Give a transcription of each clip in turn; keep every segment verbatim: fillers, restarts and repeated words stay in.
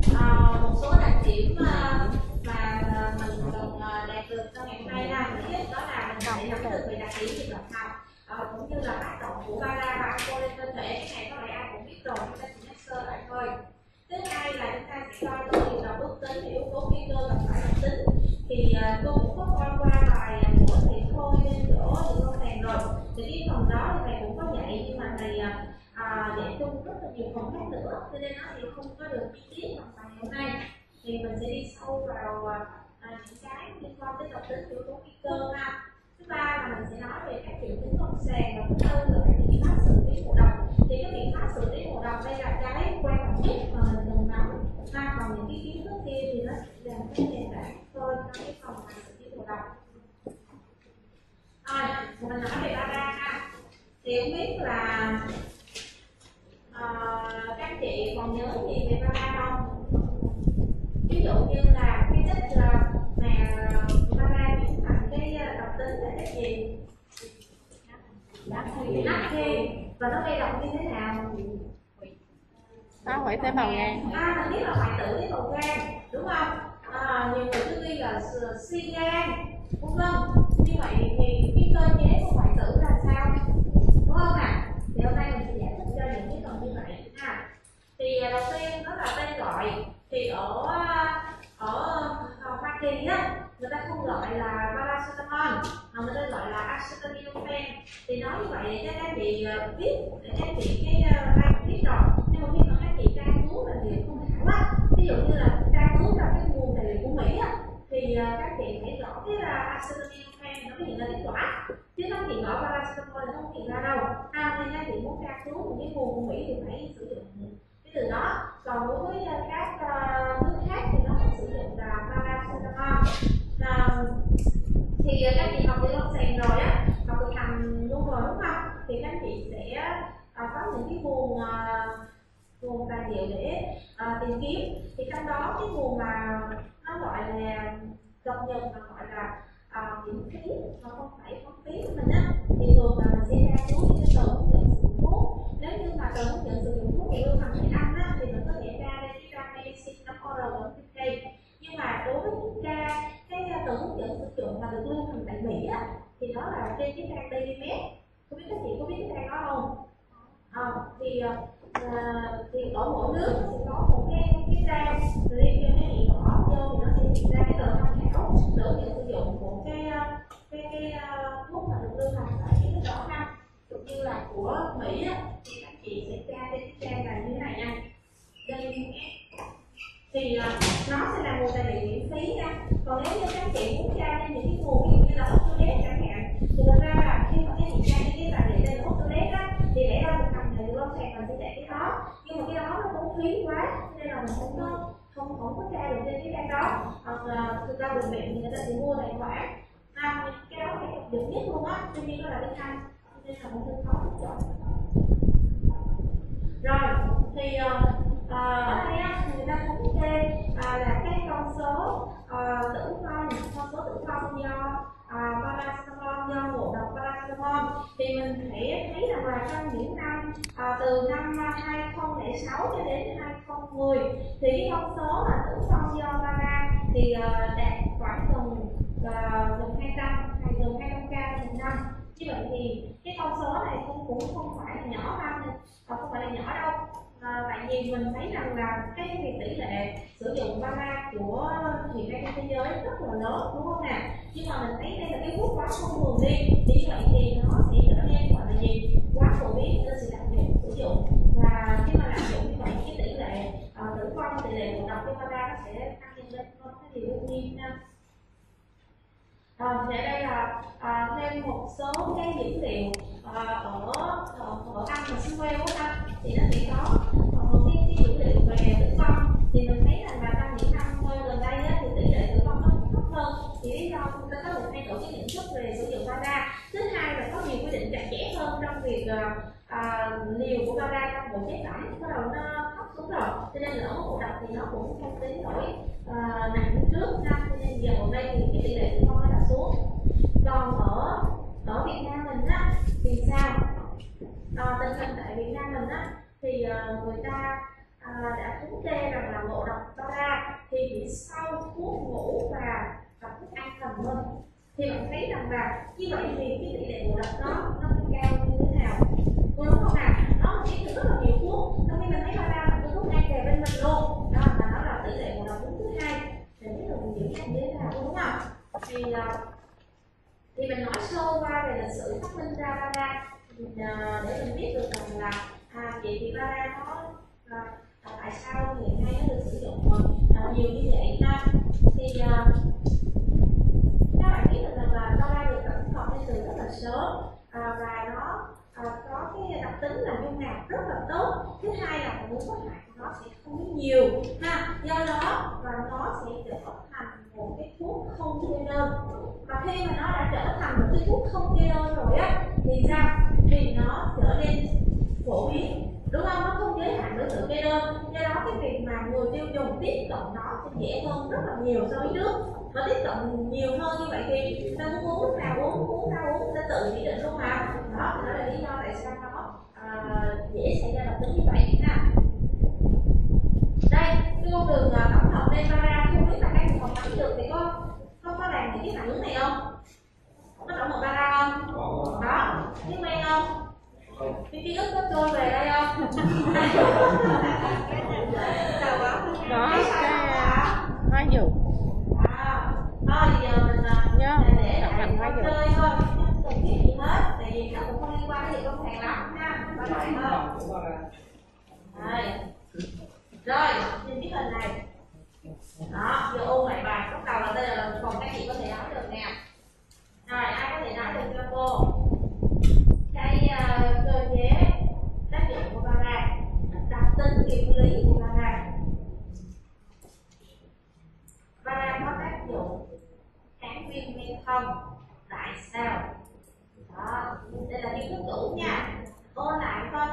uh, một số đặc điểm uh, mà uh, mình cần uh, đạt được trong ngày hôm nay là thứ nhất đó là mình sẽ nắm được về đặc điểm nhiệt độ học uh, cũng như là tác động của bara và alcohol lên cơ thể. Cái này có lẽ ai cũng biết rồi, chúng ta chỉ nhắc sơ lại thôi. Thứ hai là chúng ta sẽ coi tới nhiệt độ ước tính và yếu tố nguy cơ gặp phải độc tính. Thì uh, tôi cũng có coi qua bài của thầy Khôi trên chỗ đường Long Sàn rồi. Thì cái phần đó thì thầy cũng có dạy, nhưng mà thầy uh, À, dạy chung rất là nhiều phần khác nữa, cho nên nó thì không có được chi tiết trong bài hôm nay. Thì mình sẽ đi sâu vào à, những cái liên quan tới độc tính yếu tố nguy cơ ha. Thứ ba là mình sẽ nói về các triệu chứng lâm sàng, và thứ tư là các biện pháp xử lý ngộ độc. Thì cái biện pháp xử lý ngộ độc đây là cái quan trọng nhất mà mình cần nắm. Ha, còn những cái kiến thức kia thì nó chỉ là cái nền tảng thôi trong cái phần xử lý ngộ độc. À, mình nói về bara ha. Thì không biết là Uh, các chị còn nhớ gì về bara không? Ví dụ như là cái chất uh, mà bara biến thành cái độc tính là chất gì? Natri. Và nó gây độc như thế nào? Phá hủy tế bào gan. À, mình biết là hoại tử tế bào gan, đúng không? À, nhiều người cứ ghi là suy gan, đúng không? Như vậy thì cái cơ chế của hoại tử là sao? Đúng không ạ? À? Thì hôm nay mình sẽ giải thích cho những cái phần như vậy ha. Thì đầu tiên đó là tên gọi. Thì ở ở, ở Hoa Kỳ á, người ta không gọi là paracetamol mà người ta gọi là acetaminophen. Thì nói như vậy để các chị biết, để các chị cái đang biết rồi. Nhưng mà khi mà các chị tra cứu là việc không hảo á, ví dụ như là tra cứu trong cái nguồn tài liệu của Mỹ á, thì các chị phải gõ cái acetaminophen nó mới hiện ra kết quả. Chứ các chị gõ paracetamol là không hiện ra đâu. À, nên các chị muốn tra cứu một cái nguồn của Mỹ thì phải sử dụng cái từ đó. Còn đối với các uh, nước khác thì nó phải sử dụng là paracetamol. Uh, thì các chị học từ lâm sàng rồi á, học thực hành luôn rồi đúng không? Thì các chị sẽ uh, có những cái nguồn uh, nguồn tài liệu để uh, tìm kiếm. Thì trong đó cái nguồn mà nó gọi là cập nhật mà gọi là uh, miễn phí mà không phải phí phí của mình á, thì thường là mình sẽ tra cứu những cái tờ hướng dẫn sử dụng thuốc. Nếu như mà tờ hướng dẫn sử dụng thuốc thì lưu hành tiếng Anh á, thì mình có thể tra lên cái trang medicine chấm org chấm uk. Nhưng mà đối với những cái cái tờ hướng dẫn sử dụng mà được lưu hành tại Mỹ á, thì đó là trên cái trang Daily Med. Không biết các chị có biết cái trang đó không? À, thì uh, thì ở mỗi nước nó sẽ có một cái cái trang, rồi khi các chị bỏ vô thì nó sẽ hiện ra cái tờ tham khảo tờ hướng dẫn sử dụng của cái cái cái uh, thuốc mà được lưu hành tại cái nước đó ha. Như là của Mỹ á, thì các chị sẽ tra trên cái trang là như thế này nha. Daily Med. Thì uh, nó sẽ là nguồn tài liệu miễn phí nha. Còn nếu như các chị muốn tra trên những cái nguồn ví dụ như là Autodesk chẳng hạn, thì thật ra là khi mà các chị tra trên cái tài liệu trên Autodesk á, thì để ra thực hành thì lâm sàng mình sẽ chạy cái đó. Nhưng mà cái đó nó tốn phí quá, nên là mình không có không không có tra được trên cái trang đó. Hoặc là thực ra bệnh viện thì người ta sẽ mua tài khoản. À, cái đó phải học dụng nhất luôn á, tuy nhiên nó là tiếng Anh, nên là một thứ khó chọn. Rồi thì uh, ở đây á, người ta thống kê uh, là cái con số uh, tử vong, con số tử vong do uh, paracetamol, do ngộ độc paracetamol. Thì mình sẽ thấy rằng là trong những năm uh, từ năm hai không không sáu cho đến hai không một không, thì cái con số mà tử vong do bara thì uh, đạt khoảng gần uh, gần hai trăm, hay gần hai trăm ca một năm. Như vậy thì cái con số này cũng cũng không phải là nhỏ đâu, không phải là nhỏ đâu. À, tại vì mình thấy rằng là cái việc tỷ lệ sử dụng bara của hiện nay trên thế giới rất là lớn, đúng không nào? Nhưng mà mình thấy đây là cái thuốc quá thông thường đi, thì như vậy thì nó sẽ trở nên gọi là gì? Quá phổ biến, nên sẽ đặc biệt sử dụng. Và khi mà lạm dụng như vậy, cái tỷ lệ uh, tử vong, tỷ lệ ngộ độc của bara nó sẽ tăng lên lên không cái điều đương nhiên nha. À, đây là à, thêm một số cái dữ liệu à, ở, ở ở Anh và xứ Wales ha, thì nó sẽ có một cái, cái dữ liệu về tử vong. Thì mình thấy rằng là trong những năm gần đây á, thì tỷ lệ tử vong nó thấp hơn. Thì lý do chúng ta có một thay đổi cái nhận thức về sử dụng bara. Thứ hai là có nhiều quy định chặt chẽ hơn trong việc à, à, liều của bara trong bộ chế phẩm, bắt đầu nó thấp xuống rồi, cho nên lỡ ngộ độc thì nó cũng không đến nỗi à, nặng như trước ha. Cho nên giờ ở đây thì cái tỷ lệ tử vong nó đã xuống. Còn ở ở Việt Nam mình á thì sao? À, tình hình tại Việt Nam mình á thì uh, người ta uh, đã thống kê rằng là ngộ độc chỉ sau thuốc ngủ và và thức ăn tầm thôi. Thì bạn thấy rằng là như vậy thì cái tỷ lệ ngộ độc đó nó cao như thế nào, đúng không nào? Đó là cái rất là nhiều thuốc, trong khi mình thấy ba ra là cái thuốc ngay kề bên mình luôn, đó là nó là tỷ lệ ngộ độc đứng thứ hai. Mình biết được mình giữ như thế nào, đúng không? Thì thì mình nói sơ qua về lịch sử phát minh ra ba ra để mình biết được rằng là à, vậy thì ba ra nó à, à, tại sao hiện nay nó được sử dụng à, nhiều như vậy ha. Thì à, các bạn biết được rằng là ba ra được tổng hợp lên từ rất là sớm à, và nó à, có cái đặc tính là dung nạp rất là tốt. Thứ hai là phản ứng có hại nó sẽ không có nhiều ha, do đó và nó sẽ trở thành một cái thuốc không kê đơn. Và khi mà nó đã trở thành một cái thuốc không kê đơn rồi á thì sao? Thì nó trở nên phổ biến, đúng không? Nó không giới hạn đối tượng kê đơn, do đó cái việc mà người tiêu dùng tiếp cận nó sẽ dễ hơn rất là nhiều so với trước. Và tiếp cận nhiều hơn như vậy thì ta muốn uống nào uống, uống nào uống, ta tự chỉ định luôn mà. Đó, đó là lý do tại sao nó à, dễ xảy ra độc tính như vậy ha. Đây, cái con đường uh, tổng hợp lên ba ra, không biết là các bạn còn nắm được thì có có có làm những cái phản ứng này không? Có tổng hợp ba ra không? Đó, biết quen không? Cái ký ức có trôi về đây không? Đó, cái hóa dược. À, thôi thì giờ mình nhớ để tập hành hóa dược. chơi thôi, không cần thiết gì hết, tại vì nó cũng không liên quan đến gì công hàng lắm ha, ba lại thôi. Đây. Rồi, nhìn cái hình này. Đó, giờ ôn lại bài, lúc đầu là đây là phần các chị có thể nói được nè. Rồi, ai có thể nói được cho cô cái uh, cơ chế tác dụng của ba ra, đặc tính nguyên lý của ba ra. Ba ra có tác dụng kháng viêm hay không? Tại sao? Đó, đây là kiến thức cũ nha. Ôn lại thôi.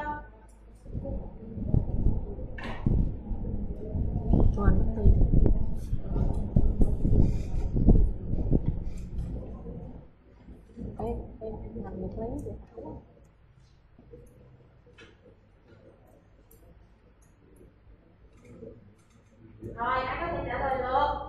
Còn từ cái cái làm một lấy được. Rồi, ai có thể trả lời được?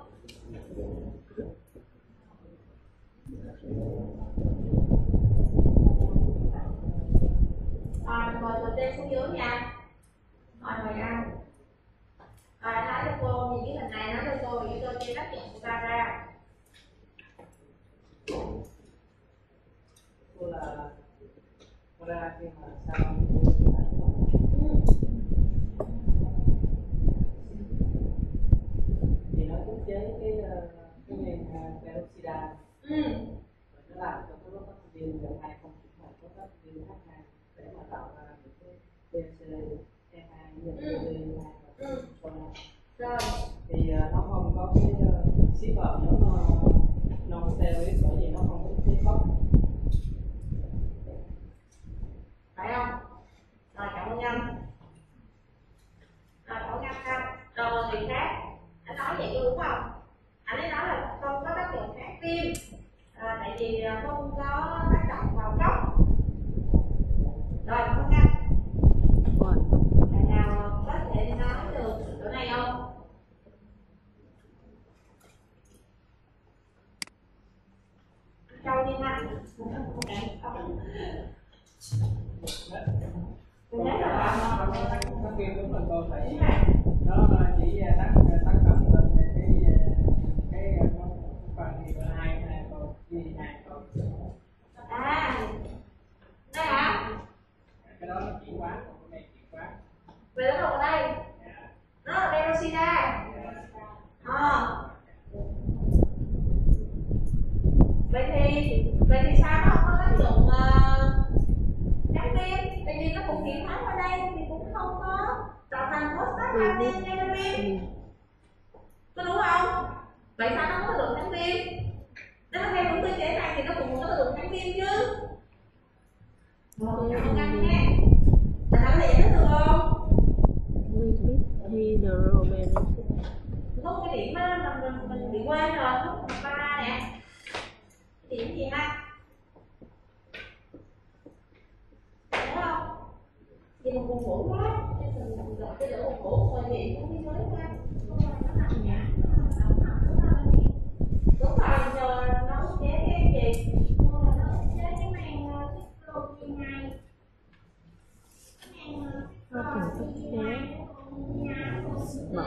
Rồi, mời người tên xuống dưới nha. Rồi, mời anh. Rồi, nói cho cô, nhìn cái hình này, nói cho cô về cái cơ chế tác dụng của ba ra. Cô là cô ra khi mà sao thì nó tiết chế cái cái gen peroxidase, Ừ. nó làm cho cái lớp oxygen gần hai không chuyển thành lớp oxygen H hai để mà tạo ra những cái bê xê e hai nhân bê xê hai Ừ. và Rồi. thì nó không có cái xí hợp nó non steroid bởi vì nó không có cái gốc. Phải không? Rồi, cảm ơn anh. Rồi, cảm ơn anh ha. Rồi, một người khác. Anh nói vậy đúng không? Anh ấy nói là không có tác dụng kháng viêm à, tại vì không có tác động vào gốc. Rồi, cảm ơn anh. Bạn nào có thể nói được chỗ này không? Châu Nhiên Anh. Mình nhớ là bạn nó kêu đúng là cô phải đúng rồi. nó chỉ tác tác động lên cái cái phần gì hai hai câu gì hai câu À, đây hả? cái đó là chuyển hóa, còn cái này chuyển hóa Về đó ở đây. Nó là peroxidase. À. Vậy thì vậy thì sao nó có tác dụng kháng viêm? Tại vì nó cũng chuyển hóa ở đây thì cũng không có tạo thành prostaglandin. Có đúng không? Vậy sao nó có tác dụng kháng viêm? Nếu mà theo đúng quy chế này thì nó cũng có tác dụng kháng viêm chứ. Rồi, cảm ơn anh nha. Bạn nói gì hết được không? Hydromen. Có cái điểm á, mình, mình, mình bị quên rồi, không ba nè. Cái điểm gì ha? Đúng không? Gì mà buồn ngủ quá, cái mình gặp cái lửa buồn ngủ, rồi gì cũng đi tới ha. Không phải nó nằm nhà.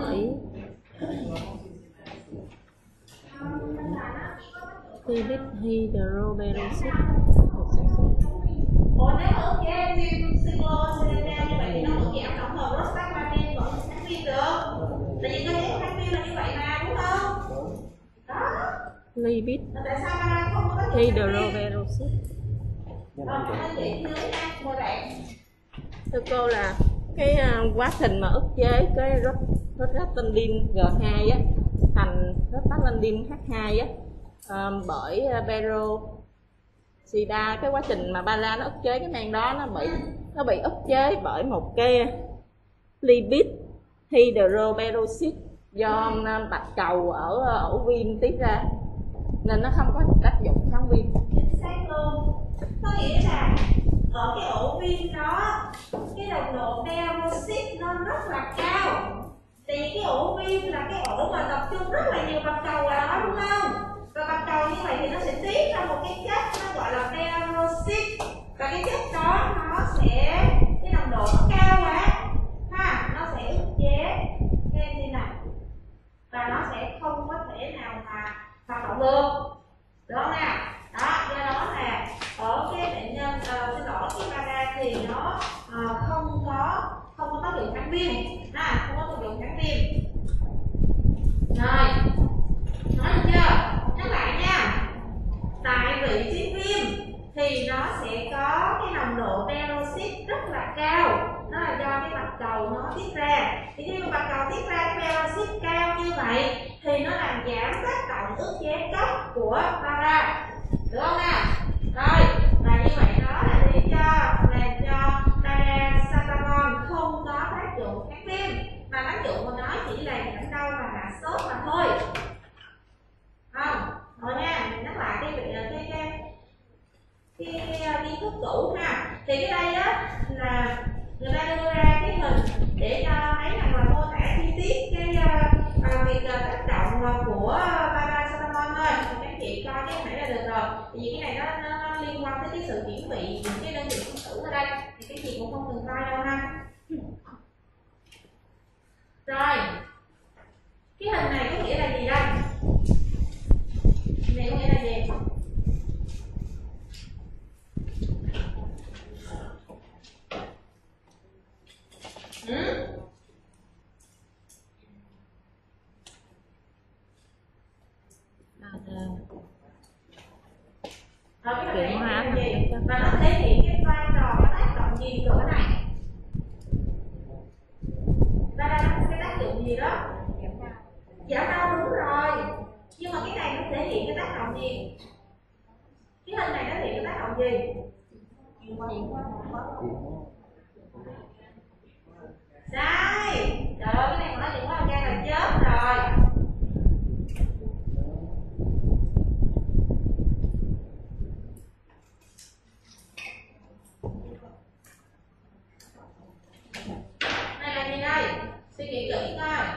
bởi lipid hydroperoxide được sản xuất. Ủa nếu mà ức chế enzyme cyclohexane như vậy thì nó vẫn giảm tổng hợp prostaglandin vẫn kháng viêm được. Tại vì cơ chế kháng viêm là như vậy mà, đúng không? Đó. Lipid Mà tại sao ba không có tác dụng hydroperoxide. Rồi, anh chị dưới nha, mời bạn. Thưa cô là cái uh, quá trình mà ức chế cái prostaglandin G hai á thành prostaglandin H hai á uh, bởi uh, peroxida, cái quá trình mà Para nó ức chế cái men đó nó bị nó bị ức chế bởi một cái lipid hydroperoxide do uh, bạch cầu ở uh, ổ viêm tiết ra nên nó không có tác dụng kháng viêm. Chính xác luôn. Có nghĩa là ở cái ổ viêm đó cái nồng độ peroxide nó rất là cao. Thì cái ổ viêm là cái ổ mà tập trung rất là nhiều bạch cầu vào đó, đúng không? Và bạch cầu như vậy thì nó sẽ tiết ra một cái chất nó gọi là peroxide. Và cái chất đó nó sẽ cái nồng độ nó cao quá ha, nó sẽ ức chế cái enzyme này và nó sẽ không có thể nào mà hoạt động được, được không nào? Đó, do đó là ở cái bệnh nhân uh, xin lỗi cái Para thì nó uh, không có không có tác dụng kháng viêm, à, không có tác dụng kháng viêm. Rồi, nói được chưa? Nhắc lại nha. Tại vị trí viêm thì nó sẽ có cái nồng độ peroxide rất là cao. Nó là do cái bạch cầu nó tiết ra. Thì khi mà bạch cầu tiết ra cái peroxide cao như vậy thì nó làm giảm tác động ức chế gốc của Para, được không nào? Rồi, và như vậy đó là lý do làm cho paracetamol không có tác dụng kháng viêm, mà tác dụng của nó chỉ là giảm đau và hạ sốt mà thôi. Không, rồi nha, mình nhắc lại cái cái cái cái cái, cái kiến thức cũ ha. Thì cái đây á là người ta đưa ra cái hình để cho thấy rằng là mô tả chi tiết cái uh, việc uh, tác động của paracetamol thôi. Thì các chị coi cái này là được rồi. Tại vì cái này nó, nó, nó liên quan tới cái sự chuyển vị những cái đơn vị phân tử ở đây thì các chị cũng không cần coi đâu ha. Rồi, cái hình này có nghĩa là gì đây? Hình này có nghĩa là gì? Ừ? Rồi cái hình này là gì? Và nó thể hiện cái vai trò, cái tác động gì của cái này? Đây là nó có cái tác dụng gì đó? Giảm đau, đúng rồi. Nhưng mà cái này nó thể hiện cái tác động gì? Cái hình này nó thể hiện cái tác động gì? Sai. Trời ơi, cái này mà nói chuyện quá ra là chết rồi. Này là gì đây? Suy nghĩ kỹ coi.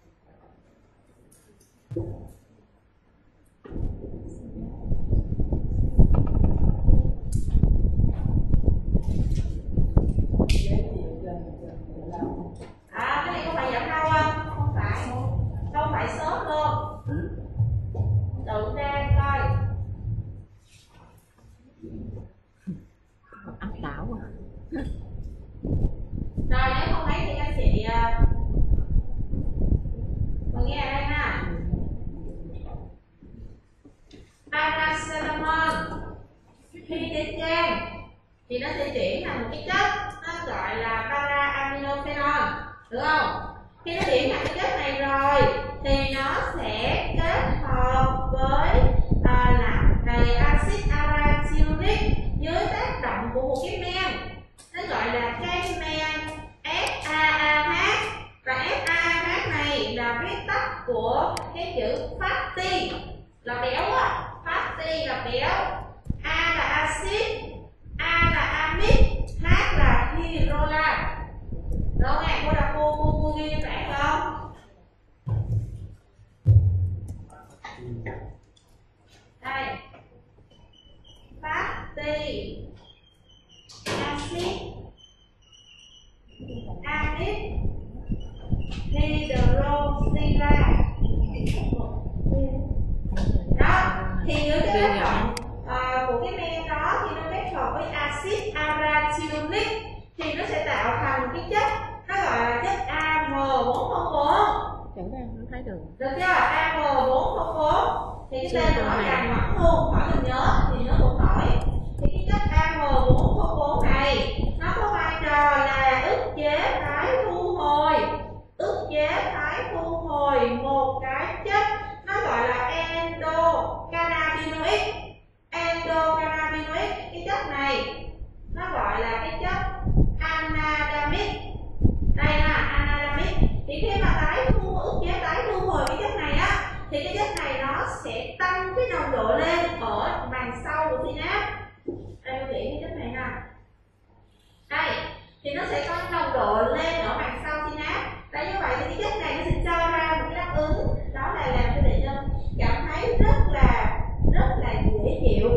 À, cái này có phải giảm đau không? Không phải. Không phải sốt luôn. Tự ra coi. Áp đảo à. Rồi nếu không thấy thì anh chị còn nghe ở đây ha. Paracetamol khi trên trang thì nó sẽ chuyển thành một cái chất nó gọi là para-aminophenol, được không? Khi nó chuyển thành cái chất này rồi thì nó sẽ kết hợp với à, là đầy axit arachidonic dưới tác động của một cái men nó gọi là cái men ép a a hát, và ép a a hát này là viết tắt của cái chữ fatty là béo á, fatty là béo, A là axit, A là amide, H là hydrolat. Đâu nghe cô đọc cô cô cô ghi cho bạn không? Đây, fatty acid amide hydrolat. không thấy được. Được chưa? A M bốn không bốn thì cái tên của nó càng ngoặc luôn, hỏi mình nhớ thì nhớ cũng hỏi. Thì cái chất A M bốn không bốn này nó có vai trò là ức chế tái thu hồi, ức chế tái thu hồi một cái chất nó gọi là endocannabinoid. Endocannabinoid, cái chất này nó gọi là cái chất anandamide. Đây là anandamide. Thì khi mà tái thu ức chế tái thu hồi cái chất này á, thì cái chất này nó sẽ tăng cái nồng độ lên ở màng sau của synapse. Đây cô chỉ cái chất này nè. Đây, thì nó sẽ tăng nồng độ lên ở màng sau synapse. Tại như vậy thì cái chất này nó sẽ cho ra một cái đáp ứng, đó là làm cho bệnh nhân cảm thấy rất là rất là dễ chịu.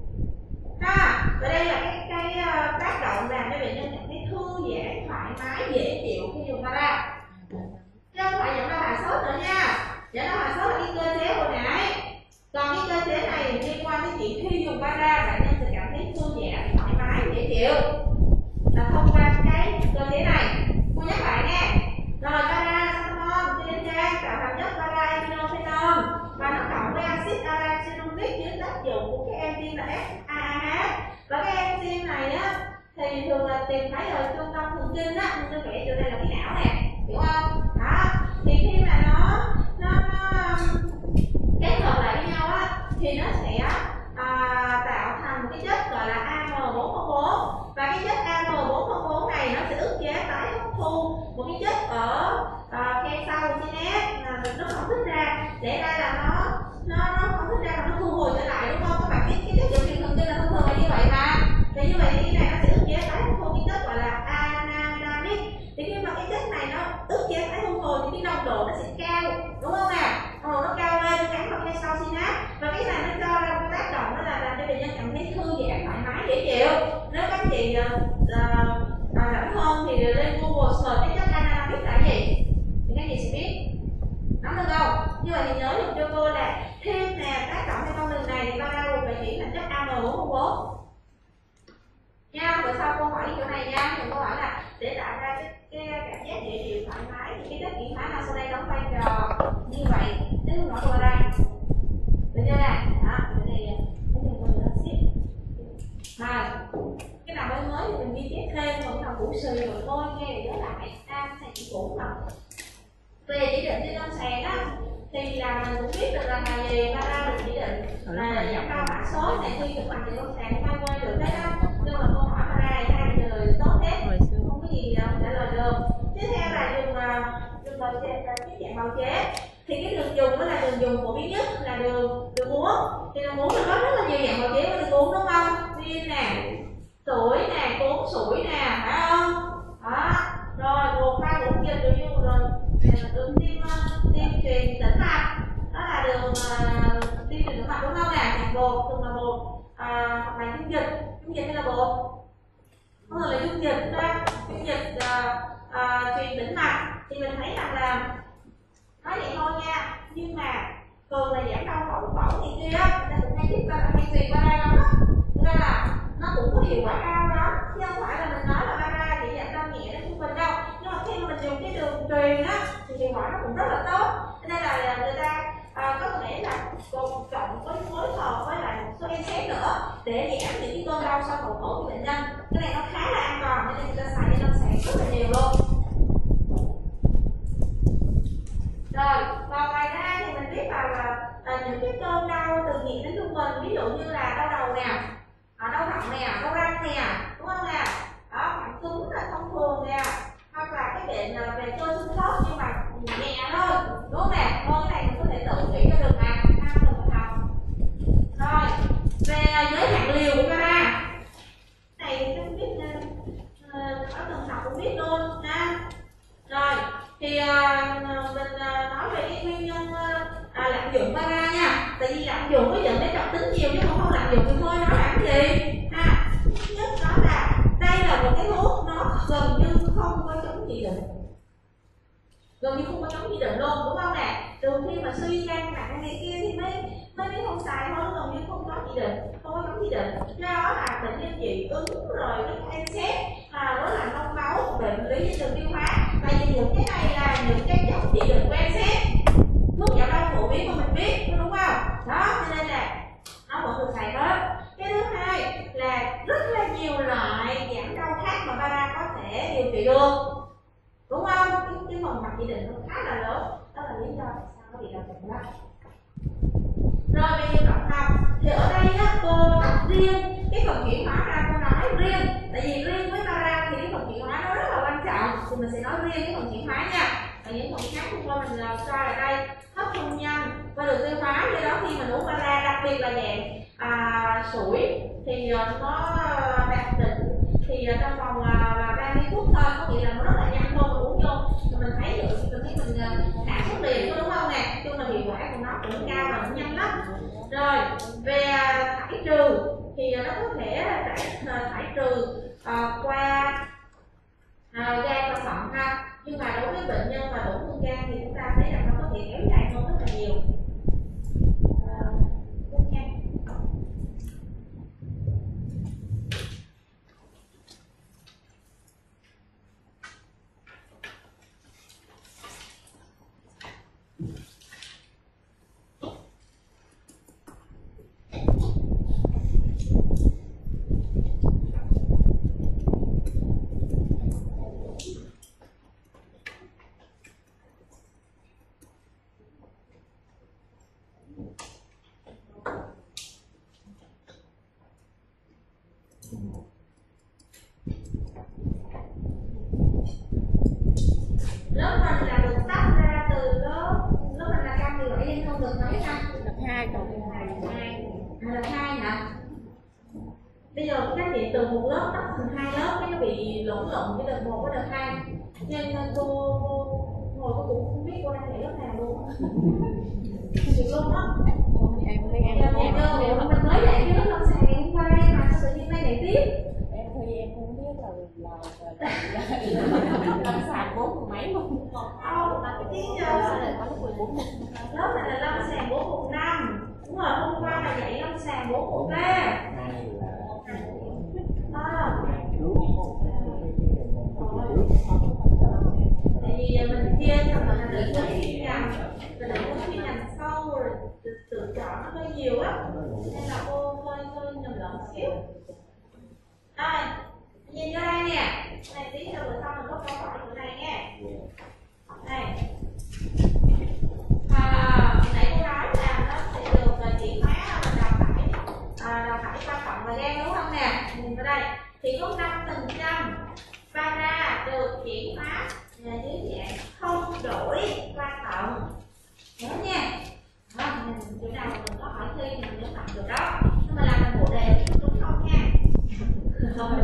Ha, và đây là cái cái uh, tác động làm cho bệnh nhân cảm thấy thư giãn, thoải mái, dễ chịu khi dùng para. Chứ không phải dẫn ra hạ sốt nữa nha. Dẫn ra hạ sốt là cái cơ chế hồi nãy. Còn cái cơ chế này liên quan đến chuyện khi dùng para, bệnh nhân sẽ cảm thấy thư giãn, thoải mái, dễ chịu là thông qua cái cơ chế này. Cô nhắc lại nha. Rồi paracetamol trên trang tạo thành chất para-aminophenol và nó cộng với axit arachidonic dưới tác dụng của cái enzyme là ép a a hát. Và cái enzyme này á thì thường là tìm thấy ở trung tâm thần kinh á, tôi vẽ chỗ đây là cái não nè, hiểu không? Đó, thì khi mà nó nó, nó kết hợp lại với nhau á thì nó sẽ à, tạo thành cái chất gọi là A M bốn không bốn. Và cái chất A M bốn không bốn này nó sẽ ức chế tái hấp thu một cái chất ở à, khe sau synapse mà nó không thích ra, để ra là nó nó nó không thích ra mà nó thu hồi trở lại, đúng không? Các bạn biết cái chất dẫn truyền thần kinh là thông thường là như vậy mà. Thì như vậy thì cái này nó sẽ ức chế tái hấp thu cái chất gọi là anandamide. Thì khi mà cái chất này nó ức chế tái hấp thu thì cái nồng độ nó sẽ cao, đúng không nè? Nồng độ nó cao lên, nó gắn vào khe sau synapse. Và cái này nó cho ra một tác động đó là làm cho bệnh nhân cảm thấy thư giãn, thoải mái, dễ chịu. Nếu các chị uh, uh, rảnh hơn thì lên Google search cái chất anandamide là gì thì các chị sẽ biết. Nắm được không? Như vậy thì nhớ giúp cho cô là thêm nè tác động theo con đường này thì para gồm phải chuyển thành chất A M bốn không bốn nha. Bữa sau cô hỏi chỗ này nha, thì cô hỏi là để tạo ra cái, cái cảm giác dễ chịu, thoải mái thì cái chất chuyển hóa nào sau đây đóng vai trò như vậy. Nếu không nói cô ở đây được chưa nè? Đó, cái này cái này cô được xếp mà cái nào mới mới thì mình ghi chép thêm, còn cái nào cũ xì rồi thôi nghe để nhớ lại. À, thầy chỉ cũ mà về chỉ định trên lâm sàng á thì là mình cũng biết được là ngày gì para được chỉ định là giảm đau hạ sốt này, khi thực hành trên lâm sàng không quên được hết á. Nhưng mà câu hỏi para này hai người tốt hết, không có gì đâu trả lời được. Tiếp theo là dùng dùng bào chế, cái dạng bào chế thì cái đường dùng đó là đường dùng phổ biến nhất là đường đường uống. Thì đường uống là có rất là nhiều dạng bào chế của đường uống, đúng không? Viên nè, sủi nè, cuốn sủi nè, phải không? Đó, rồi gồm ba uống dịch rồi như rồi đường tiêm tiêm truyền tĩnh mạch, đó là đường uh, tiêm truyền tĩnh mạch, đúng không nè? Hạt bột, thường là bột à, hoặc là dung dịch, dung dịch hay là bột? Không là dung dịch đó, dung dịch uh, uh, truyền tĩnh mạch thì mình thấy rằng là nói vậy thôi nha, nhưng mà thường là giảm đau phẫu phẫu thì kia á, người ta cũng hay tiếp cận hay truyền qua đây lắm á, nên là nó cũng có hiệu quả cao đó, chứ không phải là mình nói là para chỉ giảm đau nhẹ đến trung bình đâu. Nhưng mà khi mà mình dùng cái đường truyền á thì hiệu quả nó cũng rất là tốt, nên là người ta à, có thể là cùng cộng với phối hợp với lại một số enzyme nữa để giảm những cái cơn đau sau phẫu phẫu của bệnh nhân. Cái này nó khá là an toàn nên người ta xài trên lâm sàng rất là nhiều luôn. Rồi, còn ngoài ra thì mình biết vào là à, những cái cơn đau từ nhẹ đến trung bình, ví dụ như là đau đầu nè, à, đau họng nè, đau răng nè, đúng không nè? Đó, khoảng cứng là thông thường nè, hoặc là cái bệnh về cơ xương khớp nhưng mà nhẹ thôi, đúng không nè? Thôi cái này mình có thể tự nghĩ cho được mà, ha, đừng có học. Rồi, về giới hạn liều của para này không biết uh, có từng học cũng biết luôn ha. Rồi thì uh, mình uh, nói về cái nguyên nhân uh, à, lạm dụng para nha. Tại vì lạm dụng nó dẫn đến độc tính nhiều chứ không không lạm dụng thì thôi nói làm gì ha. Thứ nhất đó là đây là một cái thuốc nó gần như không có chống chỉ định, gần như không có chống chỉ định luôn, đúng không nè? Từ khi mà suy gan nặng này kia thì mới mới mới không xài thôi, gần như không có chỉ định, không có chống chỉ định. Do đó là bệnh nhân dị ứng rồi cái enzyme à, rối loạn đông máu một bệnh lý trên đường tiêu hóa. Tại vì những cái này là những cái chất chỉ được quen xét, thuốc giảm đau phổ biến mà mình biết, đúng không? Đó, cho nên là nó vẫn được xài hết. Cái thứ hai là rất là nhiều loại giảm đau khác mà para có thể điều trị được, đúng không? Cái, cái phần mặt chỉ định nó khá là lớn, đó là lý do tại sao nó bị đau bụng đó. Rồi bây giờ cộng đồng thì ở đây á, cô tách riêng cái phần chuyển hóa ra, cô nói riêng, tại vì riêng với para thì cái phần chuyển hóa nó rất là quan trọng, thì mình sẽ nói riêng cái phần chuyển hóa nha. Và những phần khác của cô mình cho ở đây hấp thu nhanh và được tiêu hóa, do đó khi mình uống para, đặc biệt là dạng à, sủi thì nó đạt đỉnh thì trong vòng ba mươi phút thôi, có nghĩa là nó rất là nhanh thôi, mình uống vô mình thấy được, mình thấy mình hạ sốt liền, đúng không nè? Chung là hiệu quả của nó cũng cao và cũng nhanh lắm. Rồi về thải trừ thì nó có thể thải, thải trừ uh, qua uh, gan và thận ha, nhưng mà đối với bệnh nhân mà tổn thương gan thì chúng ta thấy rằng nó có thể kéo dài hơn rất là nhiều. Lớp mình là được tách ra từ lớp lớp mình là trăm mười bảy nên không được mấy năm. Lớp hai còn hai lớp hai hả? Bây giờ các chị từ một lớp tách thành hai lớp cái nó bị lộn lộn cái đợt một với đợt hai. Nên cô cô ngồi cô cũng không biết cô đang dạy lớp nào luôn. Chị luôn á. em thấy em Giờ một giờ mình mới dạy cái lớp lâm sàng ngày hôm qua đây mà sao tự nhiên nay dạy tiếp? em thôi em không biết là là lâm sàng bốn mười mấy luôn. Đâu, là cái tiếng giờ lớp này là lâm sàng bốn một năm. Đúng rồi, hôm qua là dạy lâm sàng bốn một ba. Tại vì mình chia thành là định hướng chuyên ngành, mình định hướng chuyên ngành sâu rồi tự chọn nó hơi nhiều á, nên là cô hơi hơi nhầm lẫn xíu. Rồi, nhìn vô đây nè, này tí nữa bữa sau mình có câu hỏi bữa này nha. Đây. À, nãy cô nói là nó sẽ được chuyển hóa và đào thải, à, đào thải qua thận và gan, đúng không nè? Nhìn vào đây thì có năm phần trăm para được chuyển hóa dưới dạng không đổi qua thận, nhớ nha. Đó, chỗ nào mình có hỏi thi thì mình nhớ tặng được đó, nhưng mà làm thành bộ đề đúng không nha. Rồi.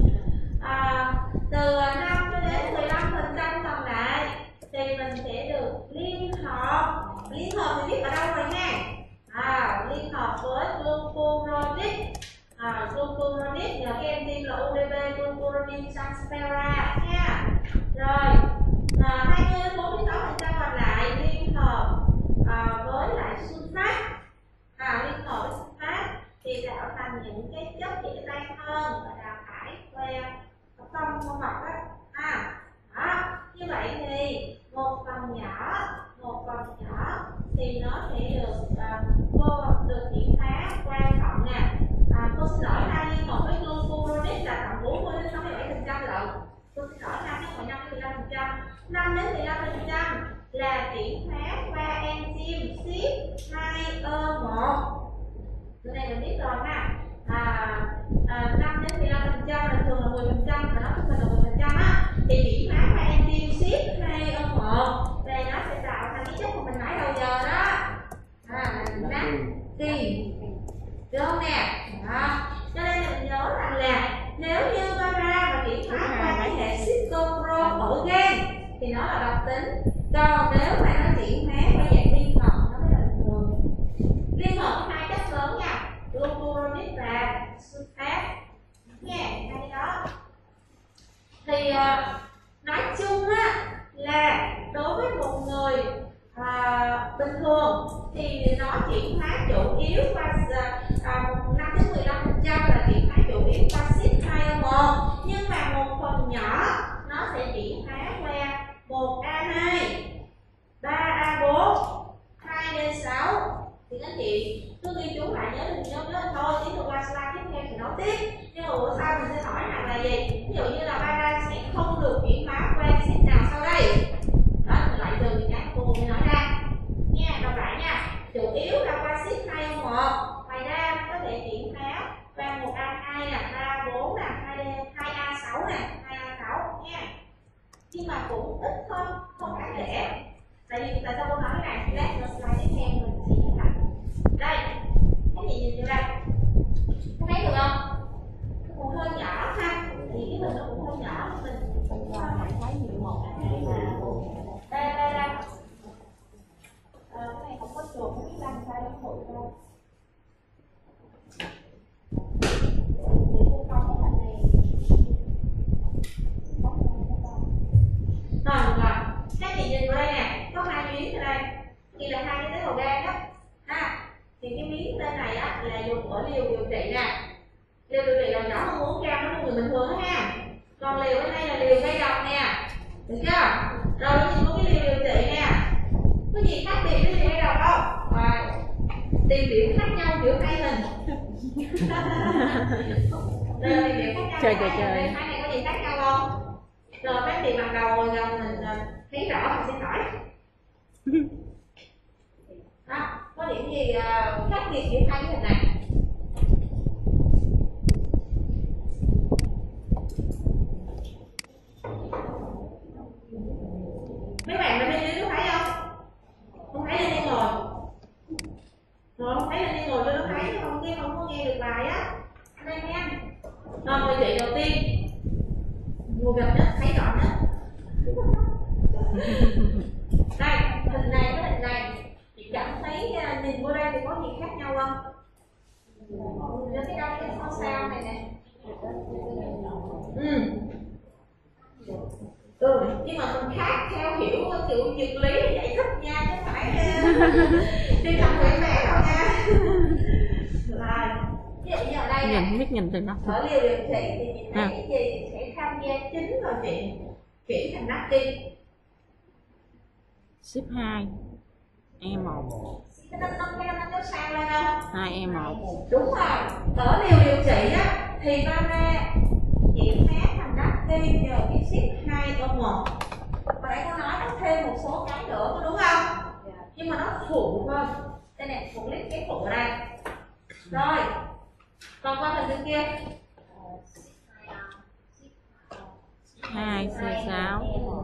À, từ năm cho đến mười lăm phần trăm còn lại thì mình sẽ được liên hợp. Liên hợp thì biết ở đâu rồi nha. À, liên hợp với glucuronide. À, glucuronide nhờ cái enzyme là u đê pê, glucuronide transferase nha. Rồi, à, hai mươi đến bốn mươi sáu phần trăm còn lại liên hợp à, với lại sulfat. À, liên hợp với sulfat thì tạo thành những cái chất dễ tan hơn và đào thải qua phân hô hấp đó. À, đó. Như vậy thì một phần nhỏ, một phần nhỏ thì nó sẽ được uh, được chuyển hóa qua thận nè. À, cô xin lỗi hai liên hợp với glucuronide là tầm bốn mươi đến sáu mươi bảy phần trăm lận. Tôi xin lỗi hai đến năm đến mười lăm phần trăm. năm đến mười lăm phần trăm là chuyển hóa qua enzyme C Y P hai E một. Cái này mình biết rồi ha. À, à, năm đến mười lăm phần trăm là thường là mười phần trăm và nó trung bình là mười phần trăm á, thì chuyển hóa qua enzyme C Y P hai E một về nó sẽ tạo thành cái chất mà mình nãy đầu giờ đó. À, là kỳ được không nè? Đó. Cho nên mình nhớ rằng là nếu như para mà chuyển hóa qua cái hệ cytochrome ở gan thì nó là độc tính, còn nếu mà nó chuyển hóa qua dạng liên hợp nó mới là bình thường. Liên hợp hai chất lớn nha, glucuronide và sulfat nha, hai đó. Thì uh, nói chung á là đối với một người uh, bình thường thì nó chuyển hóa chủ yếu qua uh, năm đến mười lăm phần trăm là chuyển hóa chủ yếu qua C Y P hai E một, nhưng mà một phần nhỏ nó tiếp. Nhưng mà bữa sau mình sẽ hỏi rằng là gì, ví dụ như là para sẽ không được chuyển hóa qua axit nào sau đây. Đó, mình loại trừ những cái cô mới nói ra nha. Đọc lại nha, chủ yếu là qua axit hai O một, ngoài ra có thể chuyển hóa qua một A hai nè, ba bốn nè, hai A sáu nè, hai A sáu nha. Nhưng mà cũng ít thôi, không đáng kể. Tại vì tại sao cô nói cái này, lát nữa slide tiếp theo mình sẽ nhắc lại. Đây, cái gì nhìn vô đây, có thấy được không? Nó cũng hơi nhỏ ha, thì cái mình nó cũng hơi nhỏ, mình mình phải thấy nhiều một hai ba đây đây đây. À, cái này không có chuột, không biết làm sao nó thổi ra. Để cô có cái hình này. Rồi, rồi. Các chị nhìn vào đây nè, có hai miếng ở đây. Đây là hai cái tế bào gan đó. Ha. Thì cái miếng bên này á là dùng ở liều điều trị nè. Liều điều trị là nhỏ hơn bốn gram nó người bình thường đó ha. Còn liều bên đây là liều gây độc nè. Được chưa? Rồi nó có cái liều điều trị nè. Có gì khác biệt với liều gây độc không? Và tìm điểm khác nhau giữa hai hình. Đây là điểm khác nhau. Trời trời trời. Hai này có gì khác nhau không? Rồi cái thì ban đầu rồi mình thấy rõ mình sẽ hỏi. Đó, có điểm gì khác biệt giữa hai cái hình này? Mấy bạn bên đây có thấy không? Không thấy lên đi ngồi. Rồi không thấy lên đi ngồi cho nó thấy, không nghe không có nghe được bài á. Anh em nghe. Rồi người chị đầu tiên ngồi gần nhất, thấy rõ nhất. Đây, hình này với hình này chị cảm thấy nhìn vô đây thì có gì khác nhau không? Nhìn cái đâu cái sao sao này nè. Ừ. Ừ, nhưng mà mình khác theo hiểu kiểu dược lý giải thích nha, chứ không phải đi thăm quẻ mẹ đâu nha. Rồi, ví dụ như ở đây nè, nhìn biết nhìn từ đâu ở liều điều trị thì chị thấy cái gì sẽ tham gia chính vào chuyện chuyển thành natri. ship hai E một, Nó nó nó nó sang lên không? hai E một. Đúng rồi. Ở liều điều trị á thì para chuyển hóa thành natri nhờ cái ship hai O một. Và nãy cô nói nó thêm một số cái nữa có đúng không? Nhưng mà nó phụ thôi. Đây nè, một clip cái phụ ở đây. Rồi. Còn qua hình bên kia. hai C sáu.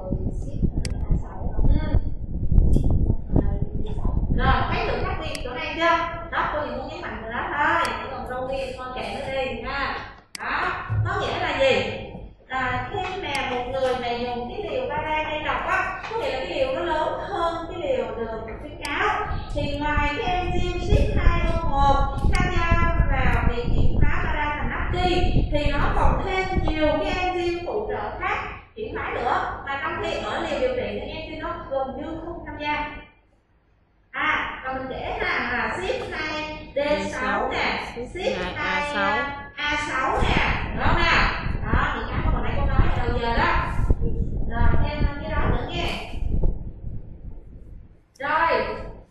Rồi, thấy được khác biệt chỗ này chưa? Đó, cô chỉ muốn nhấn mạnh từ đó thôi. Chỉ còn râu đi, con kẹt nó đi ha. Đó, có nghĩa là gì? À, khi mà một người này dùng cái liều para gây độc á, có nghĩa là cái liều nó lớn hơn cái liều được khuyến cáo, thì ngoài cái enzyme ship hai O một tham gia vào việc chuyển hóa para thành natri thì nó còn thêm nhiều cái enzyme phụ trợ khác chuyển hóa nữa, mà trong khi ở liều điều trị cái enzyme nó gần như không tham gia. À, còn mình kể ha là ship hai D sáu nè, ship hai A sáu nè, đúng không nào? Đó, những cái mà hồi nãy cô nói ở đầu giờ đó. Rồi, thêm cái đó nữa nha. Rồi.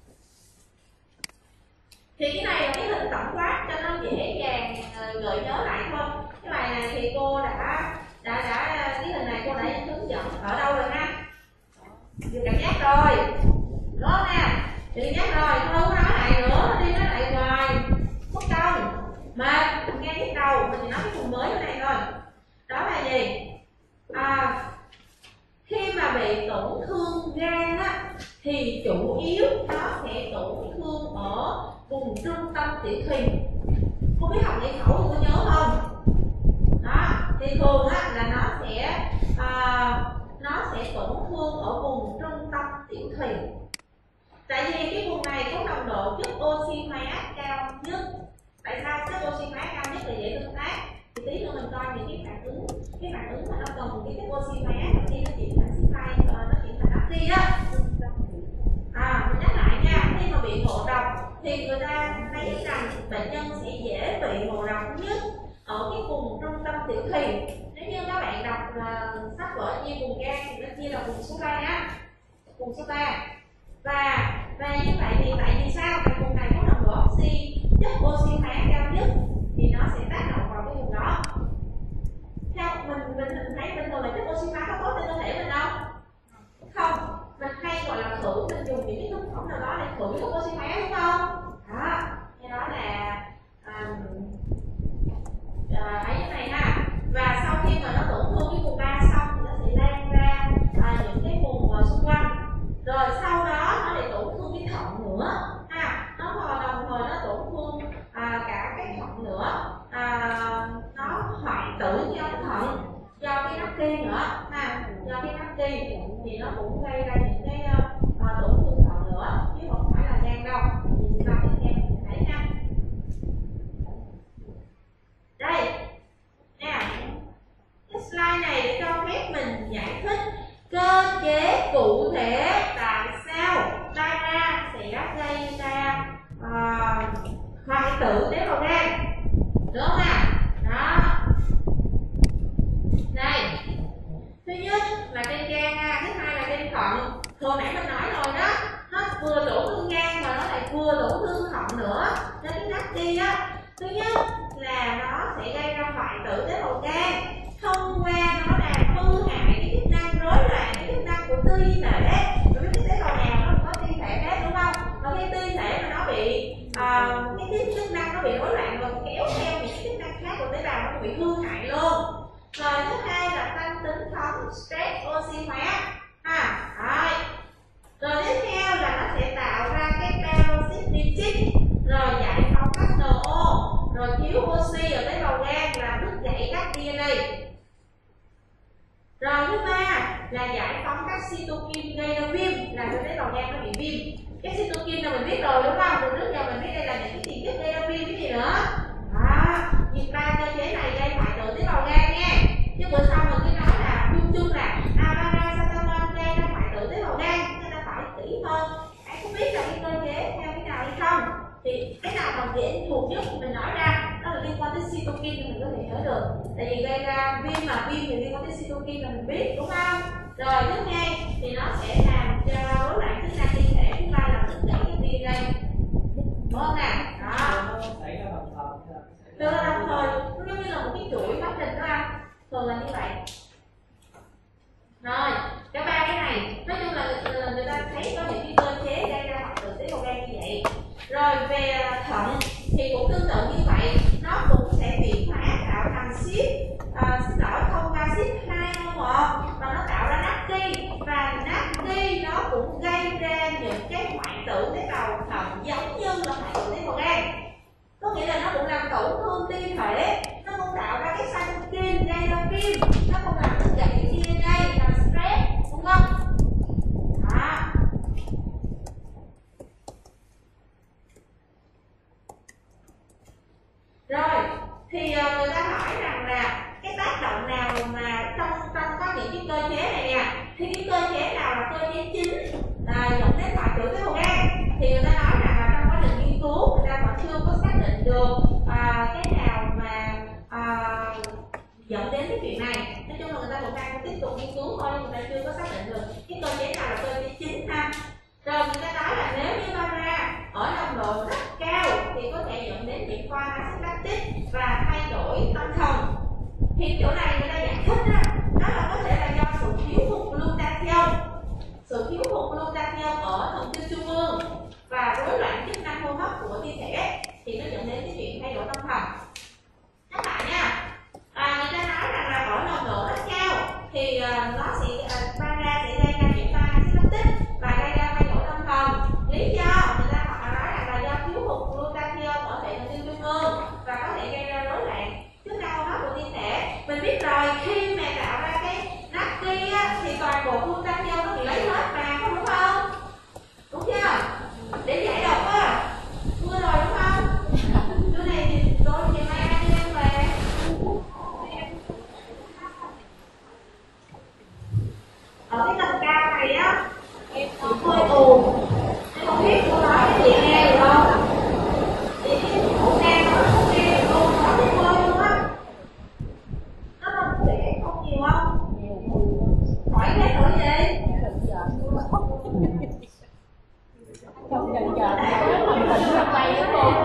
Thì cái này là cái hình tổng quát cho nó dễ dàng gợi nhớ lại thôi. Cái bài này thì cô đã đã đã cái hình này cô đã hướng dẫn ở đâu rồi ha? Vừa cảm giác rồi. Đúng không nè? Vừa nhắc rồi, không nói lại nữa, đi nói lại hoài. Mất công. Mà nghe cái đầu mình chỉ nói cái vùng mới ở đây thôi. Đó là gì? À, khi mà bị tổn thương gan á thì chủ yếu nó sẽ tổn thương ở vùng trung tâm tiểu thùy. Không biết học giải phẫu thì có nhớ không? Đó, thì thường á là nó sẽ à, nó sẽ tổn thương ở vùng trung tâm tiểu thùy. Tại vì cái vùng này có nồng độ chất oxy hóa cao nhất. Tại sao chất oxy hóa cao nhất là dễ tương tác? Thì tí nữa mình coi những cái phản ứng, cái phản ứng mà nó cần cái chất oxy hóa khi nó chuyển thành ship hai, nó chuyển thành natri á. À, mình nhắc lại nha, khi mà bị ngộ độc thì người ta thấy rằng bệnh nhân sẽ dễ bị ngộ độc nhất ở cái vùng trung tâm tiểu thùy. Nếu như các bạn đọc là sách vở chia vùng gan thì nó chia là vùng số ba á, vùng số ba. Và và như vậy thì tại vì sao? Tại vùng này có nồng độ oxy, chất oxy hóa cao nhất thì nó sẽ tác động vào cái tuổi của oxy hóa đúng không? Đó, cái đó là à, à, ấy này ha. Và sau khi mà nó tổn thương cái vùng ba xong thì nó sẽ lan ra à, những cái vùng uh, xung quanh. Rồi sau đó nó lại tổn thương cái thận nữa ha. Nó hồi đồng thời nó tổn thương à, cả cái thận nữa. À, nó hoại tử do thận, do cái nắp kia nữa ha, do cái nắp kia thì nó cũng gây ra những cái uh, tổn thương thận nữa chứ không phải là gan đâu. Thì chúng ta tiếp theo mình thấy nha. Đây nè, cái slide này để cho phép mình giải thích cơ chế cụ thể tại sao Dara sẽ gây ra uh, hoại tử tế bào gan, đúng không nào? Đó. Đây, thứ nhất là trên gan, thứ hai là trên thận. Hồi nãy mình nói rồi đó, nó vừa tổn thương gan mà nó lại vừa tổn thương thận nữa. Nên cái nắp đi á, thứ nhất là nó sẽ gây ra hoại tử tế bào gan thông qua nó làm hư hại cái chức năng, rối loạn cái chức năng của cơ thể. Bởi vì cái tế bào nào nó cũng có thi thể hết đúng không? Và khi cơ thể mà nó bị uh, cái, cái chức năng nó bị rối loạn và kéo theo những chức năng khác của tế bào nó bị hư hại luôn. Rồi thứ hai là tăng tính thống stress oxy hóa ha. Rồi. Rồi tiếp theo là nó sẽ tạo ra cái peroxide nitric, rồi giải phóng các en o, rồi thiếu oxy ở tế bào gan làm đứt gãy các đê en a. Rồi thứ ba là giải phóng các cytokine gây ra viêm, làm cho tế bào gan nó bị viêm. Cái cytokine là mình biết rồi đúng không? Từ trước giờ mình biết đây là những cái tiền chất gây ra viêm cái gì nữa. Đó, nhưng ba cơ chế này gây hoại tử tế bào gan nha. Chứ bữa sau mình cứ nói là chung chung là Paracetamol gây ra hoại tử tế bào gan, nên là phải kỹ hơn. Anh không biết là cái cơ chế theo cái nào hay không? Thì cái nào mà dễ thuộc nhất thì mình nói ra, đó là liên quan tới cytokine thì mình có thể nhớ được. Tại vì gây ra viêm mà viêm thì liên quan tới cytokine là mình biết đúng không? Rồi thứ hai thì nó sẽ làm cho rối loạn chức năng cơ thể, thứ ba là đứt gãy cái đê en a. Đúng không nào? Đó. Từ đồng thời, nó giống như là một cái chuỗi quá trình đó anh. Thường là như vậy. Rồi, cả ba cái này, nói chung là người, người ta thấy có những cái cơ chế gây ra hoại tử tế bào gan như vậy. Rồi về thận thì cũng tương tự như vậy, nó cũng sẽ bị hóa tạo thành xít, à, xin lỗi thông qua xít hai O một và nó tạo ra natri, và natri nó cũng gây ra những cái hoại tử tế bào thận giống như là hoại tử tế bào gan. Có nghĩa là nó cũng làm tổn thương ti thể, nó cũng tạo ra cái cytokine gây ra viêm, nó cũng làm đứt gãy cái đê en a, làm stress, đúng không? Đó. Rồi, thì uh, người ta hỏi rằng là cái tác động nào mà trong trong có những cái cơ chế này nè, thì cái cơ chế nào là cơ chế chính là dẫn đến hoại tử tế bào gan? Thì người ta nói rằng là trong quá trình nghiên cứu người ta vẫn chưa có xác định được à, cái nào mà à, dẫn đến cái chuyện này. Nói chung là người ta cũng đang tiếp tục nghiên cứu thôi, người ta chưa có xác định được cái cơ chế nào là cơ chế chính ha. Rồi người ta nói là nếu như Dara ở nồng độ rất cao thì có thể dẫn đến nhiễm khoa axit lactic và thay đổi tâm thần. Thì chỗ này người ta giải thích đó, đó là có thể là do sự thiếu hụt glutathione, sự thiếu hụt glutathione ở thần kinh trung ương và rối loạn chức năng hô hấp của cơ thể thì nó dẫn đến cái chuyện thay đổi tâm thần. Các bạn nha, à, người ta nói rằng là ở nồng độ rất cao thì uh, nó sẽ uh, Dara sẽ gây ra nhiễm khoa axit lactic và gây ra thay đổi tâm thần. Lý do người ta họ nói rằng là do thiếu hụt glutathione ở hệ thần kinh trung ương và có thể gây ra rối loạn chức năng hô hấp của cơ thể. Mình biết rồi, khi mà tạo ra cái natri á, thì toàn bộ glutathione nó bị lấy hết mà, có đúng không? Đúng chưa? Để giải độc á, mưa rồi đúng không? Chỗ này thì tôi thì mai đi em về. Ở cái tầng cao này á, nó hơi ồn. Em không biết cô nói cái gì nghe được không? Thì cái ồn nghe nó không nghe được ồn nó đi hơi luôn á. Nó không để không nhiều không? Hỏi cái hỏi gì? Không dần dần mình tỉnh là quay đó cô.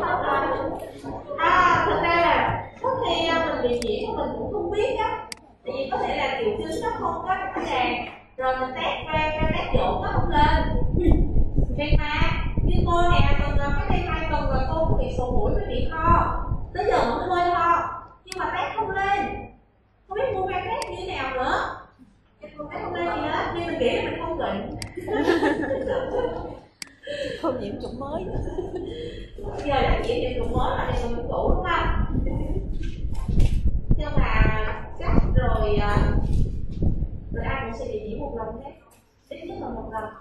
À, thực ra là trước khi mình bị nhiễm mình cũng không biết á. Tại vì có thể là triệu chứng nó không có rõ ràng. Rồi mình test ra, ra test dụng nó không lên. Vì mà cô nè, tuần rồi cái đây hai tuần rồi cô cũng bị sổ mũi với bị ho, tới giờ vẫn hơi ho nhưng mà test không lên, không biết mua cái test như thế nào nữa. Cô test không lên gì hết, nhưng mình nghĩ là mình không bệnh. Không nhiễm chủng mới. Giờ đã nhiễm nhiễm chủng mới là nhiễm chủng cũ đúng không? Nhưng mà chắc rồi rồi ai cũng sẽ bị nhiễm một lần hết, ít nhất là một lần.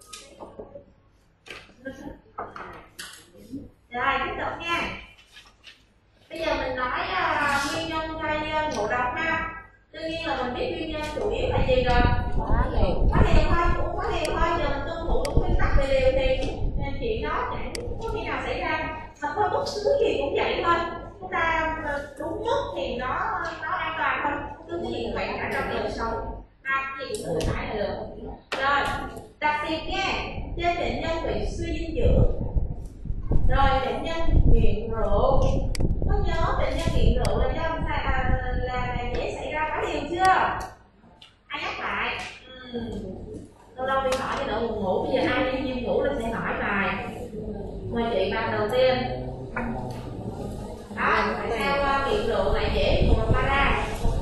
Rồi tiếp tục nha. Bây giờ mình nói uh, nguyên nhân gây uh, ngộ độc ha. Đương nhiên là mình biết nguyên nhân chủ yếu là gì rồi. Quá liều. Quá liều thôi, uống quá liều thôi. Giờ mình tuân thủ đúng nguyên tắc về liều thì chuyện đó chẳng có khi nào xảy ra. Mà thôi bất cứ gì cũng vậy thôi. Chúng ta đúng nhất thì nó nó an toàn thôi. Cứ cái gì cũng vậy cả trong đời sống. À, cái gì cũng tự phải là được. Rồi, đặc biệt nha. Trên bệnh nhân bị suy dinh dưỡng, rồi bệnh nhân nghiện rượu, có nhớ bệnh nhân nghiện rượu là do là, là, là dễ xảy ra quá liều chưa? Ai nhắc lại? Ừ. Lâu lâu đi hỏi cho đỡ buồn ngủ, bây giờ ai đi viêm ngủ là sẽ hỏi bài. Mời chị bạn đầu tiên. Đó, tại sao nghiện rượu lại dễ ngộ độc para?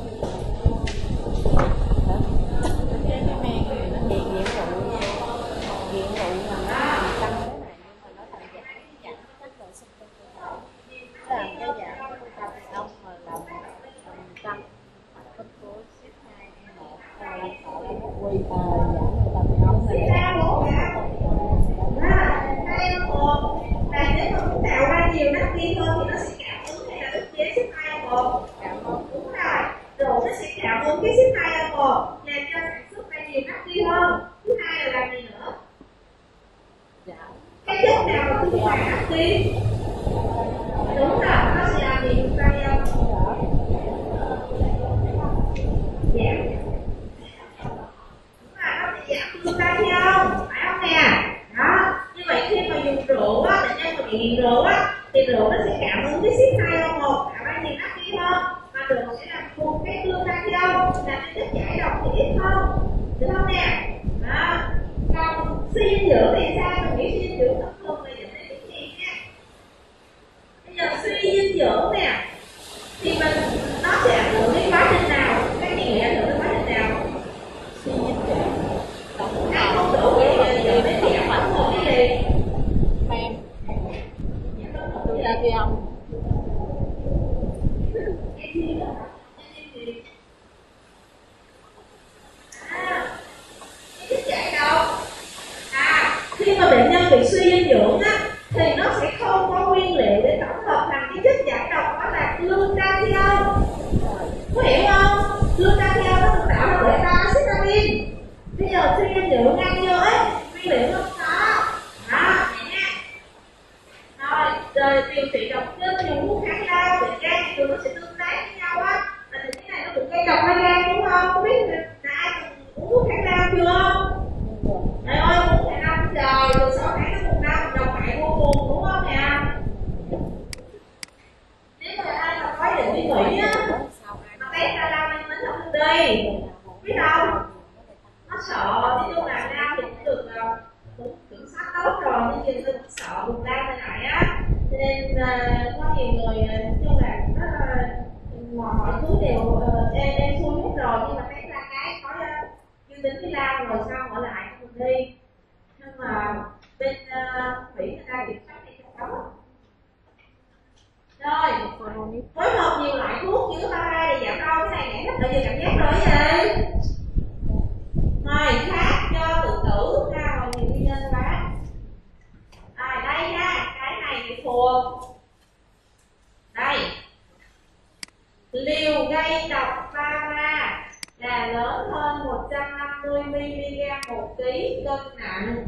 Liều gây độc para là lớn hơn một trăm năm mươi mi-li-gam một ký cân nặng.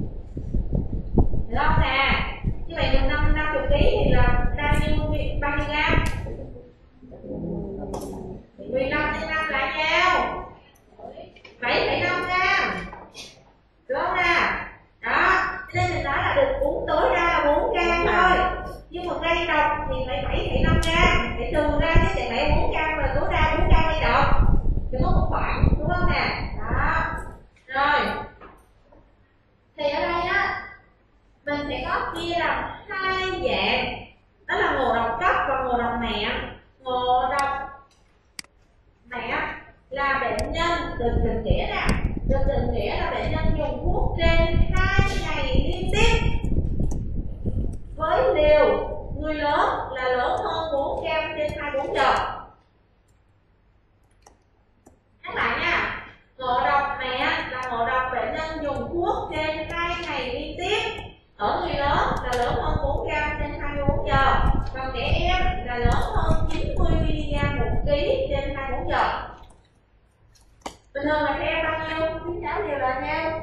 Được không nè? Như vậy mình năm năm mươi ký thì là bao nhiêu bao nhiêu gam? mười lăm nhân năm là nhau bảy phẩy năm gam. Được không nè? Đó, nên mình nói là được uống tối đa là bốn gam thôi. Nhưng mà gây độc thì phải bảy phẩy năm gam, để trừ ra cái chạy bảy bốn gam là tối đa bốn gam gây độc. Đừng có một khoảng, đúng không nè? Đó. Rồi. Thì ở đây á, mình sẽ có chia làm hai dạng, đó là ngộ độc cấp và ngộ độc mẹ. Ngộ độc mẹ là bệnh nhân được định nghĩa nè, được định nghĩa là bệnh nhân dùng thuốc trên hai ngày liên tiếp với liều người lớn là lớn hơn bốn gram trên hai mươi bốn giờ. Các bạn nha, ngộ độc mẹ là ngộ độc bệnh nhân dùng thuốc trên hai ngày liên tiếp ở người lớn là lớn hơn bốn gram trên hai mươi bốn giờ, còn trẻ em là lớn hơn chín mươi mi-li-gam một ký trên hai mươi bốn giờ. Bình thường là trẻ em bao nhiêu? Khuyến cáo liều là nhiêu?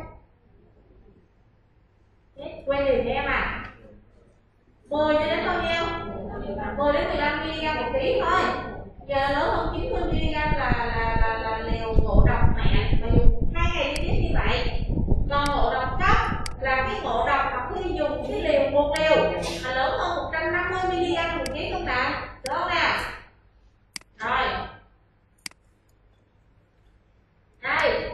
Quen liều cho em à? mười cho đến bao nhiêu? mười đến mười lăm mi-li-gam một ký thôi. Giờ lớn hơn chín mươi mi-li-gam là là là, là liều ngộ độc mẹ mà dùng hai ngày liên tiếp như vậy. Còn ngộ độc cấp là cái ngộ độc mà khi dùng cái liều một liều là lớn hơn một trăm năm mươi mi-li-gam một ký các bạn, được không nào? Rồi. Đây.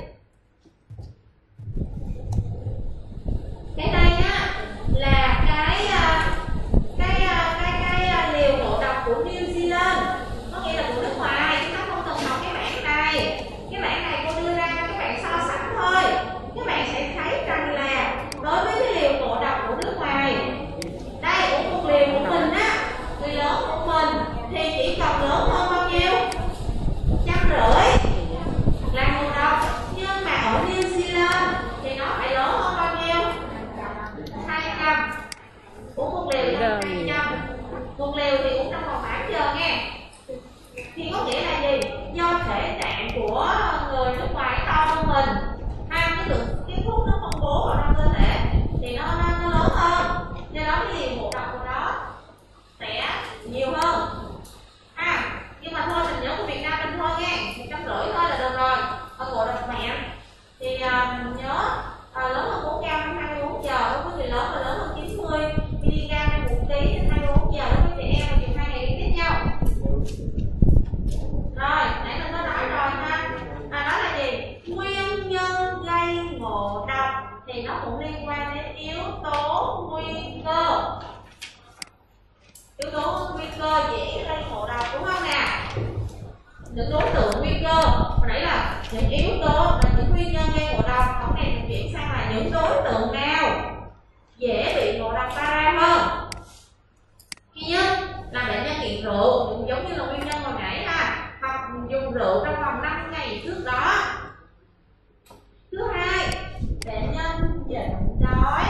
Cái này á là cái cái cái cái liều ngộ độc của New Zealand, có nghĩa là của nước ngoài, chúng ta không cần học cái bảng này. Cái bảng này cô đưa ra cho các bạn so sánh thôi. Các bạn sẽ thấy rằng là đối với cái liều ngộ độc của nước ngoài, đây của một liều của mình á, người lớn của mình thì chỉ cần lớn hơn bao nhiêu? Trăm rưỡi là ngộ độc, nhưng mà ở New Zealand thì nó phải lớn hơn bao nhiêu? hai trăm. Của một liều là hai trăm. Một liều thì cũng trong vòng bảy giờ nghe. Thì có nghĩa là gì? Do thể trạng của người nước ngoài to hơn mình, hay cái lượng cái thuốc nó phân bố vào trong cơ thể thì nó, nó, nó lớn hơn, do đó cái liều ngộ độc của nó sẽ nhiều hơn. À, nhưng mà thôi mình nhớ của Việt Nam mình thôi nghe, một trăm rưỡi thôi là được rồi. Ở ngộ độc mẹ thì uh, nhớ uh, lớn hơn bốn gram trong hai mươi bốn giờ, đối với người lớn là lớn hơn chín mươi mi-li-gam trên một ký trên hai mươi bốn giờ, đối với trẻ em là dùng hai ngày liên tiếp nhau. Rồi, nãy mình có nói rồi ha. À, đó là gì? Nguyên nhân gây ngộ độc thì nó cũng liên quan đến yếu tố nguy cơ. Yếu tố nguy cơ dễ gây ngộ độc đúng không nào? Những đối tượng nguy cơ, hồi nãy là những yếu tố là những nguyên nhân gây ngộ độc, hôm nay mình chuyển sang là những đối tượng nào dễ bị ngộ độc para hơn. Thứ nhất là bệnh nhân nghiện rượu, cũng giống như là nguyên nhân hồi nãy ha, hoặc dùng rượu trong vòng năm ngày trước đó. Thứ hai, bệnh nhân nhịn đói.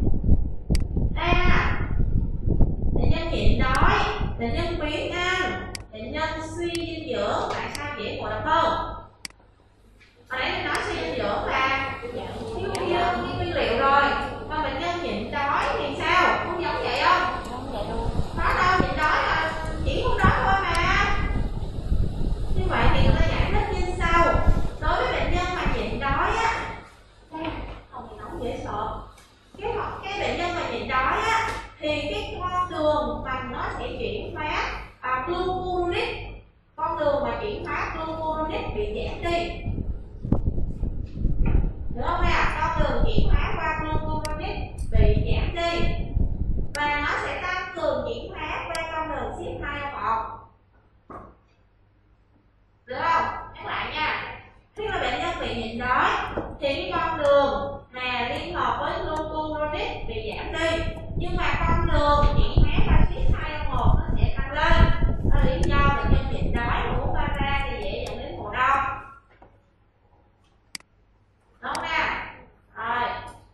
A, bệnh nhân nhịn đói, bệnh nhân biếng ăn, bệnh nhân suy dinh dưỡng, tại sao dễ ngộ độc hơn? Hồi nãy mình nói suy dinh dưỡng là thiếu thiếu nguyên liệu rồi, còn bệnh nhân nhịn đói thì sao? Không giống vậy không? Có đâu, nhịn đói là chỉ không đói thôi mà. Như vậy thì người ta giải thích như sau. Đối với bệnh nhân mà nhịn đói á, không thì nóng dễ sợ. Cái cái bệnh nhân mà nhịn đói á thì cái con đường mà nó sẽ chuyển hóa à, glucuronic, con đường mà chuyển hóa glucuronic bị giảm đi, được không ạ? Con đường chuyển hóa qua glucuronic bị giảm đi và nó sẽ tăng cường chuyển hóa qua con đường ship hai một, được không? Các bạn nha, khi mà bệnh nhân bị nhịn đói thì cái con đường mà liên hợp với glucuronic bị giảm đi, nhưng mà con đường chuyển hóa qua ship hai một nó sẽ tăng lên. Đó là lý do bệnh nhân nhịn đói mà uống para thì dễ dẫn đến ngộ độc, đúng không nào? Rồi.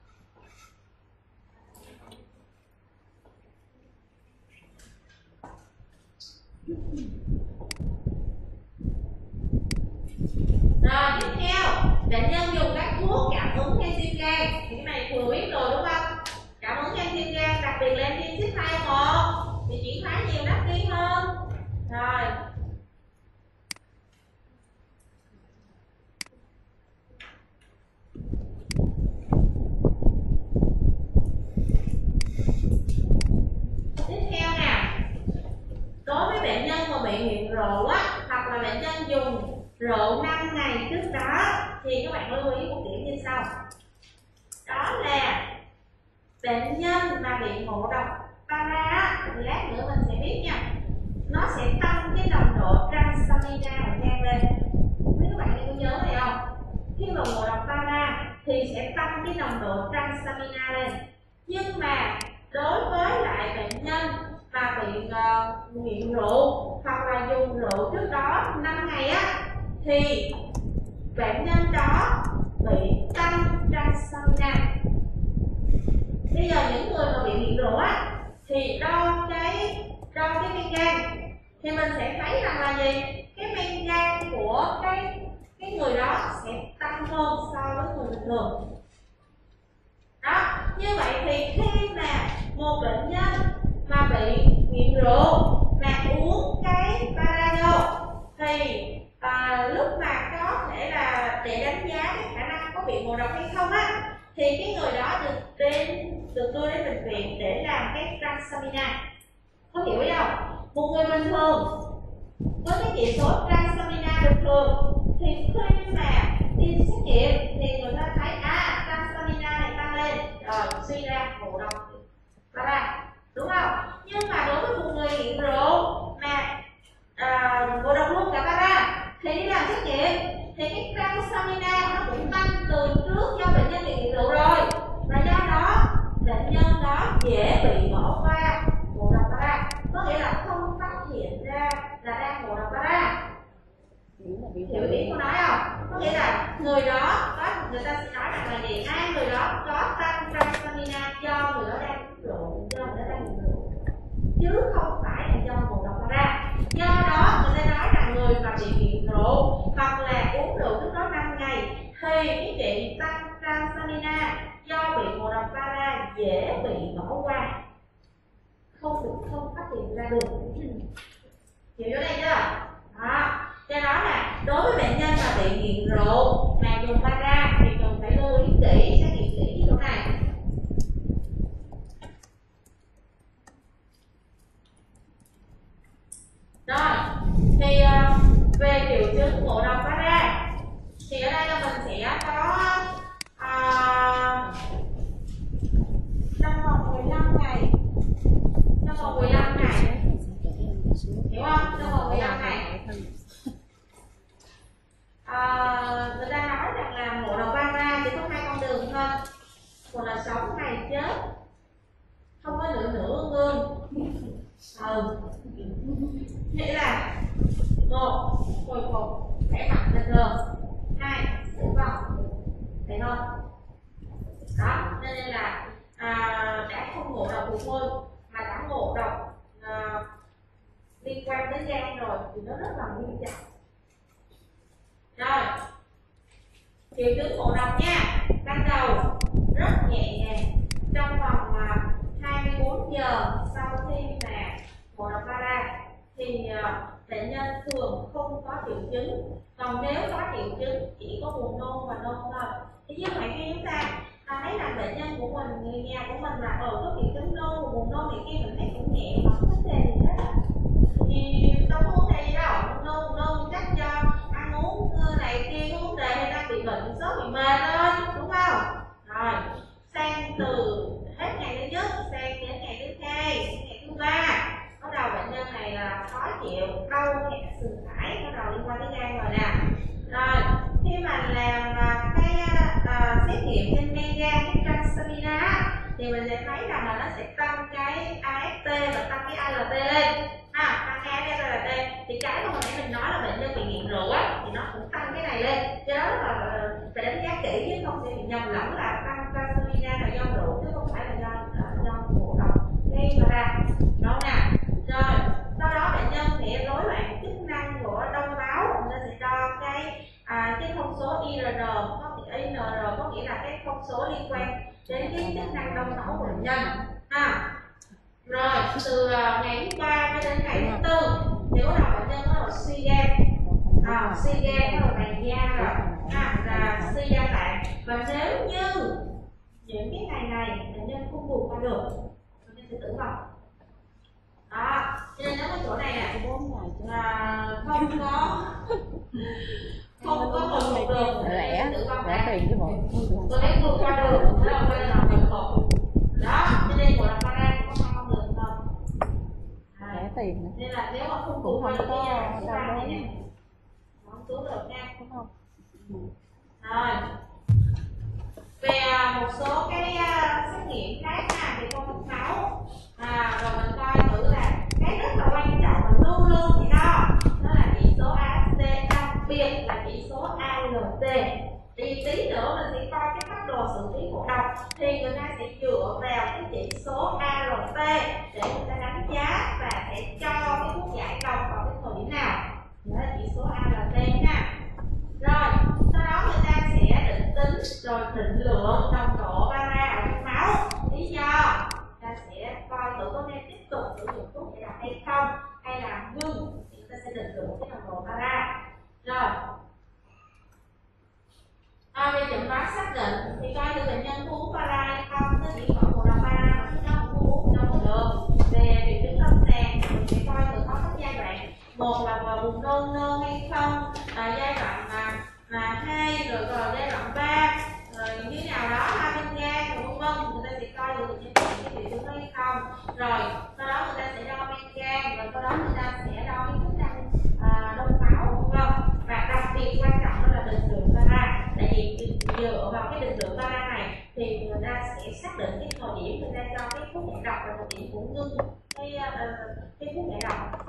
Rồi tiếp theo, bệnh nhân dùng các thuốc cảm ứng enzyme gan, thì cái này thừa biết rồi đúng không? Cảm ứng enzyme gan, đặc biệt là enzyme ship hai một thì chuyển hóa nhiều natri hơn. Rồi. Tiếp theo nè, đối với bệnh nhân mà bị nghiện rượu á, hoặc là bệnh nhân dùng rượu năm ngày trước đó thì các bạn lưu ý một điểm như sau. Đó là bệnh nhân mà bị ngộ độc para thì lát nữa mình sẽ biết nha, nó sẽ tăng cái nồng độ transamina ở gan lên. Mấy các bạn có nhớ này không? Khi mà ngộ độc para thì sẽ tăng cái nồng độ transamina lên. Nhưng mà đối với lại bệnh nhân mà bị uh, nghiện rượu hoặc là dùng rượu trước đó năm ngày á, thì bệnh nhân đó bị tăng transamina. Bây giờ những người mà bị nghiện rượu á thì đo cái đo cái men gan thì mình sẽ thấy rằng là gì, cái men gan của cái cái người đó sẽ tăng hơn so với người bình thường. Đó, như vậy thì khi mà một bệnh nhân mà bị nghiện rượu mà uống cái para vô thì à, lúc mà có thể là để đánh giá cái khả năng có bị ngộ độc hay không á, thì cái người đó được đến được đưa đến bệnh viện để làm cái transamina. Có hiểu ý không? Một người bình thường với cái chỉ số transamina bình thường thì khi mà đi xét nghiệm thì người ta thấy à transamina này tăng lên rồi suy ra ngộ độc para, đúng không? Nhưng mà đối với một người nghiện rượu mà à, ngộ độc luôn cả para thì đi làm xét nghiệm thì cái transamina nó cũng tăng từ trước do bệnh nhân bị nghiện rượu rồi, và do đó bệnh nhân đó dễ bị bỏ qua ngộ độc para, có nghĩa là không phát hiện ra là đang ngộ độc para. Hiểu ý cô nói không? Có nghĩa là người đó có, người ta sẽ nói rằng là gì? À, người đó có tăng transamina do người đó đang uống rượu, do người đó đang uống rượu, chứ không phải là do ngộ độc para. Do đó người ta nói rằng người mà bị nghiện rượu hoặc là uống rượu trước đó năm ngày thì cái chuyện tăng transamina do bị ngộ độc para dễ bị bỏ qua, không được không phát hiện ra được. Hiểu chỗ này chưa? Đó. Do đó là đối với bệnh nhân mà bị nghiện rượu mà dùng para thì cần phải lưu ý kỹ, xét nghiệm kỹ cái chỗ này. Rồi, thì uh, về triệu chứng ngộ độc para thì ở đây là mình sẽ có uh, trong vòng mười lăm ngày, trong vòng mười lăm ngày, hiểu không? Trong vòng mười lăm ngày à, người ta nói rằng là ngộ độc para chỉ có hai con đường thôi, một là sống hay chết, không có nửa nửa gương. Ừ. Nghĩa là một hồi phục khỏe mạnh bình thường, hai tử vong, thế thôi. Đó, nên là à, đã không ngộ độc hormone môn mà đã ngộ độc à, liên quan đến gan rồi thì nó rất là nghiêm trọng. Rồi, triệu chứng ngộ độc nha, ban đầu rất nhẹ nhàng, trong vòng hai mươi bốn giờ sau khi mà ngộ độc para thì bệnh nhân thường không có triệu chứng, còn nếu có triệu chứng chỉ có buồn nôn và nôn thôi. Thì như vậy khi chúng ta à, thấy là bệnh nhân của mình, người nhà của mình là ở ừ, có triệu chứng nôn, buồn nôn thì kia mình thấy cũng nhẹ, không có vấn đề gì hết, thì đâu có vấn đề gì đâu. Nôn nôn chắc do ăn uống này kia có vấn đề hay đang bị bệnh sốt bị mệt thôi, đúng không? Rồi sang từ hết ngày thứ nhất sang đến ngày thứ hai, ngày thứ ba bắt đầu bệnh nhân này là khó chịu, đau nhẹ sườn phải, bắt đầu liên quan đến gan rồi nè. Rồi khi mà làm cái uh, xét nghiệm trên men gan, cái transamina thì mình sẽ thấy rằng là nó sẽ tăng cái a ét tê và tăng cái a lờ tê lên. À, tăng a ét tê và a lờ tê thì cái mà hồi nãy mình nói là bệnh nhân bị nghiện rượu á thì nó cũng tăng cái này lên, cho đó là phải đánh giá kỹ chứ không thể bị nhầm lẫn là tăng transamina là do rượu chứ không phải là do uh, do ngộ độc gây ra, đúng nè. Rồi sau đó bệnh nhân sẽ rối loạn chức năng của đông máu, người ta sẽ đo cái à, cái thông số i rờ rờ, có i en rờ có nghĩa là cái thông số liên quan đến cái chức năng đông máu của bệnh nhân. À, rồi từ uh, ngày thứ ba cho đến ngày thứ tư thì bắt đầu bệnh nhân bắt đầu suy gan, à, suy gan bắt đầu tàn da rồi, à, là suy đa tạng, và nếu như những cái ngày này bệnh nhân không vượt qua được bệnh nhân sẽ tử vong. Đó, cho nên nếu cái chỗ này nè là không có không có hồi phục được lẻ tử vong lẻ tiền chứ bộ tôi lấy vượt qua được, đó là bệnh một. Đó, tiền nữa. Nên là nếu mà không Cũng vượt qua không được có cái giai đoạn số đau ba này đớn. nè, không cứu được nha. Đúng không? Rồi. Về à, một số cái uh, xét nghiệm khác ha, về công thức máu, à, rồi mình coi thử là cái rất là quan trọng là luôn luôn thì đo đó là chỉ số a ét tê, đặc biệt là chỉ số a lờ tê. Thì tí nữa mình sẽ coi cái phác đồ xử lý ngộ độc, thì người ta sẽ dựa vào cái chỉ số a lờ tê để người ta đánh giá và sẽ cho cái thuốc giải độc vào cái thời điểm nào. Đó là chỉ số a lờ tê nha. Rồi sau đó người ta sẽ định tính rồi định lượng nồng độ para ở trong máu. Lý do ta sẽ coi thử có nên tiếp tục sử dụng thuốc giải độc hay không, hay là ngưng, thì ta sẽ định lượng cái nồng độ para. Rồi à, về chẩn đoán xác định thì coi thử bệnh nhân có uống para hay không, nó chỉ gọi một đồng para mà nó không có uống đâu mà được. Về triệu chứng lâm sàng mình sẽ coi thử có các giai đoạn, một là vào buồn nôn nôn hay không, à, giai đoạn mà mà hai, rồi rồi giai đoạn ba, rồi như nào đó hai bên gan rồi vân vân, người ta sẽ coi được những cái triệu chứng đó hay không. Rồi sau đó người ta sẽ đo men gan, rồi sau đó người ta sẽ đo cái chức năng à, đông máu vân vân. Và đặc biệt quan trọng đó là định lượng para, tại vì dựa vào cái định lượng para này thì người ta sẽ xác định cái thời điểm người ta cho cái thuốc giải độc và thời điểm của ngưng cái uh, cái thuốc giải độc.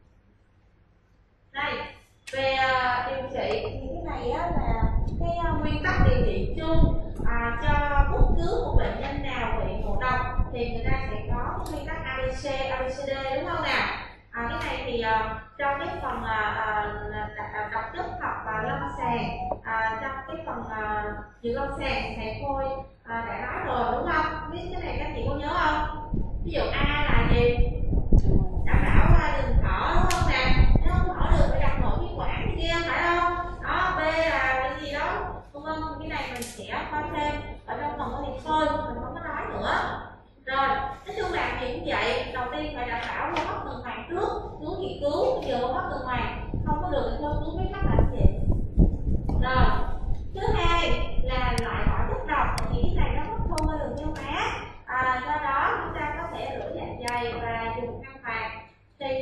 Đây về uh, điều trị thì cái này á là cái uh, nguyên tắc điều trị chung à, cho bất cứ một bệnh nhân nào bị ngộ độc thì người ta sẽ có cái nguyên tắc a bê xê, a bê xê đê đúng không nào? À, cái này thì uh, trong cái phần uh, đọc chất học và lâm sàng, uh, trong cái phần uh, dự lâm sàng thì thầy Khôi uh, đã nói rồi đúng không? Biết cái này các chị có nhớ không? Ví dụ A là gì? Đảm bảo uh, đừng thở đúng không nè? Nếu không thở được phải đặt nội khí quản kia phải không? Đó, B là cái gì đó? Vân vân, cái này mình sẽ coi thêm ở trong phần của thầy Khôi, mình không có nói nữa. Rồi, nói chung là gì cũng vậy, đầu tiên phải đảm bảo hô hấp tuần hoàn trước, cứu thì cứu, bây giờ hô hấp tuần hoàn không có được thì thôi cứu với cách là gì. Rồi, thứ hai là loại bỏ chất độc, thì cái này nó hấp thu qua đường tiêu hóa, à, do đó chúng ta có thể rửa dạ dày và dùng khăn mặt. Thì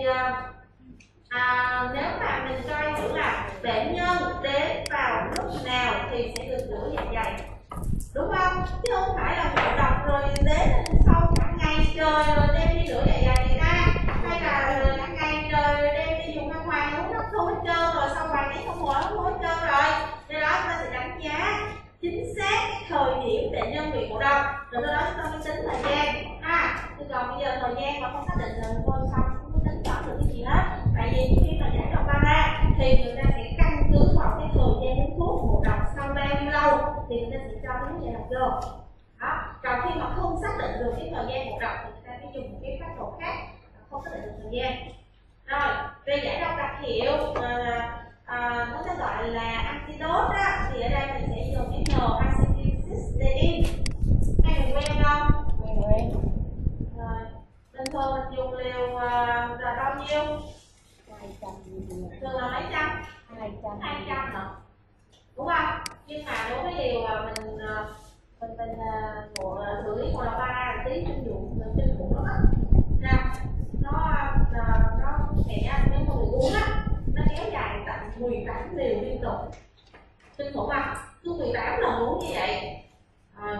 à, nếu mà mình coi thử là bệnh nhân đến vào lúc nào thì sẽ được rửa dạ dày, đúng không? Chứ không phải là ngộ độc rồi đến sau cả ngày trời rồi đem đi rửa dạ dày người ta, hay là cả ngày trời đem đi dùng khăn hoàng uống nó không hết trơn rồi sau vài tiếng không hồi nó không hết trơn rồi. Do đó chúng ta sẽ đánh giá chính xác cái thời điểm bệnh nhân bị ngộ độc, rồi sau đó chúng ta mới tính thời gian ha. Chứ còn bây giờ thời gian mà không xác định là thôi xong không có tính toán được cái gì hết. Tại vì khi mà giải độc para thì người ta sẽ căn cứ vào cái thời gian uống thuốc ngộ độc sau bao nhiêu lâu thì người ta sẽ cho cái thuốc giải độc vô. Đó. Còn khi mà không xác định được cái thời gian ngộ độc thì người ta phải dùng một cái phác đồ khác, không xác định được thời gian. Rồi về giải độc đặc hiệu à, à, nó sẽ gọi là antidote á, thì ở đây mình sẽ dùng cái N-acetylcysteine. Các mình quen không? Quen quen. Rồi bình thường mình dùng liều uh, là bao nhiêu? hai trăm. Thường là mấy trăm? hai trăm. hai trăm hả? Đúng không? Nhưng mà đối với liều uh, mình uh, mình mình uh, của uh, xử lý ngộ độc para tí kinh dụng mình kinh khủng lắm á. Nào, nó uh, nó sẽ nếu mà người uống á, nó kéo dài tận mười tám liều liên tục. Kinh khủng không? Cứ mười tám lần uống như vậy. À.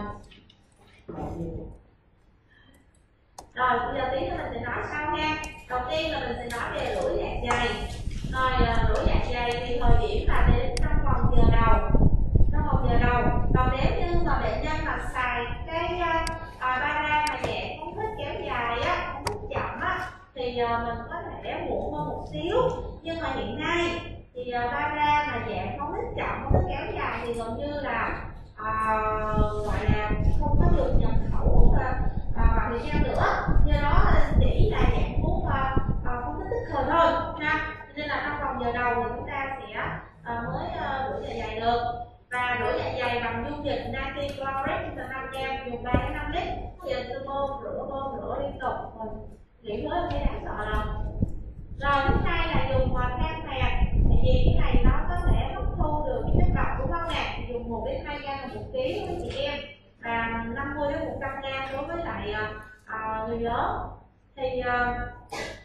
Rồi bây giờ tí nữa mình sẽ nói sau nha. Đầu tiên là mình sẽ nói về rửa dạ dày. Rồi uh, rửa dạ dày thì thời điểm là đến năm vòng giờ đầu, năm vòng giờ đầu. Còn nếu như mà bệnh nhân mà xài cái uh, para mà dạng không thích kéo dài á, không thích chậm á, thì uh, mình có thể muộn hơn một xíu. Nhưng mà hiện nay thì uh, para mà dạng không thích chậm, không thích kéo dài thì gần như là uh, gọi là không có được nhập khẩu uh, vào Việt Nam nữa. Do đó chỉ là dạng thuốc uh, uh, không thích tích thời thôi ha. Nên là trong vòng giờ đầu thì chúng ta sẽ uh, mới uh, rửa dạ dày được. Và rửa dạ dày bằng dung dịch natri chloride năm gram dùng ba đến năm lít. Giờ tôi bơm rửa bơm rửa liên tục rồi nghĩ mới thấy đáng sợ rồi. Rồi thứ hai là dùng khăn mạc, tại vì cái này nó có thể hấp thu được cái chất độc đúng không nè. Dùng một đến hai gram một ký với chị em và năm mươi đến một trăm gram đối với lại uh, người lớn. Thì uh,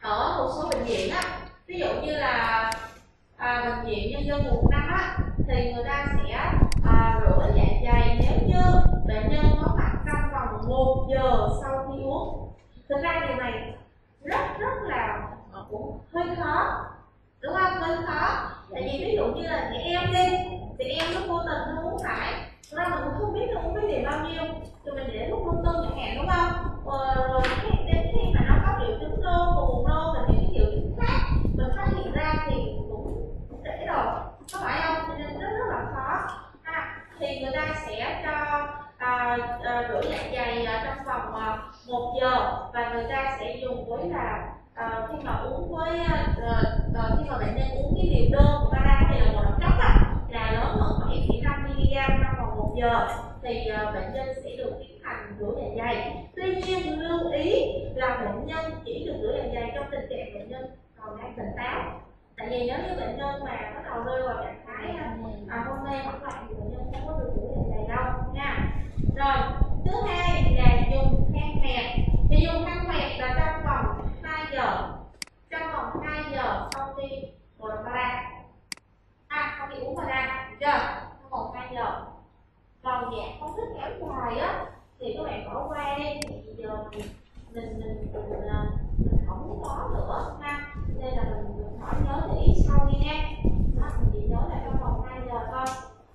ở một số bệnh viện á, ví dụ như là à, bệnh viện Nhân dân một năm á, thì người ta sẽ à, rửa dạ dày nếu như bệnh nhân có mặt trong vòng một giờ sau khi uống. Thực ra điều này rất rất là cũng hơi khó, đúng không? Hơi khó. Tại vì ví dụ như là trẻ em đi, trẻ em nó vô tình nó uống phải, ra mình cũng không biết nó uống cái gì bao nhiêu, rồi mình để thuốc lung tung chẳng hạn, đúng không? Ờ, rồi đến khi mà nó có triệu chứng nôn, buồn nôn là những cái triệu chứng khác mình phát hiện ra thì cũng trễ rồi, có phải không? Cho nên rất rất là khó. À, thì người ta sẽ cho à, à, rửa dạ dày à, trong vòng à, một giờ, và người ta sẽ dùng với là à, khi mà uống với à, à, khi mà bệnh nhân uống cái liều đơn của Para thì là ngộ độc chất á, là lớn hơn bảy phẩy năm mi-li-gam trong vòng một giờ thì uh, bệnh nhân sẽ được tiến hành rửa dạ dày. Tuy nhiên lưu ý là bệnh nhân chỉ được rửa dạ dày trong tình trạng bệnh nhân còn đang tỉnh táo. Tại vì nếu như bệnh nhân mà bắt đầu rơi vào trạng thái à, hôn mê hoảng loạn thì bệnh nhân không có được rửa dạ dày đâu nha. Rồi thứ hai là dùng khăn mẹt. Thì dùng khăn mẹt là trong vòng hai giờ, trong vòng hai giờ sau khi ngộ độc Para, à sau khi uống Para, được chưa? Trong vòng hai giờ. Còn dạng không thích kéo dài á thì các bạn bỏ qua đi, thì giờ mình mình mình mình, mình không có nữa ha, nên là mình, mình khỏi nhớ để ý sau đi nha. Đó, mình chỉ nhớ là trong vòng hai giờ thôi.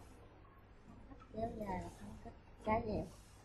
Kéo dài là không thích cái gì.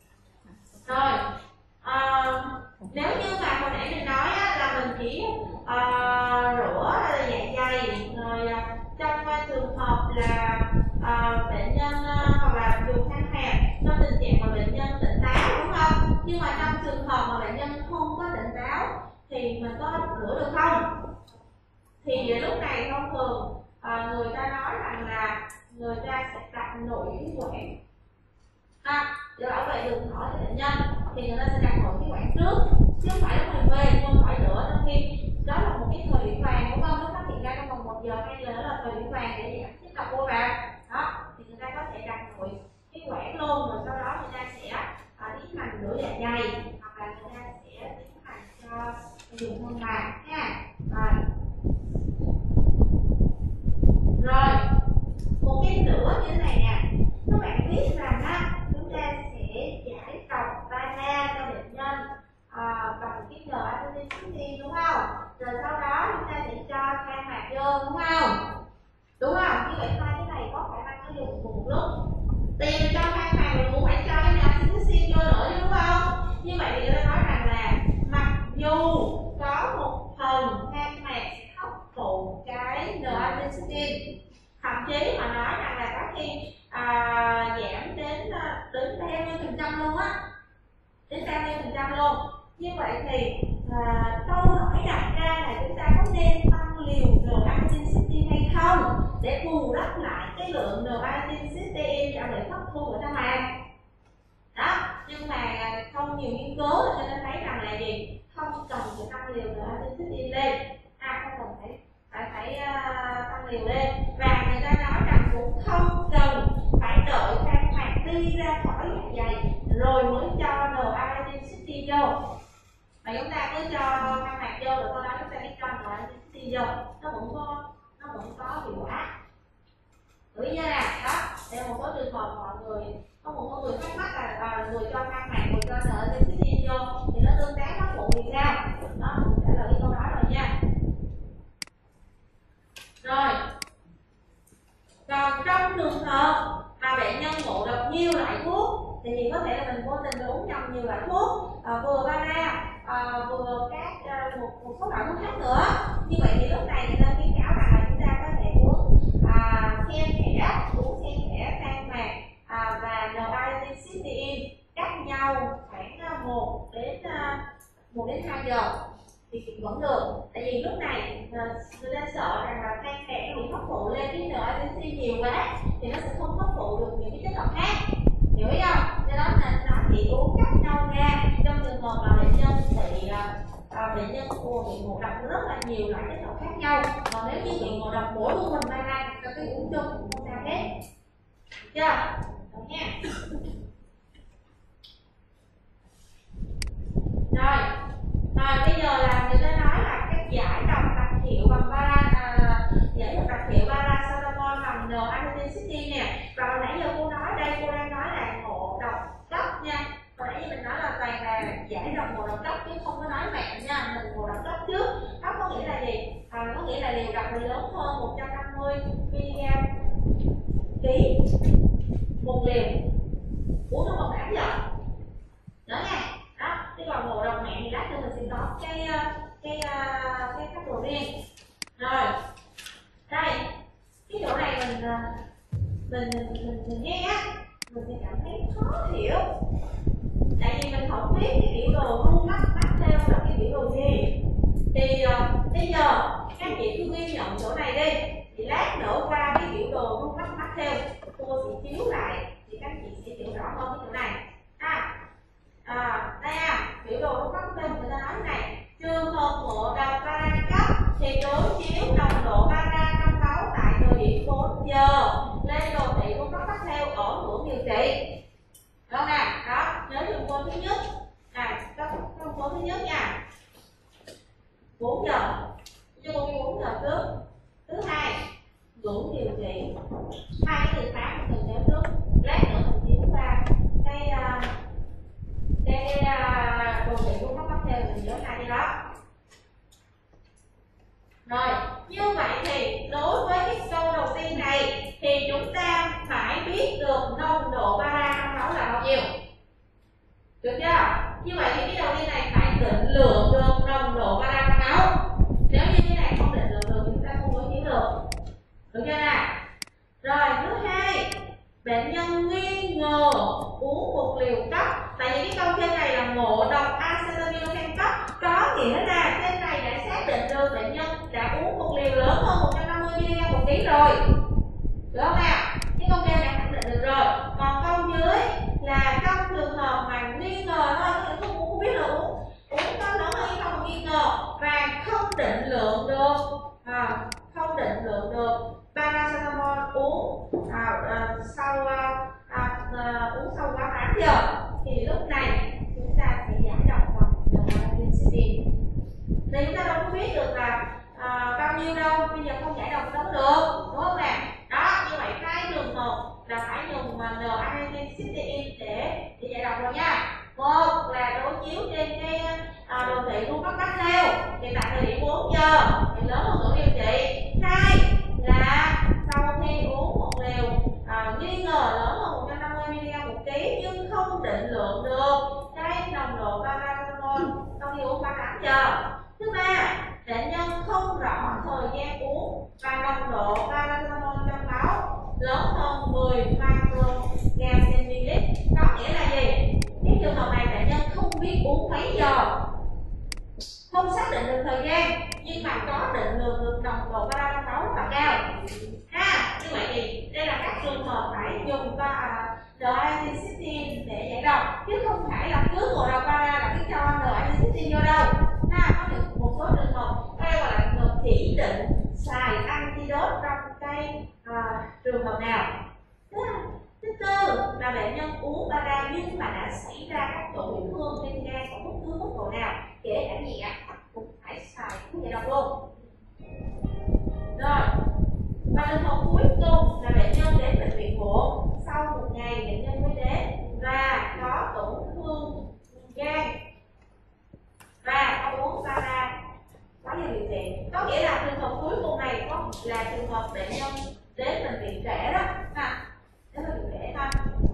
Rồi à, nếu như mà hồi nãy mình nói á, là mình chỉ à, rửa dạ dày rồi à, trong à, trường hợp là à, bệnh nhân à, hoặc là dùng khăn mẹt trong tình trạng mà bệnh nhân tỉnh táo, đúng không? Nhưng mà trong trường hợp mà bệnh nhân không có tỉnh táo thì mình có rửa được không? Thì lúc này thông thường à, người ta nói rằng là người ta sẽ đặt nội khí quản à, để bảo vệ đường thở cho bệnh nhân, thì người ta sẽ đặt nội khí quản trước, chứ không phải lúc mình về không phải rửa, trong khi đó là một cái thời điểm vàng, đúng không? Nó phát hiện ra trong vòng một giờ hay là đó là thời điểm vàng để giảm chất độc vô vào đó, thì người ta có thể đặt nội khí quản luôn, rồi sau đó người ta sẽ à, tiến hành rửa dạ dày, hoặc là người ta sẽ tiến hành cho dùng phân bạc ha. Rồi rồi một cái nữa như thế này nè, các bạn biết rằng á, chúng ta sẽ giải độc Para cho bệnh nhân à, bằng cái N-acetylcysteine, đúng không? Rồi sau đó chúng ta sẽ cho khăn mạc vô, đúng không? Đúng không? Như vậy hai cái này có khả năng nó dùng cùng một lúc. Tiền cho khăn mạc mình cũng phải cho cái N-acetylcysteine vô nữa, đúng không? Như vậy thì người ta nói rằng là mặc dù có một phần khăn mạc sẽ hấp thụ cái N-acetylcysteine, thậm chí họ nói rằng là có khi à, giảm đến đến ba mươi phần trăm luôn á, đến ba mươi phần trăm luôn. Như vậy thì à, câu hỏi đặt ra là chúng ta có nên tăng liều N-acetylcysteine hay không để bù đắp lại cái lượng N-acetylcysteine để hấp thu ở trong màng đó. Nhưng mà không nhiều nghiên cứu cho nên thấy rằng là gì, không cần phải tăng liều N-acetylcysteine lên, à không cần phải phải phải uh, tăng liều lên, và người ta nói rằng cũng không cần phải đợi khăn mạc đi ra khỏi dạ dày rồi mới cho N-acetylcysteine vô, mà chúng ta cứ cho khăn mạc vô rồi sau đó chúng ta biết cho N-acetylcysteine vô, nó vẫn có nó vẫn có hiệu quả. Hiểu chưa nè? Đó, đây là một số trường hợp mọi người có một số người thắc mắc là à, người cho khăn mạc người cho N-acetylcysteine vô thì nó tương tác tác vụ gì sao? Đó, mình trả lời cái câu đó rồi nha. Rồi, còn trong trường hợp mà bệnh nhân ngộ độc nhiều loại thuốc thì có thể là mình vô tình uống nhầm nhiều loại thuốc, à, vừa Para, à, vừa các à, một, một số loại thuốc khác nữa. Như vậy thì lúc này người ta khuyến cáo rằng là chúng ta có thể uống à, xen kẽ, uống xen kẽ khăn mạc à, và N-acetylcysteine cách nhau khoảng một đến một đến hai giờ thì vẫn được. Tại vì lúc này người ta sợ rằng là khăn mạc nó bị hấp thụ lên cái N-acetylcysteine nhiều quá thì nó sẽ không hấp thụ được những cái chất độc khác, hiểu không? Do đó nên nó chỉ uống cách nhau ra trong trường hợp mà bệnh nhân bị à, bệnh nhân bị ngộ độc rất là nhiều loại chất độc khác nhau. Còn nếu như bị ngộ độc mỗi một phần Para thì cái uống chung không sao hết, được chưa? Được nha. Rồi, rồi bây giờ là người ta nói là cách giải hiệu bằng para à, giải được đặc hiệu paracetamol bằng N-acetylcysteine nè. Và hồi nãy giờ cô nói đây, cô đang nói là ngộ độc cấp nha. Hồi nãy giờ mình nói là toàn là giải độc ngộ độc cấp chứ không có nói mẹn nha, mình ngộ độc cấp trước. Cấp có nghĩa là gì? À, có nghĩa là liều độc lớn hơn một trăm năm mươi mi-li-gam ký một liều, uống nó còn cảm giận đó nha. Đó, cái còn ngộ độc mẹn thì lát nữa mình sẽ có cái cái cái cách đồ riêng. Rồi đây, cái chỗ này mình mình mình, mình nghe mình sẽ cảm thấy khó hiểu, tại vì mình không biết cái biểu đồ rung lắc bắt theo là cái biểu đồ gì. Thì uh, bây giờ các chị cứ ghi nhận chỗ này đi, thì lát nữa qua cái biểu đồ rung lắc bắt theo cô sẽ chiếu lại thì các chị sẽ hiểu rõ hơn cái chỗ này. À, à đây à, biểu đồ rung lắc theo người ta nói thế này: trường hợp ngộ độc para cấp thì đối chiếu nồng độ para trong máu tại thời điểm bốn giờ lên đồ thị rung lắc bắt theo ở ngưỡng điều trị. Đúng không nào? Đó, nhớ trường cô thứ nhất à, trong cô thứ nhất nha, bốn giờ, cho cô ghi bốn giờ trước. Thứ hai, ngưỡng điều trị, hai cái từ khóa mình cần nhớ trước. Lát nữa mình chiếu qua cái cái đồ thị rung lắc bắt theo mình nhớ hai cái đó. Rồi, như vậy thì đối với cái câu đầu tiên này thì chúng ta phải biết được nồng độ para trong máu là bao nhiêu. Được chưa? Như vậy thì cái đầu tiên này phải định lượng được nồng độ para trong máu. Nếu như cái này không định lượng được chúng ta không có hiểu được. Được chưa nào? Rồi, thứ hai, bệnh nhân nghi ngờ uống một liều cấp. Tại vì cái câu trên này là ngộ độc acetaminophen cấp, có nghĩa là trên này đã xác định được bệnh nhân đã uống một liều lớn hơn một trăm năm mươi mi-li-gam một ký rồi. Được không nào? Cái câu trên đã khẳng định được rồi. Còn câu dưới là trong trường hợp mà nghi ngờ thôi, không, không biết là uống uống có lớn hay không, nghi ngờ và không định lượng được à, không định lượng được paracetamol uống à, à, sau à, à, uống sau quá tám giờ thì lúc này chúng ta sẽ giải độc bằng N-acetylcysteine. Thì chúng ta đâu có biết được là à, bao nhiêu đâu, bây giờ không giải độc đâu có được, đúng không nào? Đó, như vậy hai trường hợp là phải dùng N-acetylcysteine để để giải độc rồi nha. Một là đối chiếu trên cái à, đồ thị rung lắc bắt theo thì tại thời điểm bốn giờ thì lớn hơn ngưỡng điều trị. Hai là sau khi uống một liều à, nghi ngờ lớn hơn một trăm năm mươi mi-li-gam một ký nhưng không định lượng được cái nồng độ paracetamol sau khi uống qua tám giờ. Thứ ba, bệnh nhân không rõ thời gian uống và nồng độ paracetamol trong máu lớn hơn mười microgram trên ml. Có nghĩa là gì? Cái trường hợp này bệnh nhân không biết uống mấy giờ, không xác định được thời gian nhưng mà có định lượng được nồng độ para trong máu rất là cao. Ha, như vậy thì đây là các trường hợp phải dùng N-acetylcysteine để giải độc, chứ không phải là cứ ngộ độc para là cứ cho N-acetylcysteine vô đâu. Ha, có được một số trường hợp đây gọi là trường hợp chỉ định xài antidot trong cái à, trường hợp nào. Thứ tư là bệnh nhân uống para nhưng mà đã xảy ra các chỗ bị thương trên gan ở bất cứ mức độ nào, kể cả nhẹ cũng phải xài thuốc giải độc luôn. Rồi, và trường hợp cuối cùng là bệnh nhân đến bệnh viện muộn, sau một ngày bệnh nhân mới đến và có tổn thương gan và có uống para quá nhiều điều trị. Có nghĩa là trường hợp cuối cùng này có là trường hợp bệnh nhân đến bệnh viện trẻ đó ha. Đó là điều để thôi.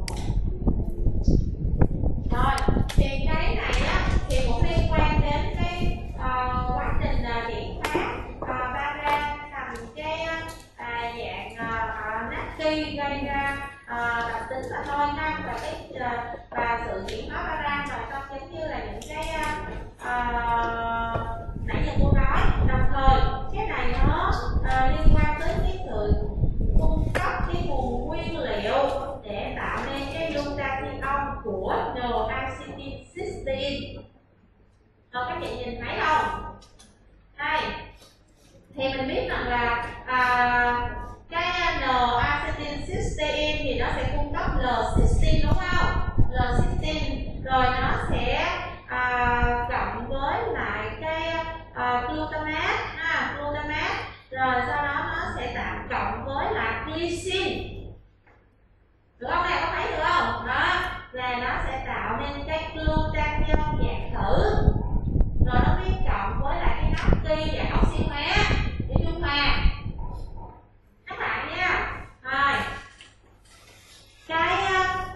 Rồi, thì cái này á thì cũng liên quan đến cái uh, quá trình uh, chuyển hóa uh, para thành cái uh, dạng uh, natri gây ra uh, đặc tính là thôi ha, và cái uh, và sự chuyển hóa para và trong giống như là những cái uh, uh, nãy giờ cô nói. Đồng thời cái này nó uh, liên quan đến cái sự cung cấp cái nguồn nguyên liệu để tạo nên cái glutathione của N-acetylcysteine. Rồi các chị nhìn thấy không? Đây thì mình biết rằng là à, cái N-acetylcysteine thì nó sẽ cung cấp L-cysteine đúng không? L-cysteine rồi nó sẽ à, cộng với lại cái à, glutamate ha, glutamate glycine. Được không nào, có thấy được không? Đó là nó sẽ tạo nên cái glutathione dạng thử, rồi nó kết cộng với lại cái natri và oxy hóa để trung hòa các bạn nha. Rồi cái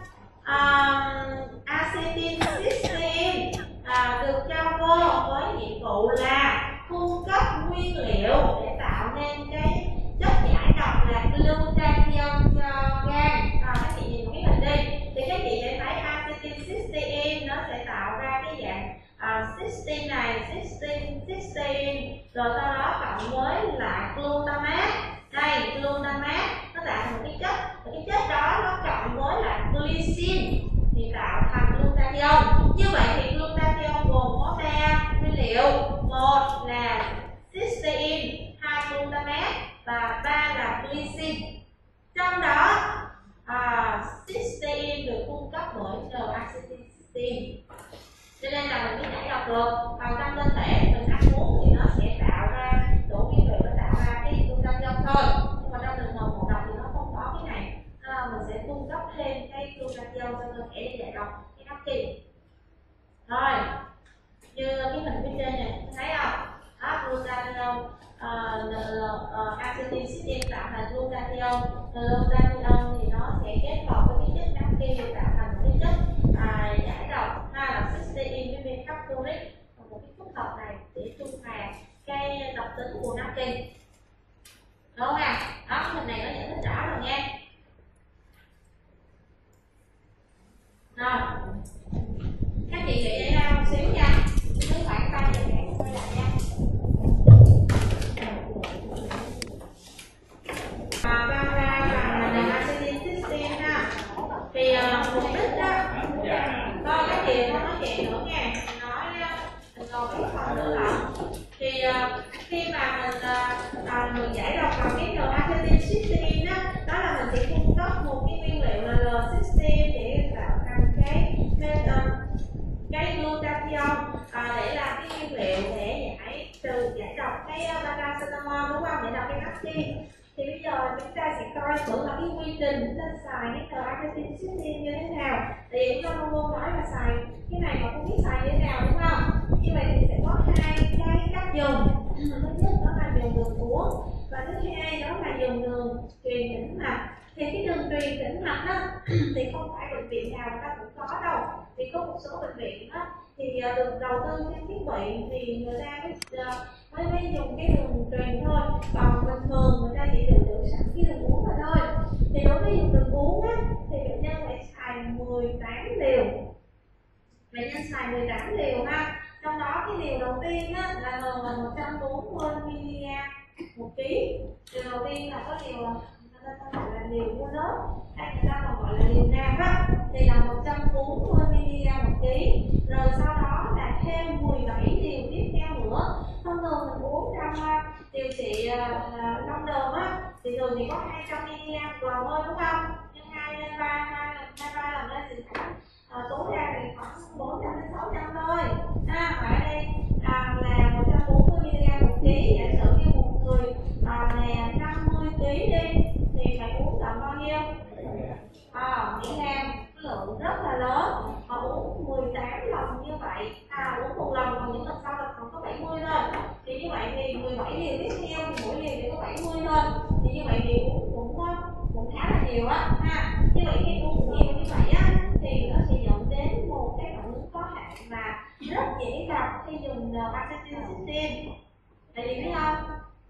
uh, acetylcysteine uh, được cho vô với nhiệm vụ là cung cấp nguyên liệu để tạo nên cái chất giải độc là glutathione cho gan. Rồi các chị nhìn cái hình đi thì các chị sẽ thấy acetylcysteine nó sẽ tạo ra cái dạng uh, cysteine này, cysteine, cysteine rồi sau đó cộng với lại glutamate. Đây glutamate nó tạo thành một cái chất, và cái chất đó nó cộng với lại glycine thì tạo thành glutathione. Như vậy thì glutathione gồm có ba nguyên liệu, một là cysteine, hai glutamate và ba là glycine. Trong đó à, cysteine được cung cấp bởi N-acetylcysteine, cho nên là mình mới giải độc được. Còn trong cơ thể mình ăn uống thì nó sẽ tạo ra đủ nguyên liệu, nó tạo ra cái glutathione thôi, nhưng mà trong trường hợp ngộ độc thì nó không có cái này, à, mình sẽ cung cấp thêm cái glutathione cho cơ thể để giải độc cái natri. Rồi như cái hình phía trên này thấy không, đó glutathione uh, uh, acetylcysteine tạo thành glutathione, glutathione thì nó sẽ kết hợp với cái chất natri để tạo thành một cái chất à, giải độc, hay là cysteine với methacrylic, một cái phức hợp này để trung hòa cái độc tính của natri. Đúng không ạ? Đó, cái hình này nó giải thích rõ rồi nha. Rồi các chị để ra một xíu nha, cứ khoảng ba giờ kẻ quay lại nha. À, ba ra là acetylcysteine ha, thì uh, mục đích đó coi các chị không nói chuyện nữa nha, nói mình còn cái phần nữa lận. Thì uh, khi mà mình uh, uh, mình giải độc bằng cái N-acetylcysteine đó, đó là mình sẽ cung cấp một cái nguyên liệu là L-cysteine để tạo thành cái uh, cái glutathione à, để làm cái nguyên liệu để giải trừ giải độc cái paracetamol, đúng không, để độc cái natri. Thì bây giờ chúng ta sẽ coi thử là cái quy trình chúng ta xài cái N-acetylcysteine như thế nào. Thì chúng ta luôn luôn nói là xài cái này mà không biết xài như thế nào, đúng không? Như vậy thì sẽ có hai cái cách dùng. Thứ nhất đó là dùng đường uống, và thứ hai đó là dùng đường truyền tĩnh mạch. Thì cái đường truyền tĩnh mạch đó thì không phải bệnh viện nào người ta cũng có đâu, thì có một số bệnh viện đó thì được đầu tư cái thiết bị thì người ta mới, mới, mới dùng cái đường truyền thôi, còn bình thường người ta chỉ được tự sẵn cái đường uống mà thôi. Thì đối với dùng đường uống á, thì bệnh nhân phải xài mười tám liều, bệnh nhân xài mười tám liều ha. Trong đó cái liều đầu tiên á, là là một trăm bốn mươi mi-li-gam một ký. Liều đầu tiên là có liều người ta gọi là liều mua lớp, hay người ta còn gọi là liều nam á, thì là một trăm bốn mươi mi-li-gam một ký. Rồi sau đó là thêm mười bảy liều tiếp theo nữa. Thông thường mình uống trong uh, điều trị uh, long đờm á, thì thường thì có hai trăm mi-li-gam còn thôi, đúng không? Nhưng hai lên ba hai ba lần lên thì khoảng uh, tối đa thì khoảng bốn trăm đến sáu trăm thôi. À, ở đây à, là một trăm bốn mươi mi-li-gam một ký. Giả sử như một người à, nè năm mươi ký đi thì phải uống tầm bao nhiêu? À, mi-li-gam, lượng rất là lớn. Họ uống mười tám lần như vậy, à, uống một lần, còn những lần sau là còn có bảy mươi thôi. Thì như vậy thì mười bảy liều tiếp theo thì mỗi liều chỉ có bảy mươi thôi. Thì như vậy thì uống cũng cũng khá là nhiều á ha. Như vậy khi uống nhiều như vậy á thì nó sẽ dẫn đến một cái phản ứng có hại mà rất dễ gặp khi dùng acetylcysteine. Tại vì biết không?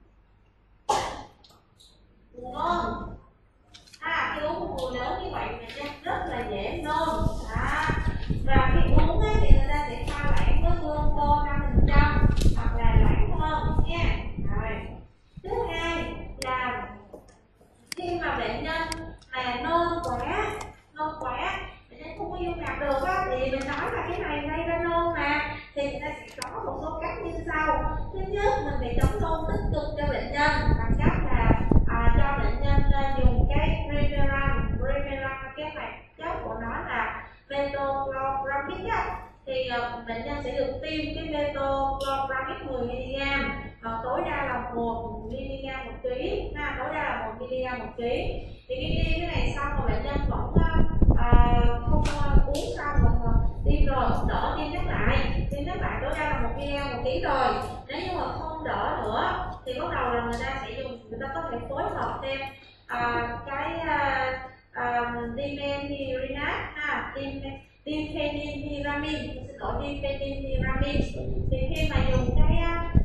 Nôn. À, khi uống một mùi lớn như vậy thì rất là dễ nôn. À, và khi uống ấy, thì người ta sẽ pha loãng với gương tô năm phần trăm hoặc là loãng hơn nha. Rồi. Thứ hai là khi mà bệnh nhân mà nôn quá, nôn quá, bệnh nhân không có dung nạp được á, thì mình nói là cái này gây ra nôn mà, thì người ta sẽ có một số cách như sau. Thứ nhất, mình phải chống nôn tích cực cho bệnh nhân bằng cách là à, cho bệnh nhân dùng cái Remeron, Remeron cái hoạt chất của nó là metoclopramide á, thì uh, bệnh nhân sẽ được tiêm cái metoclopramide mười mi-li-gam còn tối đa là một mi-li-gam một ký ha, tối đa là một mi-li-gam một ký. Thì khi tiêm cái này xong rồi bệnh nhân vẫn à, không uh, uống xong rồi tiêm rồi không đỡ, tiêm nhắc lại, tiêm nhắc lại tối đa là một mi-li-gam một ký rồi. Nếu như mà không đỡ nữa thì bắt đầu là người ta sẽ dùng, người ta có thể phối hợp thêm à, cái uh, difenirinat ha, difenhydramine, xin lỗi, difenhydramine. Thì khi mà dùng cái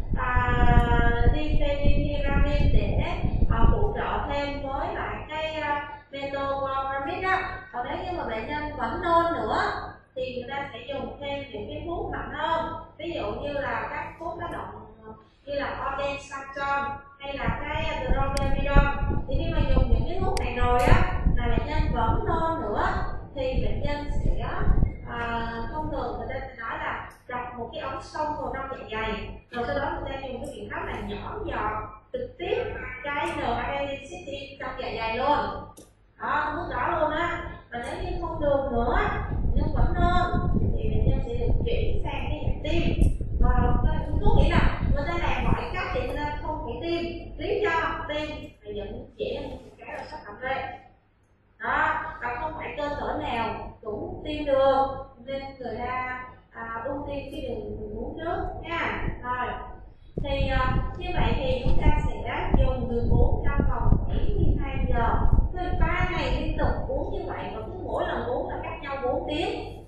uh, difenhydramine để uh, phụ trợ thêm với lại cái uh, metoclopramide đó, còn nếu như mà bệnh nhân vẫn nôn nữa thì người ta sẽ dùng thêm những cái thuốc mạnh hơn, ví dụ như là các thuốc tác động như là ondansetron hay là cái droperidone. Thì khi mà dùng những cái thuốc này rồi á mà bệnh nhân vẫn nôn nữa thì bệnh nhân sẽ à, thông thường người ta sẽ nói là đặt một cái ống sông vào trong dạ dày, rồi sau đó người ta dùng cái biện pháp là nhỏ giọt trực tiếp cái N-acetylcysteine trong dạ dày luôn. Đó, không bước đó luôn á. Và nếu như không được nữa nhưng vẫn nôn thì bệnh nhân sẽ được chuyển sang cái dạng tiêm. Và có nghĩa là người ta làm mọi cách thì người ta không phải tiêm, lý do tiêm thì vẫn dễ hơn cái là sắp tập lên. Đó, và không phải cơ sở nào cũng tiêm được nên người ta à, ưu tiên cái đường uống trước nha. Rồi thì à, như vậy thì chúng ta sẽ dùng đường uống trong vòng bảy mươi hai giờ, cứ ba ngày liên tục uống như vậy, và cứ mỗi lần uống là cách nhau bốn tiếng,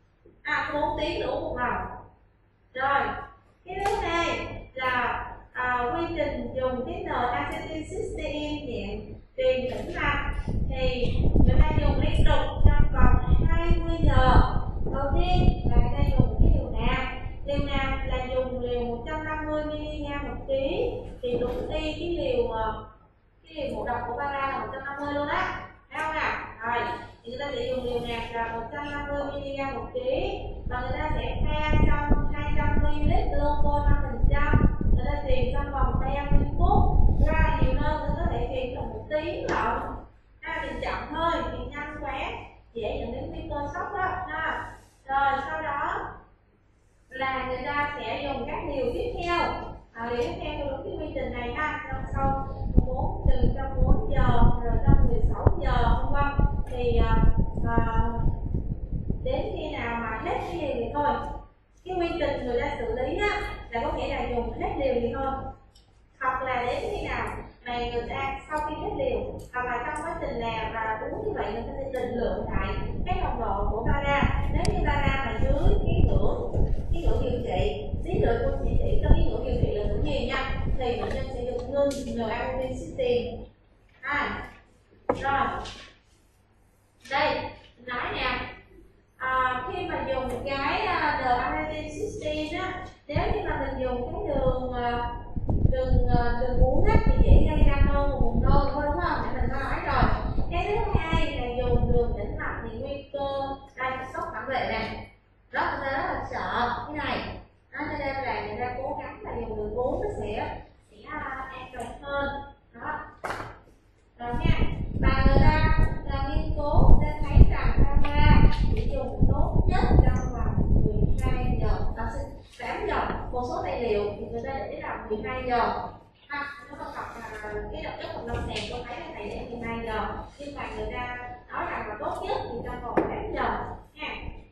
à bốn tiếng để uống một lần. Rồi cái thứ hai là à, quy trình dùng cái N-acetylcysteine dạng truyền tĩnh mạch thì người ta dùng liên tục trong vòng hai mươi giờ. Đầu tiên là người ta dùng cái liều nạp, liều nạp là dùng liều một trăm năm mươi mi-li-gam một ký, thì đúng y cái liều cái liều ngộ độc của para là một trăm năm mươi luôn á, thấy không nào? Rồi thì người ta sẽ dùng liều nạp là một trăm năm mươi mi-li-gam một ký, và người ta sẽ pha trong hai trăm mi-li-lít glucose năm phần trăm, người ta truyền trong vòng ba mươi phút, ra nhiều nơi người ta có thể truyền trong một tiếng lận. À, thì chậm thôi, thì nhanh quá dễ dẫn đến nguy cơ sốc đó ha. Rồi sau đó là người ta sẽ dùng các liều tiếp theo, à, liều tiếp theo theo đúng cái quy trình này ha, trong sau bốn từ trong bốn giờ rồi trong mười sáu giờ vân vân. Thì à, à, đến khi nào mà hết cái liều thì thôi. Cái quy trình người ta xử lý á là có nghĩa là dùng hết liều thì thôi, hoặc là đến khi nào mà người ta sau khi hết liều, hoặc là trong quá trình làm và uống như vậy người ta sẽ định lượng lại cái nồng độ của para. Nếu như para mà dưới cái ngưỡng cái ngưỡng điều trị, lý lượng của chị chỉ có cái ngưỡng điều trị là ngưỡng nhiều nha, thì bệnh nhân sẽ được ngưng N-acetylcysteine. À, rồi đây nói nè, à, khi mà dùng cái N-acetylcysteine á, nếu như mà mình dùng cái đường đường đường uống á thì dễ gây ra nôn và buồn nôn thôi, đúng không? Để mình có nói rồi. Cái thứ hai là dùng đường tĩnh mạch thì nguy cơ đây sốc phản vệ này, đó người ta rất là sợ cái này, đó cho nên là người ta cố gắng là dùng đường uống nó sẽ sẽ an toàn hơn đó. Rồi nha, và người ta là nghiên cứu người ta thấy rằng para chỉ dùng tốt nhất trong vòng mười hai giờ, à, tám giờ. Một số tài liệu thì người ta để là mười hai giờ ha, nó có đọc là cái độc chất cộng đồng này có thấy là thầy để mười hai giờ, nhưng mà người ta nói rằng là tốt nhất thì trong vòng tám giờ nha.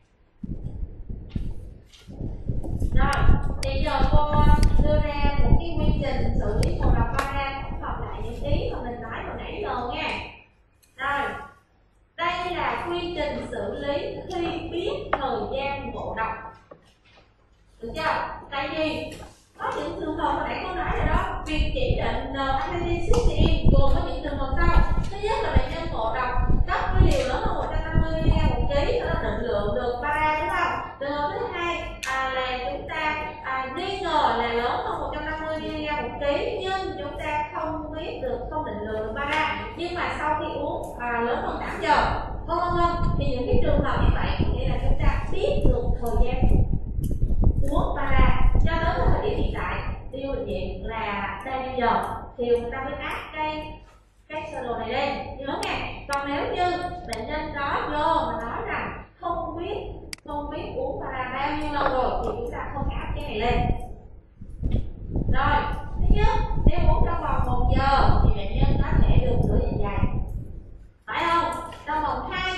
Rồi thì giờ cô đưa ra một cái quy trình xử lý ngộ độc para, tổng hợp lại những ý mà mình nói hồi nãy giờ nha. Rồi đây là quy trình xử lý khi biết thời gian ngộ độc, được chưa? Tại vì có những trường hợp hồi nãy cô nói rồi đó, việc chỉ định N-acetylcysteine gồm có những trường hợp sau. Thứ nhất là bệnh nhân ngộ độc cấp với liều lớn hơn một trăm năm mươi mi-li-gam một ký, đó là định lượng được para, đúng không? Trường hợp thứ hai à, là chúng ta à, nghi ngờ là lớn hơn một trăm năm mươi mi-li-gam một ký, nhưng chúng ta không biết được, không định lượng được para, nhưng mà sau khi uống à, lớn hơn tám giờ, vân vân. Thì những cái trường hợp như vậy có nghĩa là chúng ta biết được thời gian uống para. Cho đến thời điểm hiện tại đi bệnh viện là đây bây giờ thì người ta mới áp cái cái sơ đồ này lên, nhớ nghe. Còn nếu như bệnh nhân đó vô mà nói rằng không biết không biết uống para bao nhiêu lâu rồi thì chúng ta không áp cái này lên. Rồi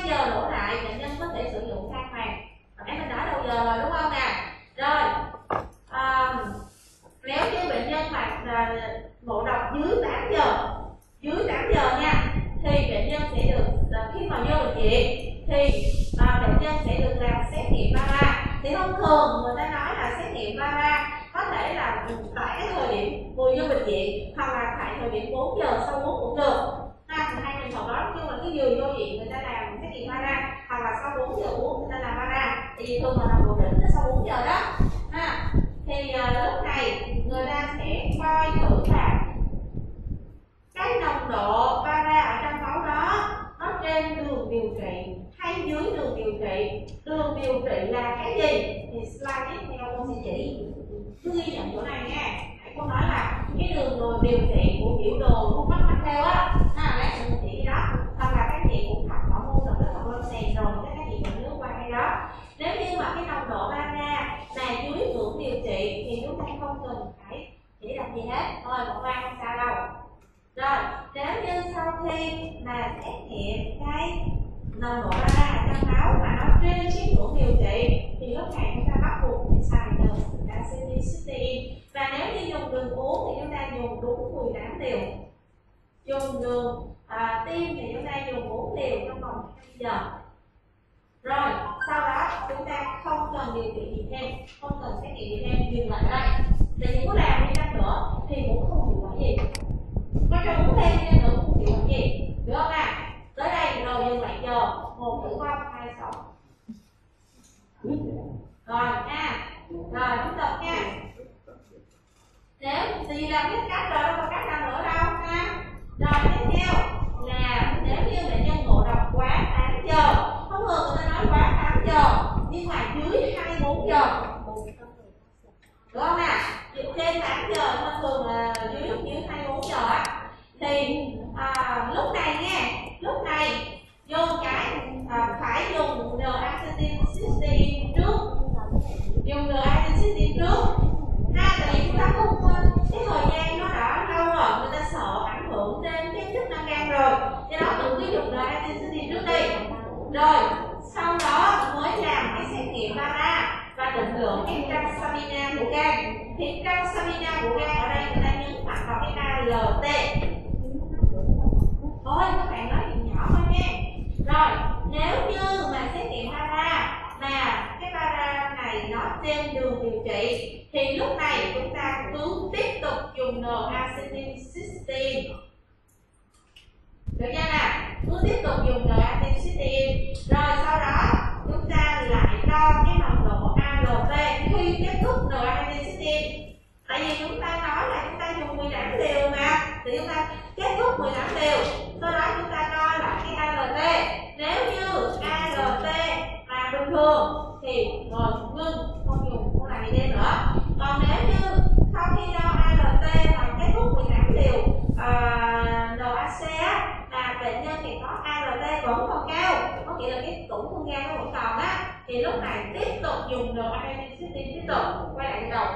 giờ đổ lại, bệnh nhân có thể sử dụng khăn màng. Hồi nãy mình đã đầu giờ rồi đúng không nè? Rồi à, nếu như bệnh nhân mà là ngộ độc dưới tám giờ, dưới tám giờ nha, thì bệnh nhân sẽ được khi mà vô bệnh viện thì à, bệnh nhân sẽ được làm xét nghiệm para. Thì thông thường người ta nói là xét nghiệm para có thể là tại cái thời điểm vừa vô bệnh viện hoặc là tại thời điểm bốn giờ sau bốn cũng được. Ha, thì hai trường hợp đó, nhưng mà cái vừa vô viện người ta làm xét nghiệm para hoặc là sau bốn giờ uống người ta làm para. Tại vì thường là nồng độ đỉnh nó sau bốn giờ đó. Ha, thì à, lúc này người ta sẽ coi thử là cái nồng độ para ở trong máu đó nó trên đường điều trị hay dưới đường điều trị. Đường điều trị là cái gì thì slide tiếp theo cô sẽ chỉ. Cứ ghi nhận chỗ này nha. Hãy cô nói là cái đường đồ điều trị của biểu đồ khuôn mắt mắt theo á, à lát mình chỉ cái đó. Hoặc là các chị cũng học họ mua được cái phần lâm sàng rồi, các chị nhận nước qua cái đó. Nếu như mà cái nồng độ para là dưới ngưỡng điều trị thì chúng ta không cần phải chỉ làm gì hết. Thôi một ba không sao đâu. Rồi, nếu như sau khi mà xét nghiệm cái nồng độ para ở trong máu mà nó trên cái ngưỡng điều trị thì lúc này chúng ta bắt buộc phải xài đường acetylcysteine. Và nếu như dùng đường uống thì chúng ta dùng đúng mười tám liều. Dùng đường à, tiêm thì chúng ta dùng bốn liều trong vòng hai giờ. Rồi, sau đó chúng ta không cần điều trị gì thêm, không cần xét nghiệm gì thêm, dừng lại đây. Để những có làm đi chăng nữa thì cũng không hiệu quả gì. Có cho uống thêm đi nữa cũng hiệu quả gì, được không nào? Tới đây rồi dừng lại giờ, một tử vong, hai sống. Rồi nha, rồi tiếp tục nha. Nếu thì làm biết cách rồi, đâu có cách nào nữa đâu ha. Rồi tiếp theo là nếu như bệnh nhân ngộ độc quá tám giờ, không thường người ta nói quá tám giờ, nhưng mà dưới hai mươi bốn giờ, được không nào? Trên tám giờ thông thường là dưới dưới hai mươi bốn giờ á, thì à, lúc này nha, lúc này vô cái à, phải dùng N-acetylcysteine trước, dùng N-acetylcysteine trước. Ha, tại vì chúng ta không cái thời gian nó đã lâu rồi, người ta sợ ảnh hưởng đến cái chức năng gan rồi, do đó mình cứ dùng N-acetylcysteine trước đi. Rồi sau đó mới làm cái xét nghiệm para và định lượng cái transamina của gan. Thì transamina của gan ở đây người ta nhấn mạnh vào cái a lờ tê. Thôi các bạn nói chuyện nhỏ thôi nha. Rồi nếu như mà xét nghiệm para mà cái para này nó trên đường điều trị thì lúc này chúng ta cứ tiếp tục dùng N-acetylcysteine. Được chưa nào? Cứ tiếp tục dùng N-acetylcysteine. Rồi sau đó chúng ta lại đo cái nồng độ a lờ tê khi kết thúc N-acetylcysteine. Tại vì chúng ta nói là chúng ta dùng mười tám liều mà, thì chúng ta kết thúc mười tám liều, sau đó chúng ta đo lại cái a lờ tê. Nếu như a lờ tê mà bình thường thì rồi ngưng, không dùng không làm gì thêm nữa. Còn nếu như sau khi đo a lờ tê mà kết thúc mười tám liều uh, en a xê á, là bệnh nhân thì có a lờ tê vẫn còn cao, có nghĩa là cái tổn thương gan nó vẫn còn á, thì lúc này tiếp tục dùng N-acetylcysteine tiếp tục quay lại đầu.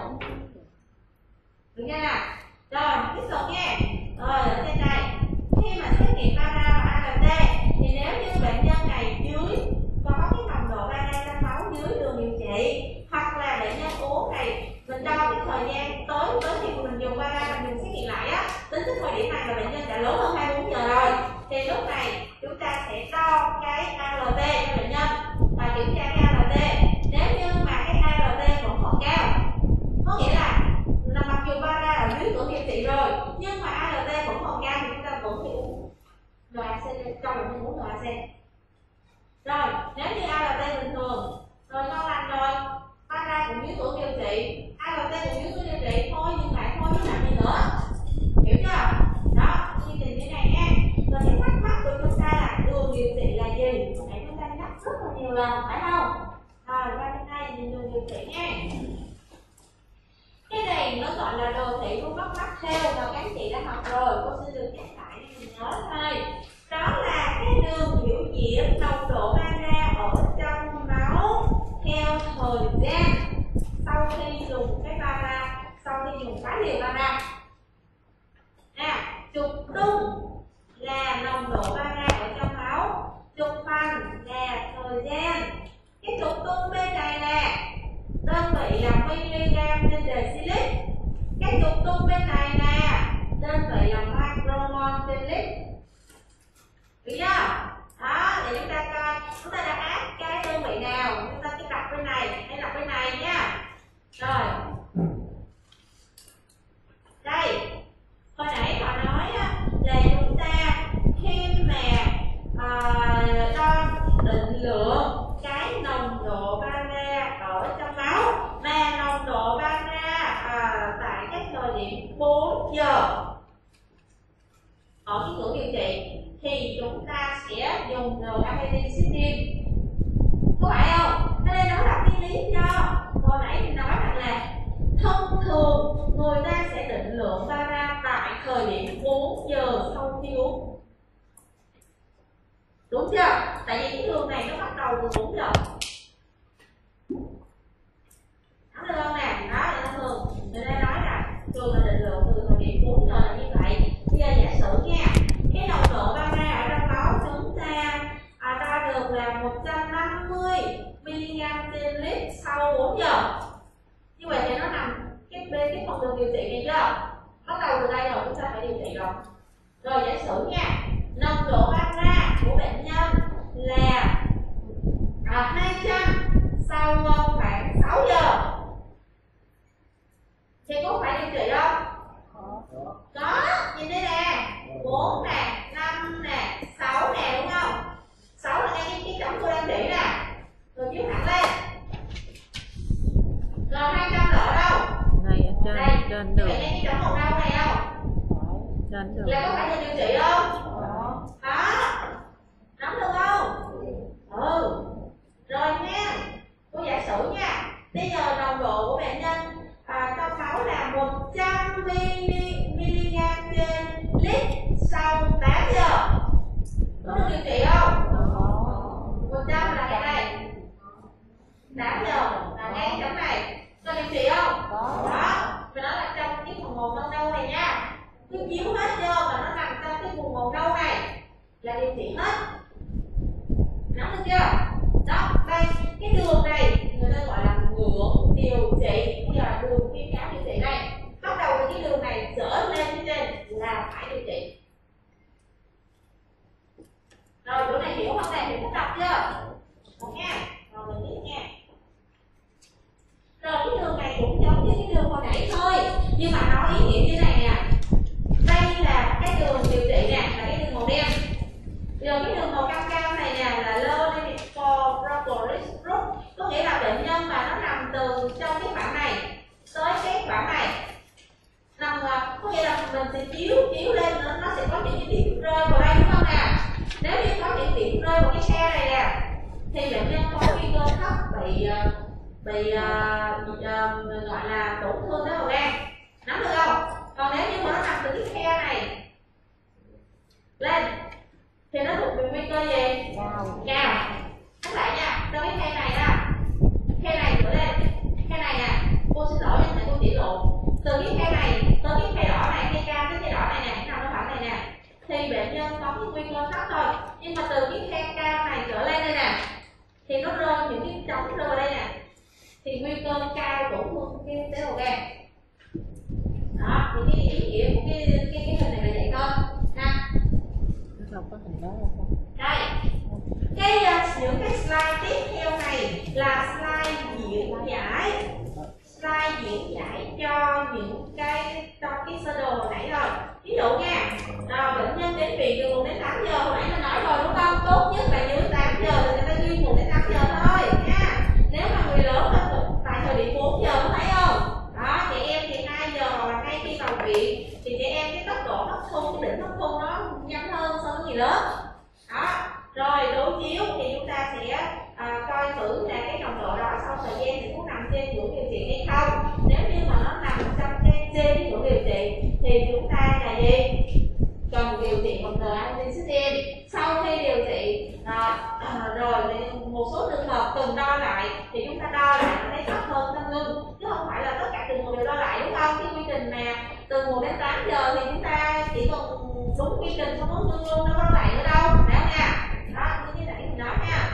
Được chưa nào? Rồi tiếp tục nha. Rồi ở trên này khi mà xét nghiệm para và a lờ tê thì nếu như bệnh nhân này dưới có cái nồng độ para trong máu dưới đường điều trị, hoặc là bệnh nhân uống này mình đo cái thời gian tới tới khi mình dùng para mình dùng xét nghiệm lại á, tính tới thời điểm này là bệnh nhân đã lớn hơn hai mươi bốn giờ rồi, thì lúc này chúng ta sẽ đo cái a lờ tê cho bệnh nhân và kiểm tra cái a lờ tê. Nếu như mà cái a lờ tê vẫn còn cao, có nghĩa là là mặc dù para ở dưới ngưỡng điều trị rồi nhưng mà a lờ tê vẫn còn cao thì chúng ta vẫn phải uống N A C cho bệnh nhân uống N A C. Rồi nếu như a lờ tê bình thường rồi ngon lành rồi, para cũng dưới ngưỡng điều trị, a lờ tê cũng dưới ngưỡng điều trị, thôi nhưng lại thôi chứ làm gì nữa, hiểu chưa? Đó, quy trình như này nha. Rồi cái thắc mắc của chúng ta là đường điều trị là gì? Để chúng ta nhắc rất là nhiều lần, phải không? Rồi qua bên đây nhìn đường điều trị nha. Cái này nó gọi là đồ thị khuôn mắt mắt theo và các chị đã học rồi, cô xin được nhắc lại để mình nhớ thôi. Đó là cái đường biểu diễn nồng độ para ở trong máu theo thời gian sau khi dùng cái para, sau khi dùng quá liều para. À, trục trung là nồng độ para ở trong máu, trục phanh bốn giờ ở cái ngưỡng điều trị thì chúng ta sẽ dùng L-artemisinin, có phải không? Cho nên đó là cái lý do hồi nãy mình nói rằng là thông thường người ta sẽ định lượng para tại thời điểm bốn giờ sau khi uống, đúng chưa? Tại vì cái đường này nó bắt đầu từ bốn giờ. Nắm được không nè? Đó là thông thường người ta nói là thường là định lượng từ thời điểm bốn giờ là như vậy. Bây giờ giả sử nha, cái nồng độ para ở trong máu chúng ta à, đo được là một trăm năm mươi mi-li-gam trên lít sau bốn giờ. Như vậy thì nó nằm cái bên cái phần đường điều trị này chưa? Bắt đầu từ đây rồi chúng ta phải điều trị rồi. Rồi giả sử nha, nồng độ para của bệnh nhân là à, hai trăm sau khoảng sáu giờ thì có phải điều trị không? Có, nhìn đây nè, bốn nè, năm nè, sáu nè, đúng không? sáu là ngay cái chấm tôi đang chỉ nè. Rồi chiếu thẳng lên. Rồi hai trăm ở đâu? Này ở trên, đây, trên đường. Vậy ngay cái chấm màu nâu này không? Trên đường. Là có phải là điều trị không? Đó. Nắm được không? Ừ. Rồi nha. Cô giả sử nha. Bây giờ nồng độ của bệnh nhân à, trong máu là một trăm mi-li-gam trên lít sau tám giờ. Có được điều trị không? một trăm là cái này. tám giờ là ngay chấm này. Có điều trị không? Đó. Và đó là trong cái phần màu nâu nâu này nha. Cứ chiếu hết vô mà nó nằm trong cái vùng màu nâu này là điều trị hết. Nắm được chưa? Đó, đây cái đường này người ta gọi là ngưỡng điều trị. Bây giờ là đường khuyến cáo điều trị này. Bắt đầu từ cái đường này trở lên phía trên là phải điều trị. Rồi chỗ này hiểu không này? Thì có đọc chưa? Một nha. Rồi mình tiếp nha. Rồi cái đường này cũng giống như cái đường hồi nãy thôi, nhưng mà nó ý nghĩa như này nè. Đây là cái đường điều trị nè, là cái đường màu đen. Rồi cái đường màu cam cam này nè là low limit for propolis group, có nghĩa là bệnh nhân mà nó nằm từ trong cái khoảng này tới cái khoảng này nằm, có nghĩa là mình sẽ chiếu chiếu lên nó, nó sẽ có những cái điểm rơi vào đây, đúng không nè? Nếu như có những điểm rơi vào cái khe này nè thì bệnh nhân có nguy cơ thấp bị bị uh, uh, gọi là tổn thương tế bào gan. Nắm được không? Còn nếu như mà nó nằm từ cái khe này lên thì nó thuộc về nguy cơ gì? Cao. Cao. Nhắc lại nha, trong cái khe này đó, khe này trở lên, khe này nè, cô xin lỗi nhưng mà cô chỉ lộn. Từ cái khe này tới cái khe đỏ này, khe cam tới khe đỏ này nè, nằm ở khoảng này nè, thì bệnh nhân có cái nguy cơ thấp thôi. Nhưng mà từ cái khe cam này trở lên đây nè, thì nó rơi những cái trống rơi vào đây nè, thì nguy cơ cao tổn thương cái tế bào gan. Đó, thì cái ý nghĩa của cái cái cái hình này là vậy thôi ha. Không có hình đó không? Đây, cái uh, những cái slide tiếp theo này là slide diễn giải, slide diễn giải cho những cái trong cái sơ đồ hồi nãy rồi. Ví dụ nha, à, bệnh nhân đến viện từ một đến tám giờ, hồi nãy mình nói rồi đúng không? Tốt nhất là dưới tám giờ thì người ta ghi một đến tám giờ thôi nha. Nếu mà người lớn tại thời điểm bốn giờ có thấy không? Đó, trẻ em thì hai giờ hoặc là ngay khi vào viện thì trẻ em cái tốc độ hấp thu, cái đỉnh hấp thu nó nhanh hơn so với người lớn. Đó, rồi đối chiếu thì chúng ta sẽ à, coi thử là cái nồng độ đó sau thời gian thì có nằm trên ngưỡng điều trị hay không. Nếu như mà nó nằm trong cái trên cái ngưỡng điều trị thì chúng ta là gì? Cần điều trị bằng L-artemisinin. Sau khi điều trị à, à, rồi thì một số trường hợp cần đo lại thì chúng ta đo lại nó thấy thấp hơn ta ngưng, chứ không phải là tất cả trường hợp đều đo lại, đúng không? Cái quy trình mà từ một đến tám giờ thì chúng ta chỉ cần đúng quy trình không có ngưng luôn, nó có lại nữa đâu, phải không nha? Đó, như nãy mình nói nha.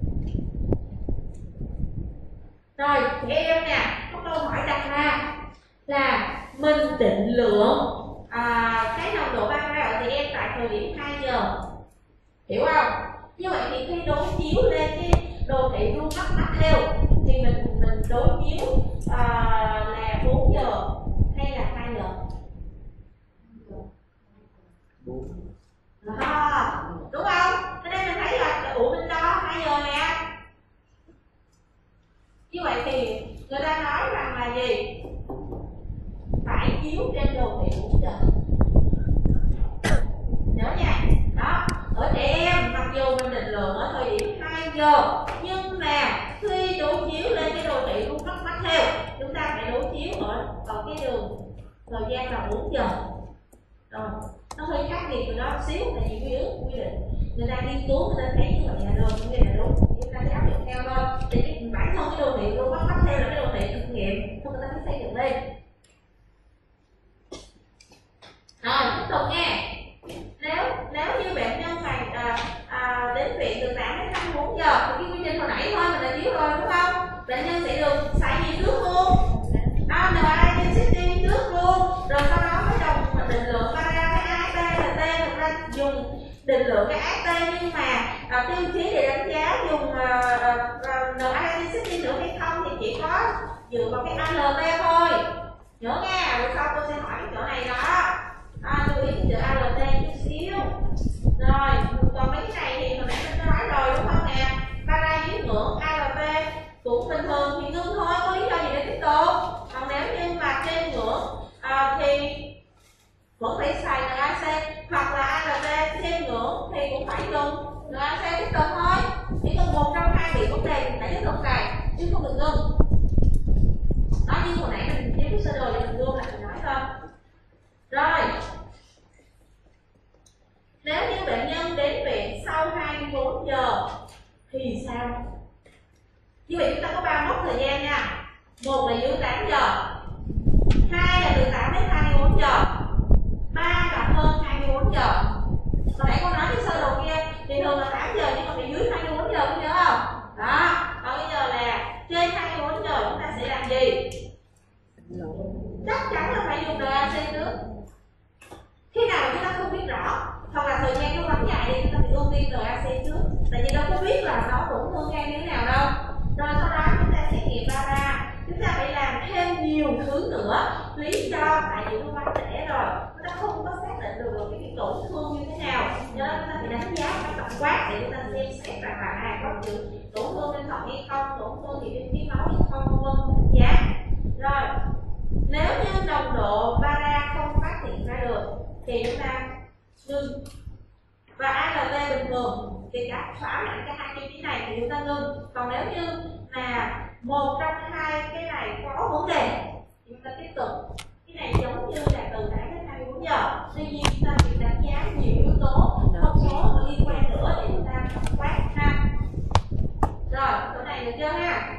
Rồi chị em nè, có câu hỏi đặt ra là mình định lượng à, cái nồng độ para ở chị em tại thời điểm hai giờ, hiểu không? Như vậy thì khi đối chiếu lên cái đồ thị rung mắt mắt theo thì mình mình đối chiếu à, là bốn giờ hay là hai giờ? À, đúng không? Cho nên mình thấy là ủa mình đo hai giờ nè. Như vậy thì người ta nói rằng là gì? Phải chiếu trên đồ thị bốn giờ. Nhớ nha. Đó, ở trẻ em mặc dù mình định lượng ở thời điểm hai giờ, nhưng mà khi đối chiếu lên cái đồ thị luôn bắt bắt theo, chúng ta phải đối chiếu ở ở cái đường thời gian là bốn giờ. Rồi, nó hơi khác biệt từ đó một xíu, tại vì quy ước quy định người ta nghiên cứu người ta thấy như vậy là được, như vậy là đúng, chúng ta sẽ áp dụng theo thôi. Thì cái bản thân cái đồ thị luôn bắt bắt theo là cái đồ thị thực nghiệm, không người ta mới xây dựng lên. Rồi, tiếp tục nha. Nếu nếu như bệnh nhân mà à, à, đến viện từ tám đến hai mươi bốn giờ thì cái quy trình hồi nãy thôi mình đã chiếu rồi đúng không? Bệnh nhân sẽ được xài gì trước luôn? À, en a i City trước luôn, rồi sau đó mới đồng định lượng para cái a ét tê là T, thực ra dùng định lượng cái a ét tê nhưng mà à, tiêu chí để đánh giá dùng à, à, en a i City nữa hay không thì chỉ có dựa vào cái a lờ tê thôi. Nhớ nha, rồi sau tôi sẽ hỏi cái chỗ này đó. À, lưu ý chữ a lờ tê chút xíu. Rồi, còn mấy cái này thì hồi nãy mình đã nói rồi đúng không nè? Para dưới ngưỡng a lờ tê cũng bình thường thì ngưng thôi, có lý do gì để tiếp tục. Còn nếu như mà trên ngưỡng à, thì vẫn phải xài en a xê, hoặc là a lờ tê trên ngưỡng thì cũng phải dùng en a xê tiếp tục thôi. Chỉ cần một trong hai bị vấn đề thì phải tiếp tục xài chứ không được ngưng. Đó, như hồi nãy mình chiếu cái sơ đồ để mình luôn là mình nói thôi. Rồi, nếu như bệnh nhân đến viện sau hai mươi bốn giờ thì sao? Như vậy chúng ta có ba mốc thời gian nha. Một là dưới tám giờ, hai là từ tám đến hai mươi bốn giờ, ba là hơn hai mươi bốn giờ. Hồi nãy con nói cái sơ đồ kia thì thường là tám giờ nhưng mà phải dưới hai mươi bốn giờ, có nhớ không? Đó, còn bây giờ là trên hai mươi bốn giờ chúng ta sẽ làm gì? Chắc chắn là phải dùng en a xê trước. Khi nào chúng ta không biết rõ hoặc là thời gian nó ngắn dài thì chúng ta phải ưu tiên en a xê trước, tại vì đâu có biết là nó tổn thương gan như thế nào đâu. Rồi sau đó chúng ta xét nghiệm para, chúng ta phải làm thêm nhiều thứ nữa. Lý do tại vì nó quá trẻ rồi, chúng ta không có xác định được cái, cái tổn thương như thế nào, cho nên chúng ta phải đánh giá cái tổng quát để chúng ta xem xét rằng là à, có sự tổn thương lên thận hay không, tổn thương thì trên khí máu hay không, vân vân đánh giá. Rồi nếu như nồng độ para không phát hiện ra được thì chúng ta ngưng, và a lờ tê bình thường thì cả xóa lại cái hai tiêu chí này thì chúng ta ngưng. Còn nếu như mà một trong hai cái này có vấn đề thì chúng ta tiếp tục. Cái này giống như là từ tám đến hai mươi bốn giờ, tuy nhiên chúng ta phải đánh giá nhiều yếu tố thông số liên quan nữa để chúng ta tổng quát ha. Rồi chỗ này được chưa ha?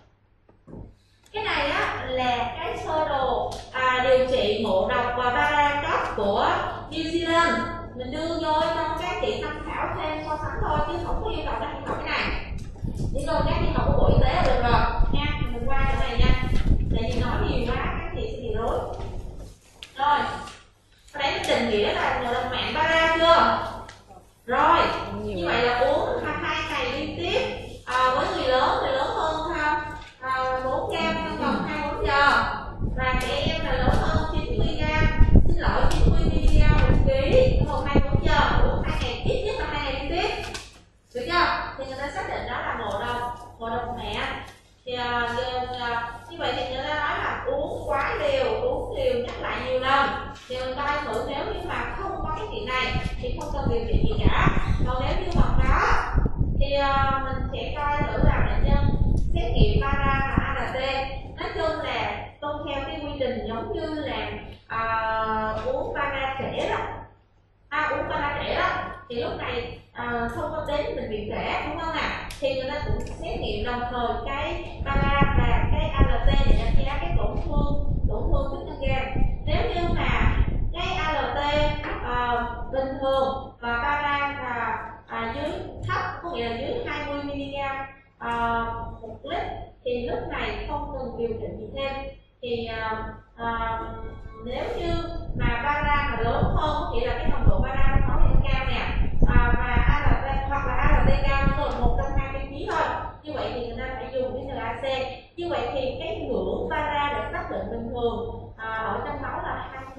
Cái này á là cái sơ đồ à, điều trị ngộ độc và para của New Zealand, mình đưa vô trong các chị tham khảo thêm so sánh thôi chứ không có yêu cầu các yêu cầu cái này. Đi vô các yêu cầu của Bộ Y tế là được rồi nha, mình qua cái này nha, tại vì nói nhiều quá các chị sẽ bị rối. Rồi, ở đây mình định nghĩa là ngộ độc mạng para chưa? Rồi, như vậy là uống hai ngày liên tiếp à, với người lớn, người lớn hơn không? À, bốn gram trong vòng hai mươi bốn giờ, và trẻ em là lớn hơn chín mươi gram, xin lỗi chín mươi mi-li-gam một ký trong vòng hai mươi bốn giờ, uống hai ngày, ít nhất là hai ngày liên tiếp, được chưa? Thì người ta xác định đó là ngộ độc, ngộ độc mẹ. Thì à, như vậy thì người ta nói là uống quá liều, uống liều nhắc lại nhiều lần. Thì mình coi thử nếu như mà không có cái chuyện này thì không cần điều trị gì cả. Còn nếu như mà có thì à, mình sẽ coi thử là bệnh nhân xét nghiệm para và a lờ tê. Nói chung là tuân theo cái quy trình giống như là à, uống para trẻ đó, à, uống para trẻ đó thì lúc này à, không có đến bệnh viện trẻ đúng không nào? Thì người ta cũng xét nghiệm đồng thời cái para và cái a lờ tê để đánh giá cái tổn thương tổn thương chức năng gan. Nếu như mà cái a lờ tê à, bình thường và para là à, dưới thấp, có nghĩa là dưới hai mươi mi-li-gam à, một lít thì lúc này không cần điều trị gì thêm. Thì à, à, nếu như mà para mà lớn hơn, có nghĩa là cái nồng độ para nó nói lên cao nè, à, và a lờ tê hoặc là a lờ tê cao hơn một trăm hai mươi ký thôi, như vậy thì người ta phải dùng cái en a xê. Như vậy thì cái ngưỡng para để xác định bình thường à, ở trong máu là hai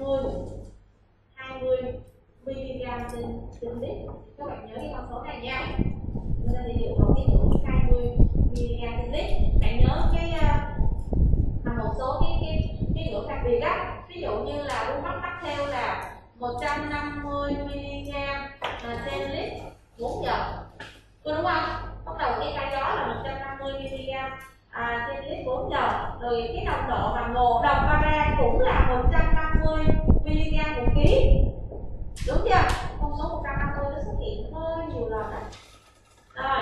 mươi mi-li-gam trên trên lít. Các bạn nhớ cái con số này nha. Người ta thì dựa vào cái ngưỡng hai mươi mi-li-gam trên lít. Bạn nhớ cái uh, một số cái cái cái cái ngưỡng đặc biệt á, ví dụ như là uống bắt bắt theo là một trăm năm mươi mi-li-gam trên lít bốn giờ, đúng không? Bắt đầu cái cây đó là một trăm năm mươi mi-li-gam à, trên lít bốn giờ, rồi cái nồng độ mà ngộ độc para cũng là một trăm năm mươi mi-li-gam một ký, đúng chưa? Con số một trăm năm mươi nó xuất hiện hơi nhiều lần đó. Rồi,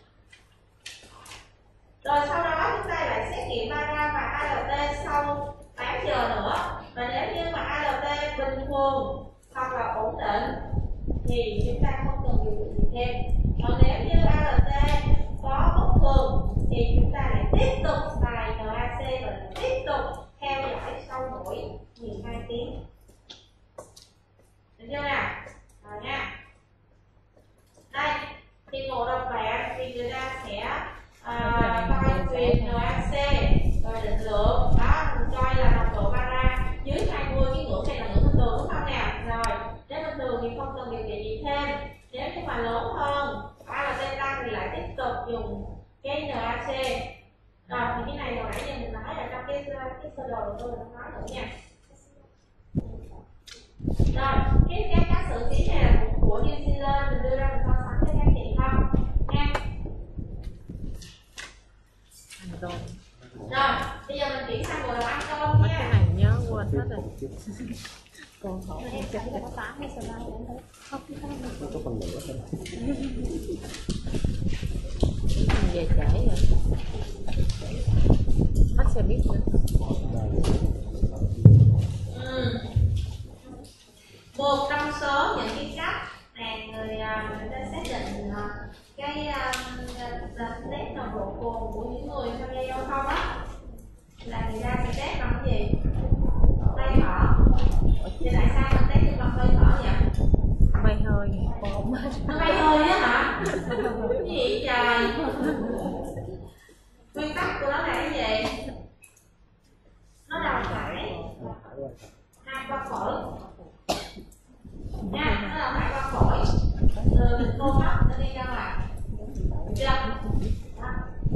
rồi sau đó chúng ta lại xét nghiệm para và a lờ tê sau tám giờ nữa, và nếu như mà a lờ tê bình thường hoặc là ổn định thì chúng ta không cần điều trị thêm. Còn nếu như a lờ tê có bất thường thì chúng ta lại tiếp tục xài en a xê và tiếp tục theo dõi sau mỗi mười hai tiếng. Được chưa nào? Rồi nha. Đây, thì ngộ độc bạn thì người ta sẽ à, coi truyền en a xê rồi định lượng đó, mình coi là nồng độ para dưới hai mươi, cái ngưỡng này là ngưỡng bình thường đúng không nào? Rồi, nếu bình thường thì không cần điều trị gì thêm. Nếu như mà lớn hơn a lờ tê tăng thì lại tiếp tục dùng cái en a xê. Rồi, thì cái này hồi nãy giờ mình nói là trong cái cái sơ đồ tôi đã nói nữa nha. Rồi, cái cái các sự ký này là của, của New Zealand, mình đưa ra mình so sánh với các chị không nha. Rồi, bây giờ mình chuyển sang ngồi đầu ăn cơm nha. cái này nhớ quên hết rồi. Còn hỏi em chắc là có tám hay sao đâu em thấy không có có phần nữa thôi. Về trễ rồi. Bắt xe buýt nữa. Ừ. Một trong số những cái cách mà người người ta xác định cái uh, test nồng độ cồn của những người tham gia giao thông á là người ta sẽ test bằng cái gì? Hơi thở. Thì tại sao mình test được bằng hơi thở vậy? Bay hơi. Nó bay hơi á hả? Cái gì trời? Nguyên tắc của nó là cái gì? Nó đào thải hai qua phổi nha, nó đào thải qua phổi từ mình hô hấp nó đi ra ngoài, chưa? Đó.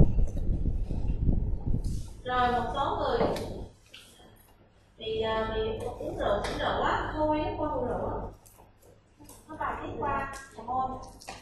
Rồi một số người thì vì uống rượu uống rượu á, thôi nó qua rượu á, nó bài tiết qua mồ hôi.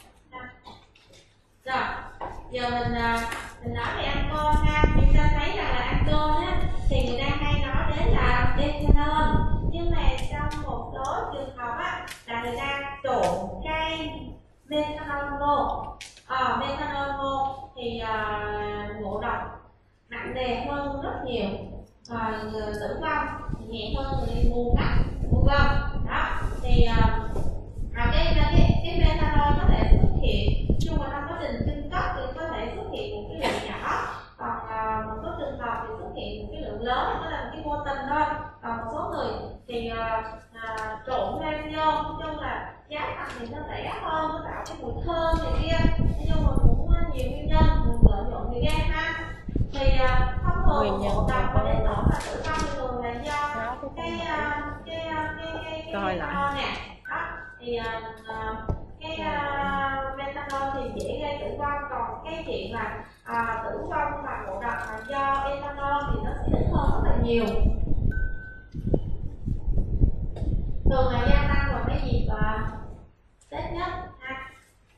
Rồi giờ mình mình nói về ăn cơm ha, chúng ta thấy rằng là ăn cơm á thì người ta hay nói đến là methanol, nhưng mà trong một số trường hợp á là người ta trộn cây methanol vô, à, methanol vô thì uh, ngộ độc nặng nề hơn rất nhiều, và uh, tử vong nhẹ hơn, người đi mù mắt, vân vân. Đó thì uh, à, cái cái cái methanol có thể xuất hiện nhưng mà trong quá trình kinh cấp thì có thể xuất hiện một cái lượng nhỏ, còn uh, một số trường hợp thì xuất hiện một cái lượng lớn, đó là một cái vô tình thôi. Còn một số người thì uh, uh, trộn thêm vô, nói chung là giá thành thì nó rẻ hơn, nó tạo cái mùi thơm này kia, nhưng mà cũng nhiều nguyên nhân, lợi nhuận người gan ha. Thì uh, thông thường ngộ độc và đến nỗi là tử vong thường là do cái uh, cái cái cái coi lại nè. Đó thì uh, cái uh, methanol thì dễ gây tử vong, còn cái chuyện mà uh, tử vong và ngộ độc mà do ethanol thì nó sẽ ít hơn rất là nhiều. Thường là gia tăng vào cái dịp uh, Tết nhất ha.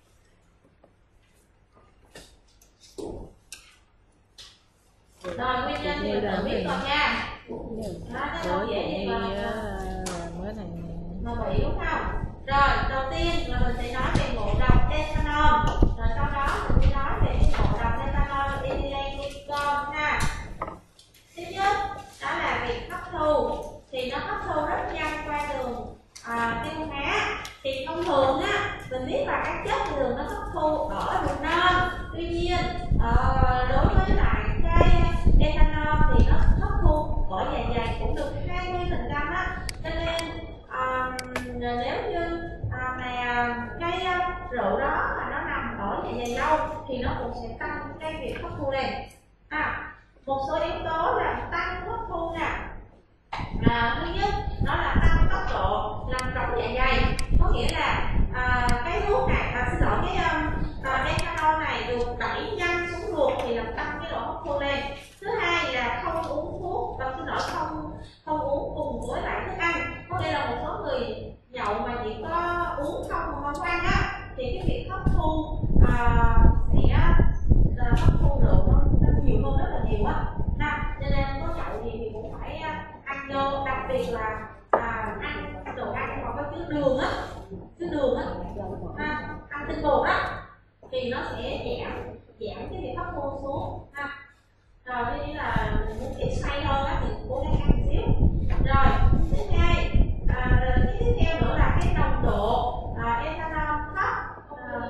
Rồi nguyên nhân thì mình tự biết rồi nha. Đó, nó không dễ gì mà mới này mà bị đúng không? Rồi đầu tiên là mình sẽ nói về ngộ độc ethanol, rồi sau đó mình sẽ nói về cái ngộ độc ethanol và ethylene glycol ha. Thứ nhất đó là việc hấp thu, thì nó hấp thu rất nhanh qua đường à, tiêu hóa. Thì thông thường á mình biết là các chất đường nó hấp thu ở ruột non, tuy nhiên uh, đối với lại cái ethanol thì nó hấp thu ở dạ dày cũng được hai mươi phần trăm á, cho nên uh, nếu như uh, mà cái uh, rượu đó mà nó nằm ở dạ dày lâu thì nó cũng sẽ tăng cái việc hấp thu lên. À, một số yếu tố làm tăng hấp thu nè, à, thứ nhất đó là tăng tốc độ làm rỗng dạ dày, có nghĩa là à, cái thuốc này, à, xin lỗi cái um, ethanol này được đẩy nhanh xuống ruột thì làm tăng cái độ hấp thu lên. Thứ hai là không uống thuốc, và xin lỗi không với lại thức ăn. Có nghĩa là một số người nhậu mà chỉ có uống không mà không ăn á, thì cái việc hấp thu à, sẽ à, hấp thu rượu nó, nó nhiều hơn rất là nhiều á. Cho nên có nhậu gì thì cũng phải ăn vô, đặc biệt là à, ăn đồ ăn mà có chứa đường á, chứa đường á, ha, ăn tinh bột á, thì nó sẽ giảm giảm cái việc hấp thu xuống ha. Rồi đây như là muốn ít say hơn á thì cố gắng ăn xíu. Rồi thứ hai, à, cái tiếp theo nữa là cái nồng độ à, ethanol thấp. À,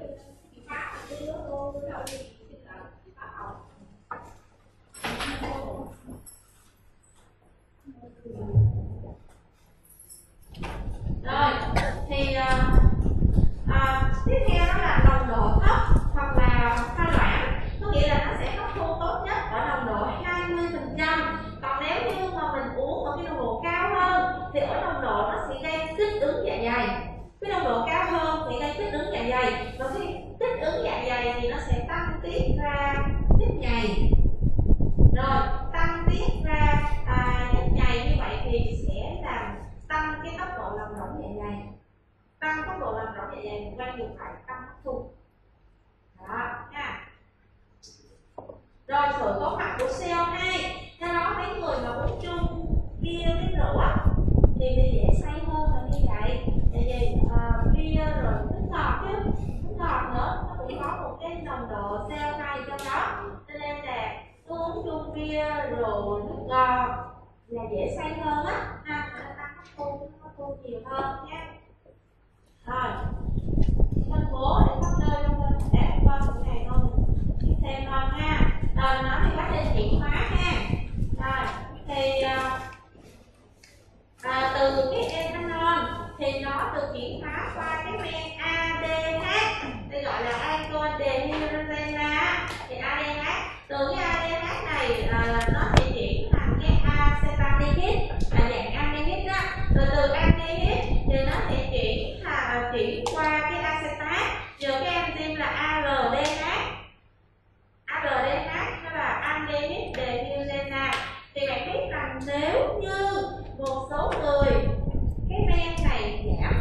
rồi thì à, à, tiếp theo đó là nồng độ thấp hoặc là pha loãng, có nghĩa là nó sẽ hấp thu tốt nhất ở nồng độ hai mươi phần trăm. Còn nếu như mà mình uống ở cái nồng độ cao hơn thì ở nồng độ nó sẽ gây kích ứng dạ dày. Cái nồng độ cao hơn thì gây kích ứng dạ dày, và khi kích ứng dạ dày thì nó sẽ tăng tiết ra chất nhầy. Rồi tăng tiết ra à, chất nhầy như vậy thì sẽ làm tăng cái tốc độ làm rỗng dạ dày. Tăng tốc độ làm rỗng dạ dày quan dụng phải tăng hấp thu. Đó nha. Rồi sự có mặt của xê o hai, theo đó mấy người mà uống chung bia với rượu á thì thì dễ say hơn là như vậy. Tại vì uh, bia rồi nước ngọt chứ, nước ngọt nữa nó cũng có một cái nồng độ xê o hai trong đó, cho nên là cứ uống chung bia rượu nước ngọt là dễ say hơn á, ha, nó tăng hấp thu, hấp thu nhiều hơn nha. Rồi phân bố để khắp nơi trong cơ thể con mỗi ngày thôi thêm hơn ha. Rồi nói về quá trình chuyển hóa ha. Rồi thì à, từ cái ethanol thì nó được chuyển hóa qua cái men a đê hát, đây gọi là alcohol dehydrogenase. Thì a đê hát, từ cái a đê hát này à, nó sẽ chuyển thành cái acetaldehyde là dạng aldehyde đó. Rồi từ aldehyde thì nó sẽ chuyển à, chuyển qua cái acetat nhờ cái enzyme là a rờ đê hát. a rờ đê hát nó là aldehyde dehydrogenase. Thì bạn biết rằng nếu như một số người cái men này giảm,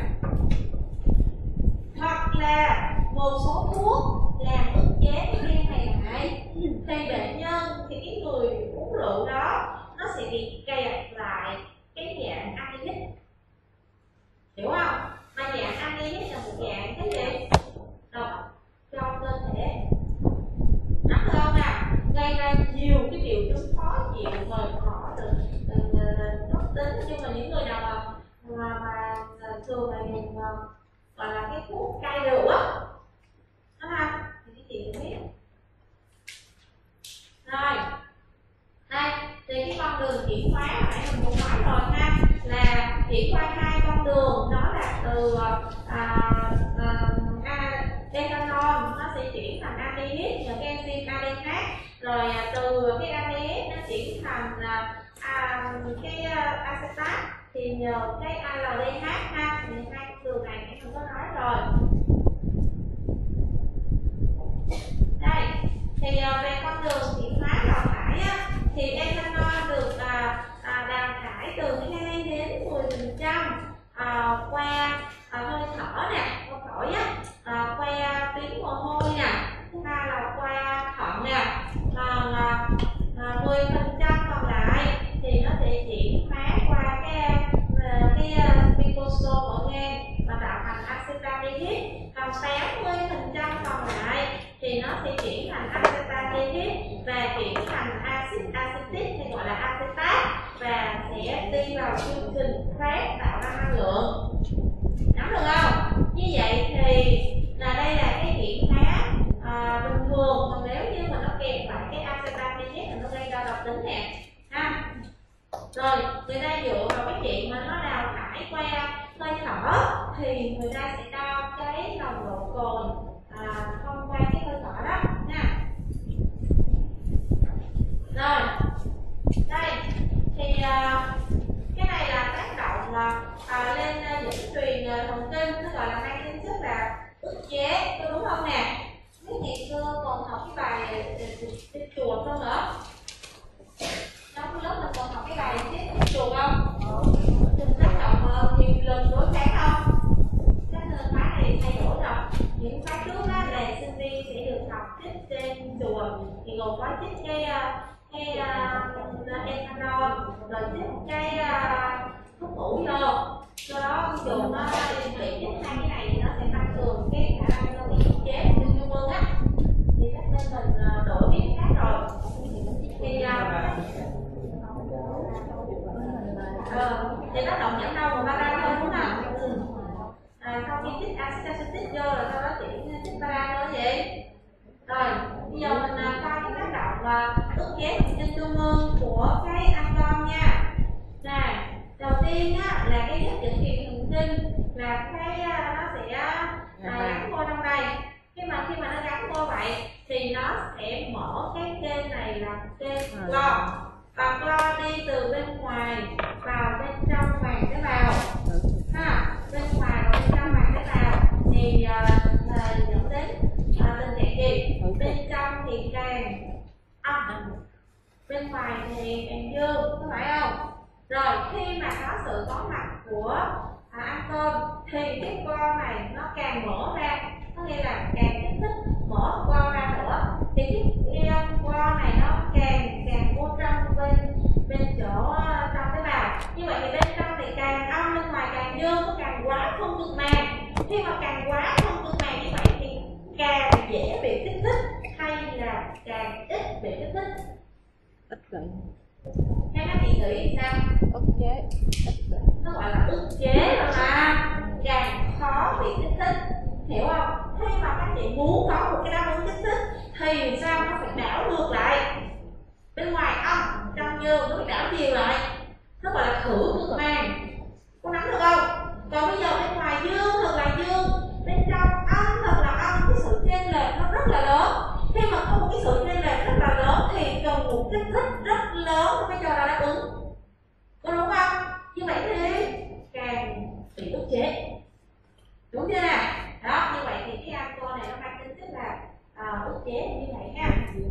hoặc là một số thuốc làm ức chế cái men này lại, thì bệnh nhân thì cái người uống rượu đó nó sẽ bị kẹt lại cái dạng aldehyde, hiểu không? Mà dạng aldehyde là một dạng cái gì độc trong cơ thể, nắm được không nào? Gây ra nhiều cái triệu chứng khó chịu, mệt mỏi, từ cấp tính. Nhưng mà những người nào mà mà, mà thường là dùng gọi là cái thuốc cai rượu á, đó ha, thì cái chị cũng biết. Rồi đây thì cái con đường chuyển hóa hồi nãy mình cũng nói rồi ha, là chuyển qua hai con đường, đó là từ à, à, à, ethanol nó sẽ chuyển thành aldehyde nhờ cái enzyme a đê hát, rồi à, từ cái aldehyde nó chuyển thành à, à, cái uh, acetat thì nhờ cái a lờ đê hát ha. Thì hai con đường này em không có nói rồi. Đây thì uh, về con đường chuyển hóa đào thải á, thì ethanol được à, à, đào thải từ hai đến mười phần trăm à, qua à, hơi thở nè, qua phổi á, à, qua tuyến mồ hôi nè, thứ hai là qua thận nè. Còn à, à, mười phần trăm còn lại thì nó sẽ chuyển hóa qua cái cái glycosol ở ngang và tạo thành acetaldehyde. Còn tám mươi phần trăm còn lại thì nó sẽ chuyển thành acetaldehyde và chuyển thành axit acetic hay gọi là acetat, và sẽ đi vào chương trình khác tạo ra năng lượng. Nắm được không? Như vậy thì là đây là cái chuyển hóa à, bình thường. Còn nếu như mà nó kèm lại cái acetaldehyde thì nó gây ra độc tính nè ha. Rồi người ta dựa vào cái chuyện mà nó đào thải qua hơi thở thì người ta sẽ đo cái nồng độ cồn à, thông qua cái hơi thở đó nha. Rồi đây thì à, cái này là tác động là à, lên dẫn truyền thần kinh, nó gọi là mang tính chất là ức chế, đúng không nè? Mấy ngày xưa còn học cái bài chết chuột không nữa? Trong lớp mình còn học cái bài chết chuột không? có chích cái cái ethanol, rồi chích cái thuốc ngủ vô, do đó dùng nó bị chích hai cái này thì nó sẽ tăng cường cái khả năng nó bị ức chế của trung ương á, thì chắc nên mình đổi cái khác rồi thì ờ, thì nó động giảm đau của Baran thôi đúng không? Ừ. À, sau khi chích acetacetic vô rồi sau đó chỉ chích Baran nữa vậy. Rồi bây giờ mình coi cái tác động ức chế thần kinh trung ương của cái argon nha. Nè, đầu tiên á là cái giác dẫn truyền thần kinh là cái nó sẽ à, gắn vô trong đây. Khi mà khi mà nó gắn vô vậy thì nó sẽ mở cái kênh này là kênh clo, và clo đi từ bên ngoài vào bên trong màng tế bào ha, bên ngoài vào bên trong màng tế bào thì uh, dẫn đến uh, tình trạng gì? Bên trong thì càng âm, bên ngoài thì càng dương, có phải không? Rồi khi mà có sự có mặt của à, argon thì cái clo này nó càng mở ra, có nghĩa là càng kích thích mở clo ra nữa thì cái, cái clo này nó càng càng vô trong bên bên chỗ trong tế bào. Như vậy thì bên trong thì càng âm, bên ngoài càng dương, nó càng quá không cực màng. Khi mà càng quá không cực màng như vậy thì càng dễ bị kích thích hay là càng ít bị kích thích? Ít rồi. Các các chị nghĩ sao? Ức chế. Nó gọi là ức chế rồi mà, càng khó bị kích thích, hiểu không? Khi mà các chị muốn có một cái đáp ứng kích thích thì sao nó phải đảo ngược lại, bên ngoài âm trong dương nó phải đảo chiều lại, nó gọi là khử cực màng, có nắm được không? Còn bây giờ bên ngoài dương thật là dương, bên trong âm thật là âm, cái sự chênh lệch nó rất là lớn. Khi mà có một cái sự chênh lệch rất là lớn thì cần một kích thích rất lớn mới cho ra đáp ứng, có đúng không? Như vậy thì càng bị ức chế, đúng chưa nào? Đó, như vậy thì cái argon này nó mang tính chất là à, ức chế như vậy ha.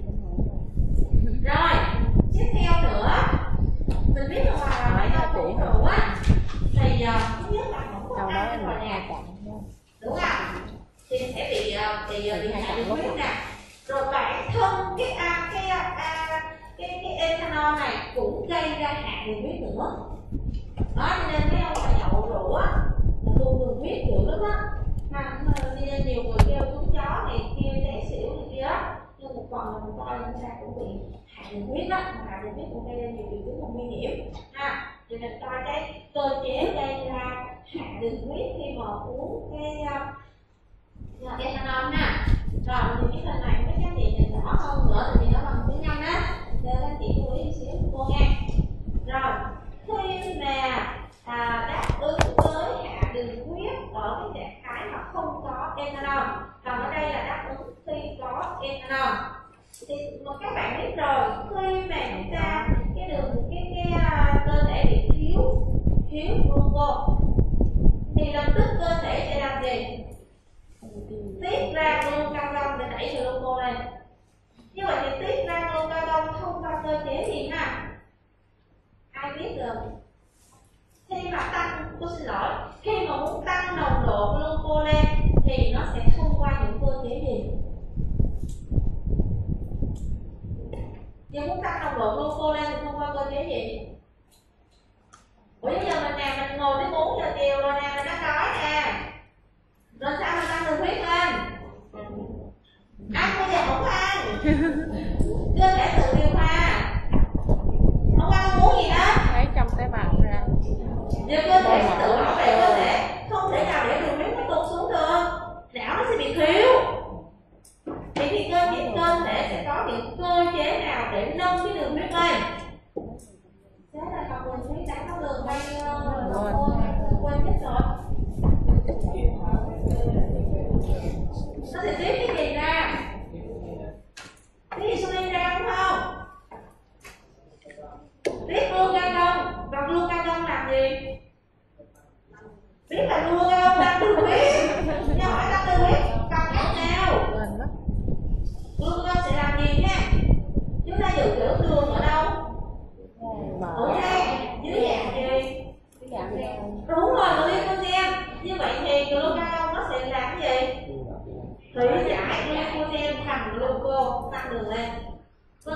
Rồi tiếp theo nữa, mình biết là ngoài mấy đau cổ đủ á thì uh, thứ nhất là không có ăn cái loại nè, đúng không? Thì sẽ bị uh, bị bị hạ đường huyết nè. Rồi bản thân cái a cái a cái cái ethanol này cũng gây ra hạ đường huyết nữa. Đó nên mấy ông mà nhậu rượu á là tuôn đường huyết dữ lắm á. Mà đi lên nhiều người kêu trúng chó này kia té xỉu này kia á, nhưng một phần là mình coi người ta cũng bị hạ đường huyết á, mà hạ đường huyết cũng gây ra nhiều triệu chứng nguy hiểm ha. Thì mình coi cái cơ chế gây ra hạ đường huyết khi mà uống cái uh, ethanol ha. Rồi thì cái hình này mấy các chị nhìn rõ hơn nữa thì nó bằng tiếng Anh á, để các chị chú ý xíu cho cô nghe. Rồi khi mà à, đáp ứng với hạ đường huyết ở cái trạng thái mà không có ethanol, còn ở đây là đáp ứng khi có ethanol, thì các bạn biết rồi, khi mà chúng ta cái đường cái cái uh, cơ thể bị thiếu thiếu glucose thì lập tức cơ thể sẽ làm gì? Tiết ra glucagon để đẩy glucose lên. Như vậy thì tiết ra glucagon thông qua cơ chế gì ha? Ai biết được? Khi mà tăng, tôi xin lỗi, khi mà muốn tăng nồng độ glucose lên thì nó sẽ thông qua những cơ chế gì? Nếu muốn tăng nồng độ glucose lên thì thông qua cơ chế gì? Ủa bây giờ mình nè, mình ngồi tới bốn giờ chiều rồi nè, mình đã đói nè, rồi sao mình tăng đường huyết lên? Ăn bây giờ không ăn, cơ thể tự điều hòa, không ăn không uống gì hết, thấy trong tế bào ra giờ cơ thể sẽ tự bảo vệ cơ thể, không thể nào để đường huyết nó tụt xuống được, não nó sẽ bị thiếu. Vậy thì cơ thể cơ thể sẽ có những cơ chế nào để nâng cái đường huyết lên? Thế là học đường huyết đánh có đường bay quên hết rồi. Nó sẽ tiết cái gì ra? Tiết insulin ra đúng không? Tiết glucagon, và glucagon làm gì? Biết là glucagon tăng đường huyết, nhưng hỏi tăng đường huyết bằng cách nào? Glucagon sẽ làm gì nha? Chúng ta dự trữ đường ở đâu? Ở đây, dưới dạng gì? Đúng rồi, glycogen. Như vậy thì glucagon nó sẽ làm cái gì? Thủy giải glycogen thành glucose, tăng đường lên. Cơ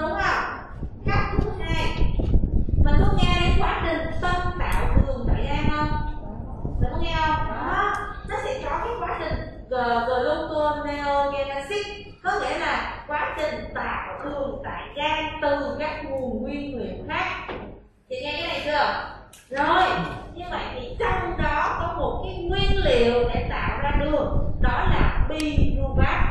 gluconeogenesis, có nghĩa là quá trình tạo đường tại gan từ các nguồn nguyên liệu khác. Chị nghe cái này chưa? Rồi, như vậy thì trong đó có một cái nguyên liệu để tạo ra đường, đó là pyruvate.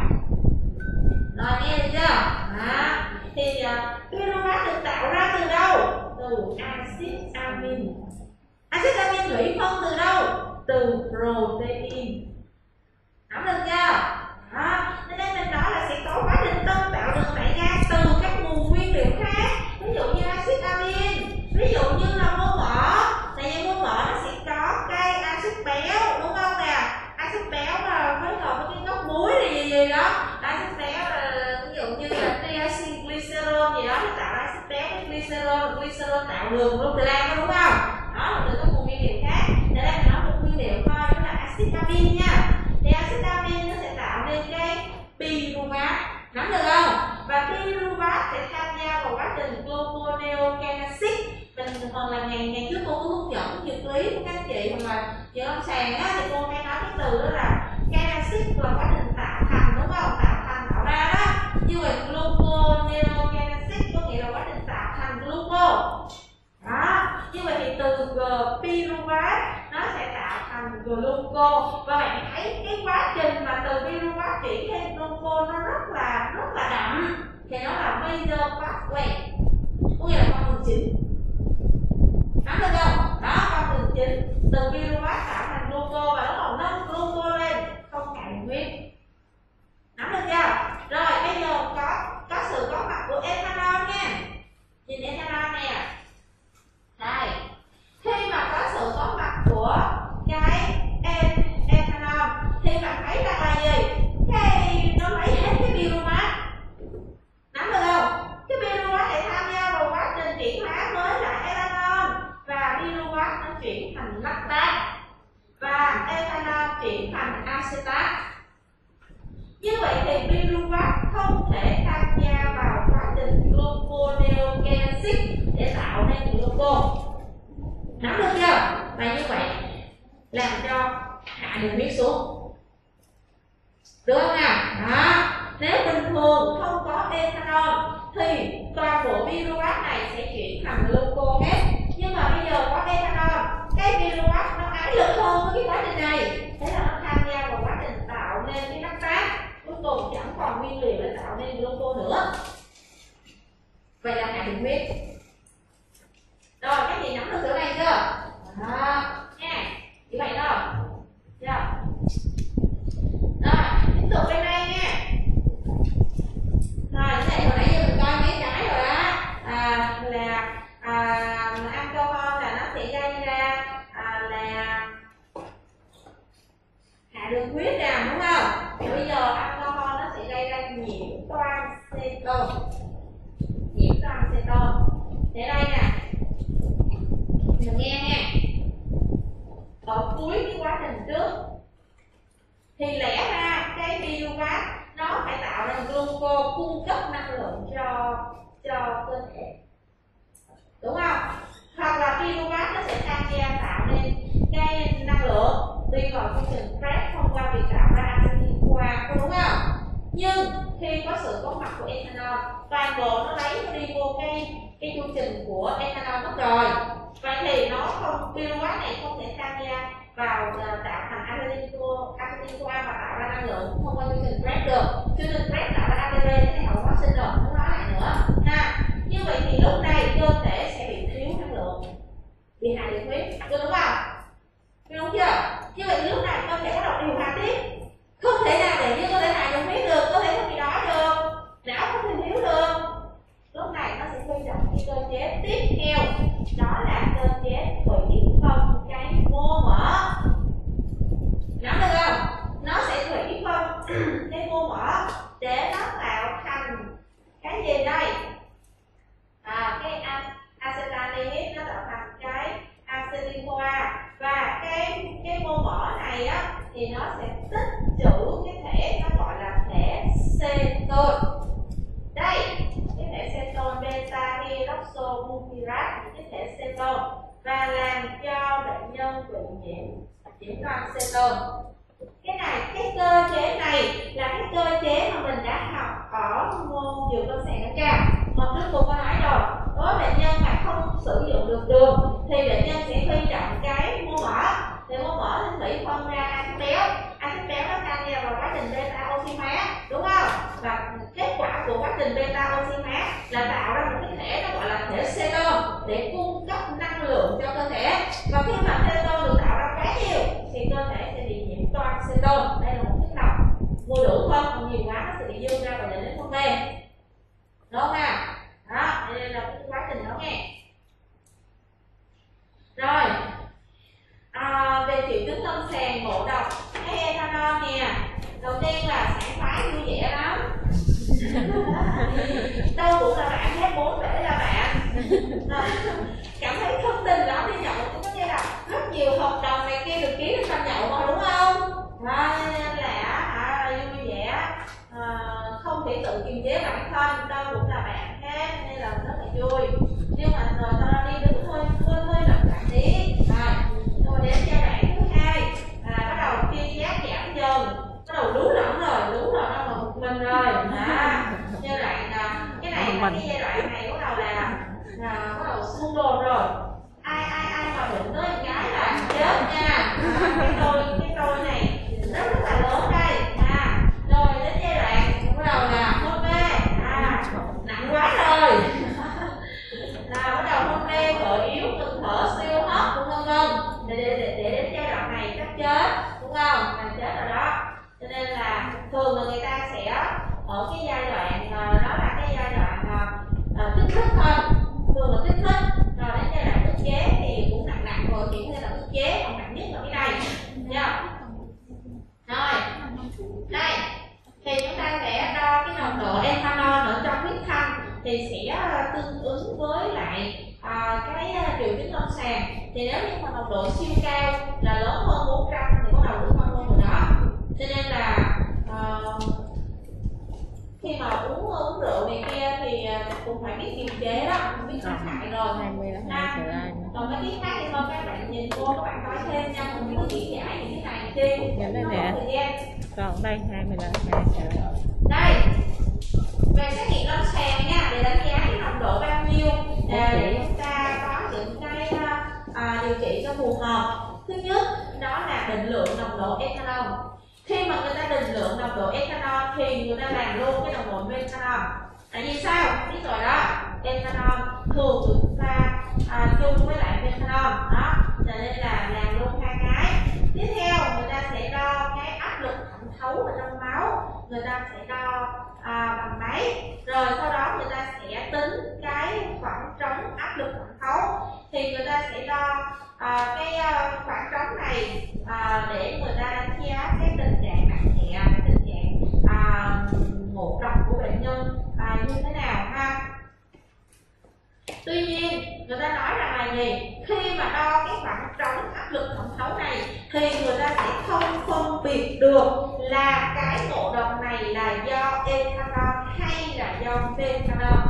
Rồi nghe được chưa? Đó. Thì uh, pyruvate được tạo ra từ đâu? Từ axit amin. Axit amin thủy phân từ đâu? Từ protein. Nắm được chưa? Đó. Nên bên đó là sẽ có quá trình tân tạo đường tại gan từ các nguồn nguyên liệu khác. Ví dụ như axit amin, ví dụ như là mô mỡ. Tại vì mô mỡ nó sẽ có cái axit béo, đúng không nè? Axit béo mà phối hợp với cái gốc muối này gì gì đó. Axit béo là ví dụ như là triacylglycerol gì đó, nó tạo axit béo với glycerol, glycerol tạo đường glucosan, đúng không? Đó là từ các nguồn nguyên liệu khác. Để đây mình nói một nguyên liệu thôi, đó là axit amin nha. Thì axit amin nó sẽ tạo nên cái pyruvate, nắm được không? Và pyruvate sẽ tham gia vào quá trình gluconeogenesis. Mình còn là ngày ngày trước cô có hướng dẫn dược lý của các anh chị hoặc là dược lâm sàng á, thì cô hay nói cái từ đó là genesis là quá trình tạo thành, đúng không? Tạo thành, tạo ra đó. Như vậy gluconeogenesis có nghĩa là quá trình tạo thành gluco. Đó, như vậy thì từ pyruvate nó sẽ tạo thành gluco, và bạn thấy cái quá trình mà từ pyruvate chuyển lên gluco nó rất là rất là đậm, thì nó là major pathway, có nghĩa là con đường chính. Nắm được không? Đó, con đường chính từ pyruvate tạo thành gluco và nó còn nâng gluco lên, không cạn huyết. Nắm được chưa? Rồi bây giờ có có sự có mặt của ethanol nha. Nhìn ethanol nè. Đây, khi mà có sự có mặt của cái ethanol thì bạn thấy rằng là gì? Cái nó lấy hết cái pyruvate. Nắm được không? Cái pyruvate để tham gia vào quá trình chuyển hóa với lại ethanol, và pyruvate nó chuyển thành lactate và ethanol chuyển thành acetate. Như vậy thì pyruvate không thể tham gia vào quá trình gluconeogenesis để tạo nên gluco. Nắm được chưa? Và như vậy làm cho hạ đường huyết xuống. Được không nào? Đó. Nếu bình thường không có ethanol thì toàn bộ pyruvate này sẽ chuyển thành gluco hết. Nhưng mà bây giờ có ethanol, cái pyruvate nó ái lực hơn với cái quá trình này, thế là nó tham gia vào quá trình tạo nên cái lactate. Cuối cùng chẳng còn nguyên liệu để tạo nên gluco nữa. Vậy là hạ đường huyết. Rồi, các chị nắm được chỗ này chưa? Đó, nha. Như vậy thôi. Chưa? Rồi, tiếp tục bên đây nha. Rồi, cái này hồi nãy giờ mình coi mấy cái rồi á. À, là à, alcohol là nó sẽ gây ra à, là hạ đường huyết nè, đúng không? Thì bây giờ alcohol nó sẽ gây ra nhiễm toan ceton. Nhiễm toan ceton. Để đây nè, mình nghe nha. Ở cuối cái quá trình trước thì lẽ ra cái pyruvate nó phải tạo ra gluco cung cấp năng lượng cho cho cơ thể, đúng không? Hoặc là pyruvate nó sẽ tham gia tạo nên cái năng lượng đi vào quy trình Krebs thông qua việc tạo ra acetyl-CoA, đúng không? Nhưng khi có sự có mặt của ethanol, toàn bộ nó lấy nó đi vô cái cái chu trình của ethanol mất rồi. Vậy thì nó không, pyruvate này không thể tham gia vào uh, tạo thành acetyl-CoA và tạo ra năng lượng thông qua chu trình Krebs được. Chu trình Krebs tạo ra a tê pê thì hậu hóa sinh rồi, không nói lại nữa. Ha. Như vậy thì lúc này cơ thể sẽ bị thiếu năng lượng, bị hạ đường huyết, được đúng không? Đúng chưa? Như vậy lúc này cơ thể bắt đầu điều hòa tiếp. Không thể nào để như cơ thể hạ đường huyết được, cơ thể không bị đói được, não không thể thiếu được. Lúc này nó sẽ khơi động cái cơ chế tiếp theo, đó là cơ chế thủy phân cái mô mỡ. Nắm được không? Nó sẽ thủy phân cái mô mỡ để nó tạo thành cái gì đây? À, cái acetaldehyde nó tạo thành cái acetyl-CoA, và cái cái mô mỡ này á thì nó sẽ tích trữ cái thể nó gọi là thể ceton. Đây, cái thể ceton beta hydroxybutyrate, cái thể ceton, và làm cho bệnh nhân bị nhiễm nhiễm toan ceton. cái này, cái cơ chế này là cái cơ chế mà mình đã học ở môn dược lâm sàng ở cao. Hôm trước cô có nói rồi, đối với bệnh nhân mà không sử dụng được đường thì bệnh nhân sẽ huy động cái mô mỡ, thì mô mỡ sẽ thủy phân ra axit béo, axit béo nó tham gia vào quá trình beta oxy hóa, đúng không? Và kết quả của quá trình beta oxy hóa là tạo ra một cái thể nó gọi là thể ceton để cung cấp năng lượng cho cơ thể. Và khi mà ceton được tạo ra quá nhiều thì cơ thể sẽ bị nhiễm toan ceton. Đây là một chất độc, vừa đủ không, còn nhiều quá nó sẽ bị dư ra và dẫn đến hôn mê, đúng không nào? Đó, đây là cái quá trình đó nghe. Rồi, à, về triệu chứng lâm sàng ngộ độc cái ethanol nè, đầu tiên là sảng khoái vui vẻ lắm. Đâu cũng là bạn hết bốn bể là bạn. Cảm thấy thân tình lắm đi nhậu, có nghĩa là rất nhiều hợp đồng này kia được ký trên bàn nhậu mà, đúng không? Đó, nên là à, vui vẻ, à, không thể tự kiềm chế bản thân, đâu cũng là bạn hết nên là rất là vui. Nhưng mà rồi sau đó đi đứng hơi hơi hơi lặng lặng tí. Rồi, rồi đến giai đoạn thứ hai là bắt đầu tri giác giảm dần, bắt đầu lú lẫn rồi, lú rồi nó một mình rồi. À, giai đoạn là cái này là cái giai đoạn này bắt đầu là là bắt đầu xung đột rồi. Ai ai ai mà đụng tới cái là chết nha. À, cái tôi cái tôi này rất rất là lớn đây. À, rồi đến giai đoạn bắt đầu là hôn mê. À, nặng quá rồi. Là bắt đầu hôn mê, gợi yếu, ngừng thở, siêu hấp, vân vân. Để, để, để, để đến giai đoạn này chắc chết, đúng không? Là chết rồi đó. Cho nên là thường là người ta sẽ ở cái giai đoạn đó là cái giai đoạn uh, kích thích thôi, thường là kích thích. Rồi đến giai đoạn ức chế thì cũng nặng nặng rồi, thì có thể là ức chế, còn nặng nhất là cái này nha. Rồi đây thì chúng ta sẽ đo cái nồng độ ethanol ở trong huyết thanh thì sẽ tương ứng với lại à, cái triệu chứng lâm sàng. Thì nếu như mà nồng độ siêu cao là lớn hơn bốn trăm thì bắt đầu được hormone rồi đó. Cho nên là uh, khi mà uống uống rượu này kia thì cũng phải biết kiềm chế đó, không biết tác hại rồi. À, còn mấy cái khác thì thôi các bạn nhìn cô, các bạn coi thêm nha, không có diễn giải những cái này chi. Nó mất thời gian. Còn đây hai mươi lăm đây về xét nghiệm lâm sàng nha, để đánh giá cái nồng độ bao nhiêu để chúng ta có những cái à, điều trị cho phù hợp. Thứ nhất đó là định lượng nồng độ ethanol. Khi mà người ta định lượng nồng độ ethanol thì người ta làm luôn cái nồng độ methanol. Tại vì sao? Biết rồi đó, ethanol thường được chúng ta à, chung với lại methanol đó, cho nên là làm luôn hai cái. Tiếp theo người ta sẽ đo cái áp lực thẩm thấu ở trong máu, người ta sẽ đo à, bằng máy, rồi sau đó người ta sẽ tính cái khoảng trống áp lực thẩm thấu, thì người ta sẽ đo à, cái à, khoảng trống này à, để người ta đánh giá cái tình trạng nặng nhẹ, cái tình trạng à, ngộ độc của bệnh nhân à, như thế nào ha. Tuy nhiên người ta nói rằng là gì, khi mà đo cái khoảng trống áp lực thẩm thấu này thì người ta sẽ không phân biệt được là cái ngộ độc này là do ethanol hay là do methanol.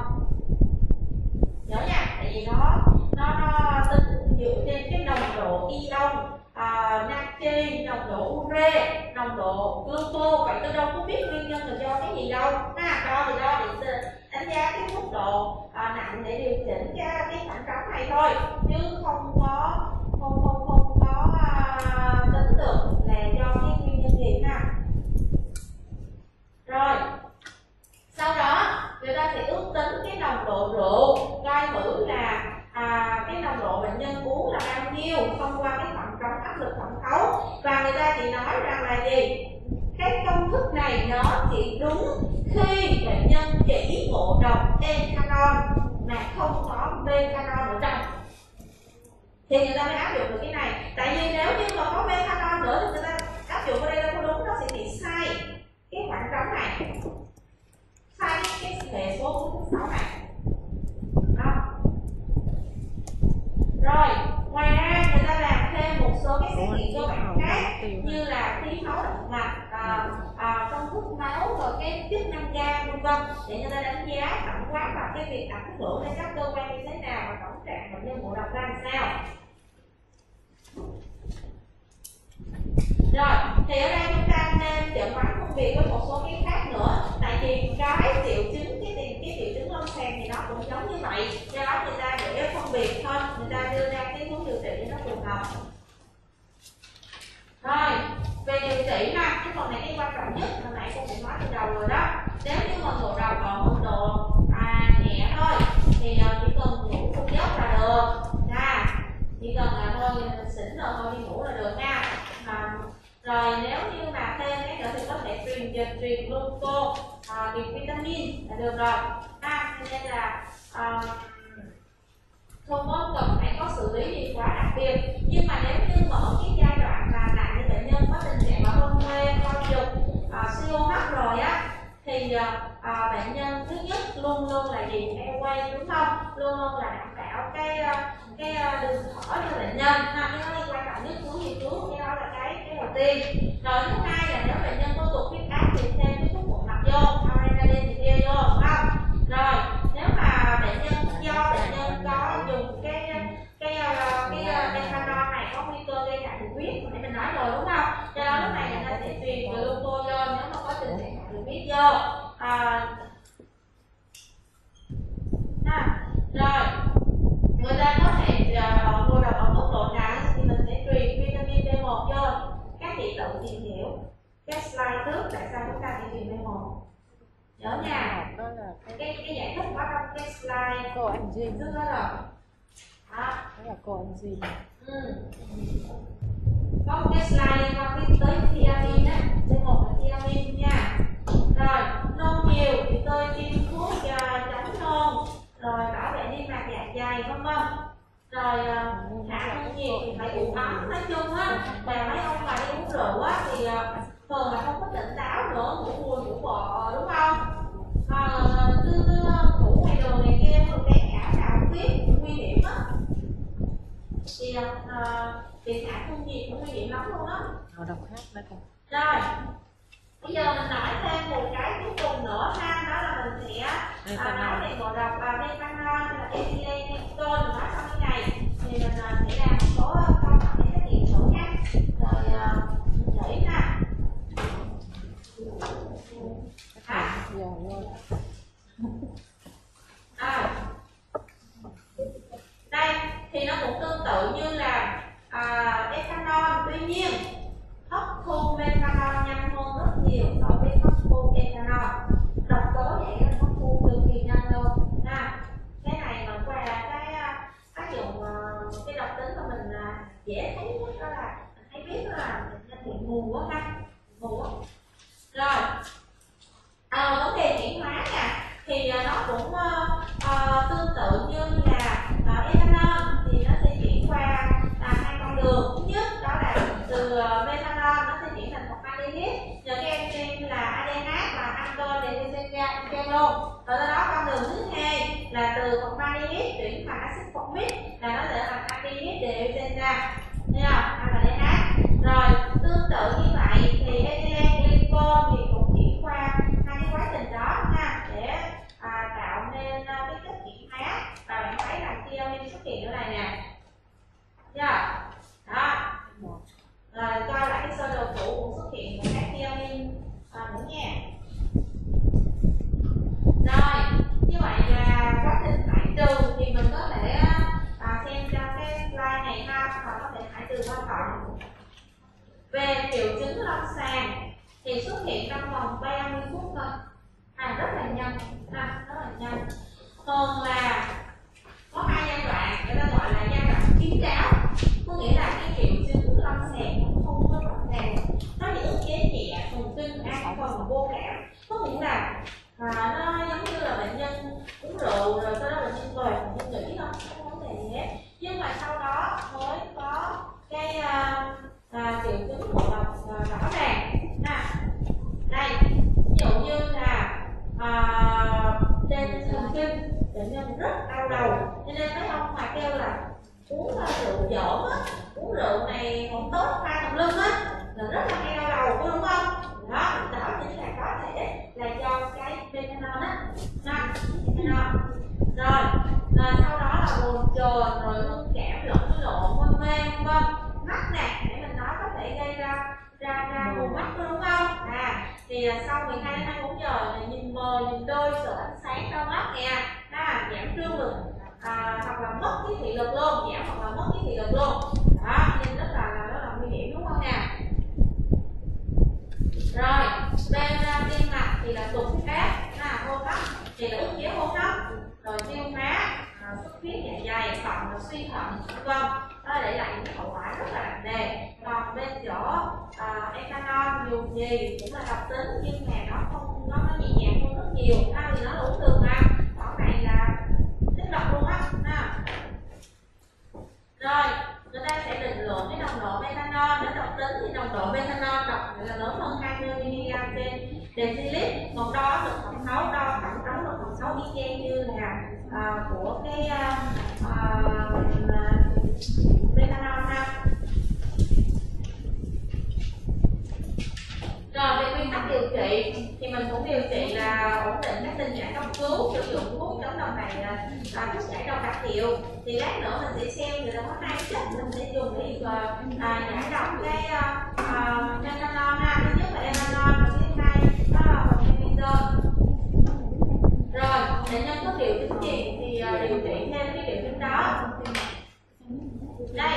Nhớ nha, tại vì nó nó nó tính dựa trên cái nồng độ ion à, natri, nồng độ ure, nồng độ gluco. Vậy tôi đâu có biết nguyên nhân là do cái gì đâu. Ha, đo thì đo để đánh giá cái mức độ à, nặng để điều chỉnh cái cái khoảng trống này thôi, chứ không có không không không có à, tính được là do cái nguyên nhân gì ha. Rồi sau đó người ta sẽ ước tính cái nồng độ rượu, coi thử là à, cái nồng độ bệnh nhân uống là bao nhiêu thông qua cái khoảng trống áp lực thẩm thấu. Và người ta chỉ nói rằng là gì, cái công thức này nó chỉ đúng khi bệnh nhân chỉ ngộ độc ethanol mà không có methanol ở trong thì người ta mới áp dụng được cái này. Tại vì nếu như mà có methanol nữa thì người ta áp dụng ở đây đâu có đúng, nó sẽ bị sai cái khoảng trống này, sai cái hệ số bốn mươi sáu này đó. Rồi ngoài ra người ta làm thêm một số cái xét nghiệm cơ bản khác như là khí máu động mạch, à, à, công thức máu, rồi cái chức năng gan vân vân, để người ta đánh giá tổng quát vào cái việc ảnh hưởng đến các cơ quan như thế nào và tổng trạng bệnh nhân ngộ độc ra làm sao. Rồi thì ở đây biệt với một số cái khác nữa, tại vì cái triệu chứng cái tiền cái triệu chứng lâm sàng thì nó cũng giống như vậy, do đó người ta để phân biệt thôi, người ta đưa ra cái hướng điều trị nó phù hợp. Rồi về điều trị nè, cái phần này cái quan trọng nhất hồi nãy cô cũng nói từ đầu rồi đó. Nếu như mà ngộ độc ở mức độ à, nhẹ thôi thì chỉ cần ngủ một giấc là được nha, chỉ cần là thôi mình xỉn rồi thôi đi ngủ là được nha. À, rồi nếu như mà thêm cái nữa thì có thể truyền truyền truyền gluco, à, truyền vitamin là được rồi ha. Cho nên là à, không có cần phải có xử lý gì quá đặc biệt. Nhưng mà nếu như mà ở cái giai đoạn là nặng như bệnh nhân có tình trạng là hôn mê, co giật, à, siêu hô hấp rồi á, thì à, bệnh nhân thứ nhất luôn luôn là gì, airway đúng không, luôn luôn là đảm bảo cái cái đường thở cho bệnh nhân ha, cái đó là quan trọng nhất của nghiên cứu, cái đó là cái cái đầu tiên. Rồi thứ hai là nếu bệnh nhân có tụt huyết áp thì thêm cái thuốc bột mặt vô, adrenaline thì kia vô, đúng không? Rồi nếu mà bệnh nhân do bệnh nhân có dùng cái cái cái methanol này có nguy cơ gây ngạt đường huyết, hồi nãy mình nói rồi đúng không? Do đó lúc này người ta sẽ truyền gluco vô nếu mà có tình trạng ngạt đường huyết vô. À, à, rồi người ta có thể ngộ độc ở mức độ nặng thì mình sẽ truyền vitamin B một vô. Các chị tự tìm hiểu cái slide trước tại sao chúng ta phải truyền B một, nhớ nha, cái cái giải thích có trong cái slide coenzyme trước đó rồi đó, đó là coenzyme. ừ. Có một cái slide liên quan tới thiamin á, B một là thiamin nha. Rồi nôn nhiều thì tôi tiêm thuốc chống nôn, rồi bảo vệ niêm mạc dạ dày vân vân. Rồi hạ thân nhiệt thì phải uống ấm. Nói chung á, mà mấy ông mà đi uống rượu á thì thường là không có tỉnh táo nữa, ngủ buồn ngủ bò đúng không? À, cứ ngủ ngoài đường này kia rồi té ngã nào không biết, nguy hiểm á. Thì à, thì hạ thân nhiệt cũng nguy hiểm lắm luôn á. Ngộ độc khác đó con. Rồi bây giờ mình nói thêm một cái cuối cùng nữa ha, đó là mình sẽ à, nói về ngộ độc và methanol là ethylene glycol. Nói xong cái này thì mình à, sẽ làm một số câu hỏi để xét nghiệm thử nha. Rồi à, mình nghĩ nè. À. À. Đây thì nó cũng tương tự như là à, ethanol, tuy nhiên hấp thu methanol nhanh hơn rất nhiều so với hấp thu ethanol. Độc tố vậy nó hấp thu cực kỳ nhanh luôn ha. Cái này mà qua cái tác dụng cái độc tính của mình là dễ thấy nhất, đó là mình thấy biết đó là mình bị mù quá ha, mù á. Rồi à, vấn đề chuyển hóa nè thì nó cũng uh, tương tự như là uh, ethanol, thì nó sẽ chuyển qua uh, hai con đường. Thứ nhất đó là từ uh, methanol nó sẽ chuyển thành formaldehyde nhờ cái enzyme là adenat và alcohol luôn. Rồi sau đó con đường thứ hai là từ formaldehyde chuyển thành axit formic, là nó sẽ thành aldehyde dioxana, thấy không? Adenat. Rồi tương tự như vậy thì ethylene glycol thì cũng chuyển qua hai cái quá trình đó ha, để à, tạo nên cái chất chuyển hóa. Và bạn thấy là thiamin xuất hiện ở đây nè, yeah. Đó. Rồi coi lại cái sơ đồ cũ cũng xuất hiện một cái thiamin à, nữa nha. Rồi như vậy là quá trình thải trừ thì mình có thể à, xem cho cái slide này ha, và có thể thải trừ qua cộng. Về triệu chứng lâm sàng thì xuất hiện trong vòng ba mươi phút thôi, à, rất là nhanh, à, rất là nhanh. Thường là có hai giai đoạn, người ta gọi là giai đoạn kín đáo, có nghĩa là cái triệu chứng lâm sàng nó không có rõ ràng, nó chỉ ức chế nhẹ, thần kinh an phần vô cảm, có nghĩa là à, nó giống như là bệnh nhân uống rượu rồi sau đó bệnh nhân về bệnh nhân nghĩ không có vấn đề gì hết, nhưng mà sau đó mới có cái à, à, triệu chứng ngộ độc à, rõ ràng. À, đây ví dụ như là à, trên thần kinh bệnh nhân rất đau đầu, cho nên mấy ông mà kêu là uống rượu dởm á, uống rượu này không tốt pha tùm lum á, là rất là hay đau đầu, có đúng không? Đó, đó chính là có thể là do cái methanol á, methanol. Rồi, rồi sau đó là buồn chồn, thì à, sau mười hai đến hai mươi bốn giờ là nhìn mờ, nhìn đôi, sợ ánh sáng đau mắt nè, à, giảm trương lực, à, hoặc là mất cái thị lực luôn, giảm hoặc là mất cái thị lực luôn. Đó, nên rất là là rất là nguy hiểm đúng không nè. Rồi bên uh, tim mạch thì là tụt huyết áp, à, hô hấp thì là ức chế hô hấp, rồi tiêu hóa, à, xuất huyết dạ dày, thận, rồi suy thận, vân vân. Đó để lại những hậu quả rất là nặng nề. Còn bên chỗ uh, ethanol dù gì cũng là độc tính nhưng mà nó không nó, nó nhẹ nhàng hơn rất nhiều, à, thì nó là uống đường mà, còn này là chất độc luôn á. À. Rồi người ta sẽ định lượng cái nồng độ methanol. Đến độc tính thì nồng độ methanol độc là lớn hơn hai mươi mi-li-gam trên decilit. Một đo áp lực tổng thấu, đo tổng thấu lực tổng thấu y chang như là à, của cái à, à, methanol ha. Rồi về nguyên tắc điều trị thì mình cũng điều trị là ổn định các tình trạng cấp cứu, sử dụng thuốc chống độc này là thuốc giải độc đặc hiệu. Thì lát nữa mình sẽ xem người ta có hai chất mình sẽ dùng để à, giải độc cái uh, methanol ha. Thứ nhất là ethanol và thứ hai đó là methanol. Rồi bệnh nhân có triệu chứng gì thì uh, điều trị theo cái triệu chứng đó. Đây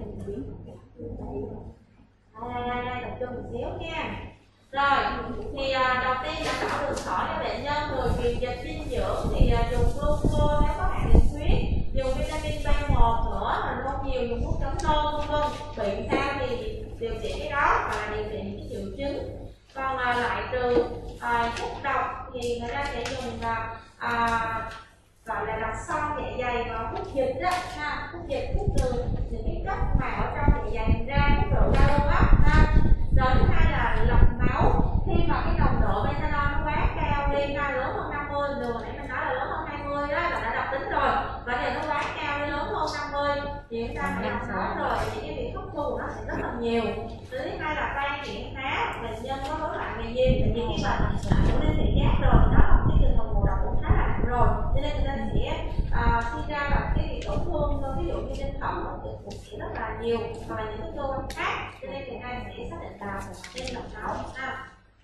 đây đây đây tập trung một xíu nha. Rồi thì à, đầu tiên đã đảo đường thở cho bệnh nhân, rồi truyền dịch dinh dưỡng thì à, dùng glucose nếu có hạn đường huyết, dùng vitamin B một nữa, là nôn nhiều, dùng thuốc chống nôn vân vân. Bị sao thì điều trị cái đó và điều trị những cái triệu chứng. Còn à, loại trừ à, thuốc độc thì người ta sẽ dùng à, à, gọi là đặc son dạ dày và thuốc dịch đó ha, thuốc dịch, thuốc đường, những cái chất mà ở trong dạ dày mình ra, thuốc rượu ra luôn á ha. Rồi thứ hai là lọc máu. Khi mà cái nồng độ methanol nó quá cao đi ha, lớn hơn năm mươi, đường nãy mình nói là lớn hơn hai mươi đó là đã độc tính rồi, và giờ nó quá cao, nó lớn hơn năm mươi thì chúng ta phải lọc máu rồi, thì cái việc hấp thu của nó sẽ rất là nhiều. Thứ hai là tay nghiện phá, bệnh nhân có rối loạn về nhiên, thì những cái bệnh cũng nên thị giác rồi, đó là một cái trường hợp ngộ độc cũng khá là nặng rồi, cho nên người ta sẽ à, suy ra là cái việc tổn thương, ví dụ như trên thận cũng sẽ rất là nhiều, hoặc là những cái cơ quan khác, cho nên người ta sẽ xác định là nên lọc máu ha.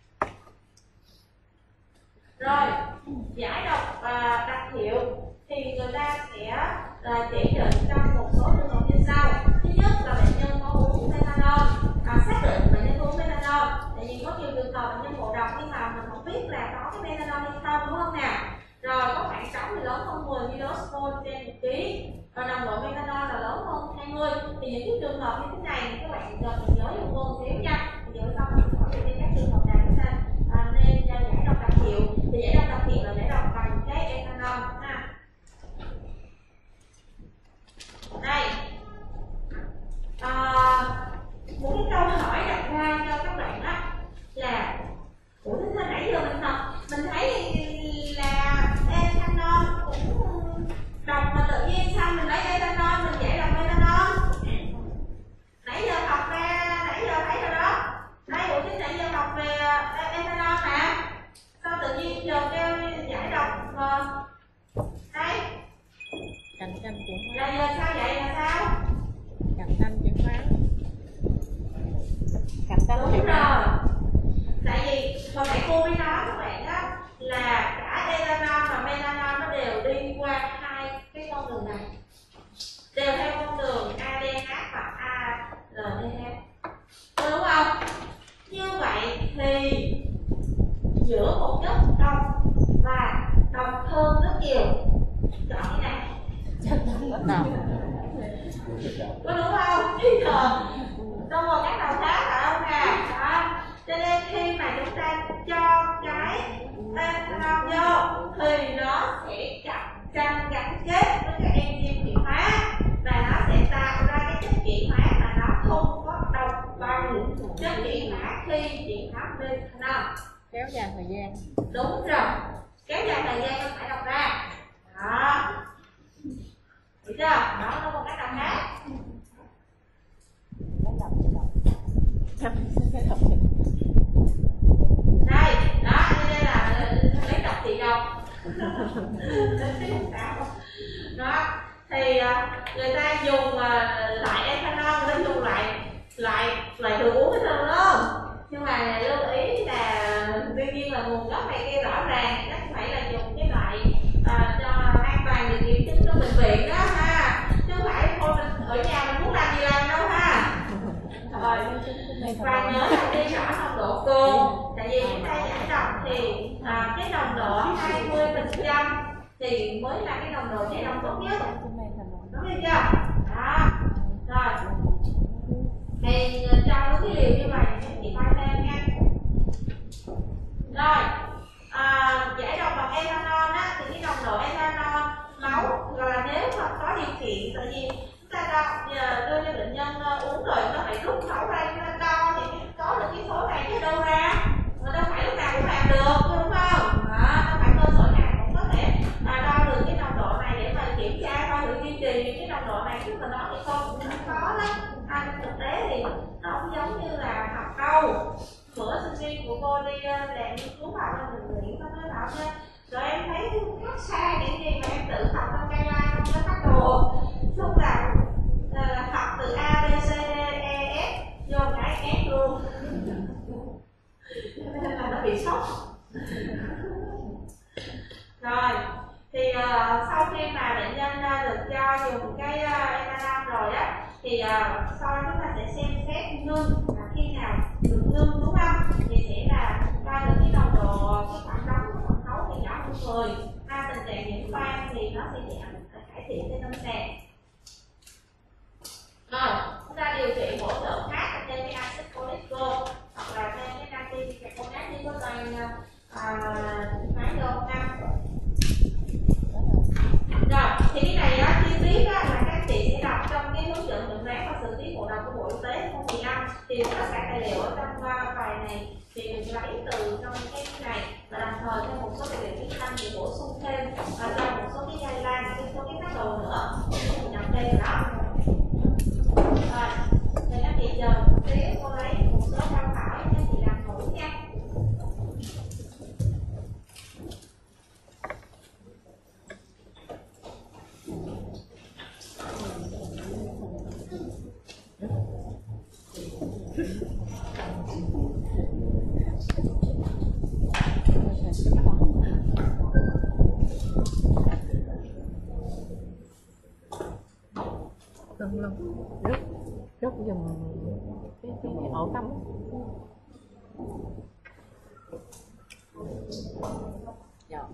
Rồi giải độc à, đặc hiệu thì người ta sẽ à, chỉ định trong một số trường hợp như sau. Thứ nhất là bệnh nhân có uống methanol, à, xác định bệnh nhân uống methanol, tại vì có nhiều trường hợp bệnh nhân ngộ độc nhưng mà mình không biết là có cái methanol hay không, đúng không nào. Rồi có khoảng sáu thì lớn hơn mười millimol trên một ký, và nồng độ methanol là lớn hơn hai mươi. Thì những cái trường hợp như thế này các bạn cần mình nhớ dùng một xíu nha. Thì giờ sau mình hỏi về các trường hợp nào chúng ta à, nên giải độc đặc hiệu. Thì giải độc đặc hiệu là giải độc bằng cái ethanol ha. Đây à, một cái câu hỏi đặt ra cho các bạn đó là ủa thế sao nãy giờ mình học mình thấy là ethanol cũng độc mà tự nhiên sao mình lấy ethanol mình giải độc methanol. Nãy giờ học ra, nãy giờ thấy rồi đó. Đây ủa chứ nãy giờ học về ethanol mà sao tự nhiên giờ kêu giải độc mà. Đây cạnh tranh chuyển hóa. Là giờ sao vậy là sao? Cạnh tranh chuyển hóa. Cạnh tranh đúng chuyển hóa. rồi. Tại vì hồi nãy cô mới nói các bạn á là cả ethanol và methanol nó đều đi qua hai cái con đường này, đều theo con đường a đê hát và a lờ đê hát, đúng không? Như vậy thì giữa một chất độc và độc hơn rất nhiều, chọn cái này nào có đúng không? Bây giờ trong một các đầu khác phải không nè? Đó. Cho nên khi mà chúng ta cho cái ethanol vô thì nó sẽ cạnh tranh gắn kết với cái enzyme chuyển hóa và nó sẽ tạo ra cái chất chuyển hóa mà nó không có độc bằng chất chuyển hóa khi chuyển hóa methanol. kéo dài thời gian. Đúng rồi, kéo dài thời gian nó phải đọc ra. Đó, hiểu chưa? Đó là một cái đọc khác. Đây, đó, đây là lấy độc trị độc. Đó, thì người ta dùng lại ethanol, người ta dùng lại lại loại thường uống ethanol luôn. Nhưng mà lưu ý là là nguồn gốc này kia rõ ràng, chắc phải là dùng cái loại à, cho an toàn để kiểm chứng trong bệnh viện đó ha, chứ không phải thôi mình ở nhà mình muốn làm gì làm đâu ha. Rồi và nhớ là ghi rõ nồng độ cồn, tại vì chúng ta giải độc thì à, cái nồng độ hai mươi phần trăm thì mới là cái nồng độ giải độc tốt nhất, đúng chưa? Đó. Rồi thì cho đúng cái liều như vậy thì coi thêm nha. Rồi à, giải độc bằng ethanol á, thì cái nồng độ ethanol máu là nếu mà có điều kiện, tại vì chúng ta đo giờ đưa cho bệnh nhân uống rồi nó phải rút máu ra cho đo thì có được cái số này chứ đâu ra, mà đâu phải lúc nào cũng làm được, đúng không? Đó, đâu phải cơ sở nào cũng có thể à, đo được cái nồng độ này để mà kiểm tra coi được duy trì cái nồng độ này trước mà nó thì không khó lắm. À, thực tế thì nó không giống như là học đâu. Bữa sinh viên của cô đi làm nghiên cứu vào trong bệnh viện, nó nói bảo nha, rồi em thấy khác xa những gì mà em tự học trong cây lai không có phát đồ, chung là, là, là học từ A, B, C, D, E, F vô cái F luôn nên là nó bị sốc. Rồi thì uh, sau khi mà bệnh nhân uh, được cho dùng cái uh, ethanol rồi á thì uh, sau chúng ta sẽ xem xét ngưng là khi nào được ngưng, đúng không? Thì sẽ là coi được cái nồng độ cái khoảng đóng của mật khấu thì nhỏ hơn mười, ha, tình trạng nhiễm toan thì nó sẽ giảm cải thiện trên lâm sàng. Rồi chúng ta điều trị hỗ trợ khác là thêm cái axit folic hoặc là thêm cái natri carbonate đi có toàn máy đồ năm. Rồi thì cái này đó chi tiết đó là các chị sẽ đọc trong cái hướng dẫn bệnh án và xử lý ngộ độc của Bộ Y tế không mười lăm, thì tất cả tài liệu ở trong uh, bài này thì mình lấy từ trong cái này, và đồng thời thêm một số tài liệu tiếng Anh để bổ sung thêm và cho một số cái guideline, một số cái phát đồ nữa để mình nhập thêm đó. Rồi thì các chị chờ một tí, cô lấy một số tham khảo để các chị làm thử nha. Cân lông rất rất dùng cái cái ổ cắm. Dạ.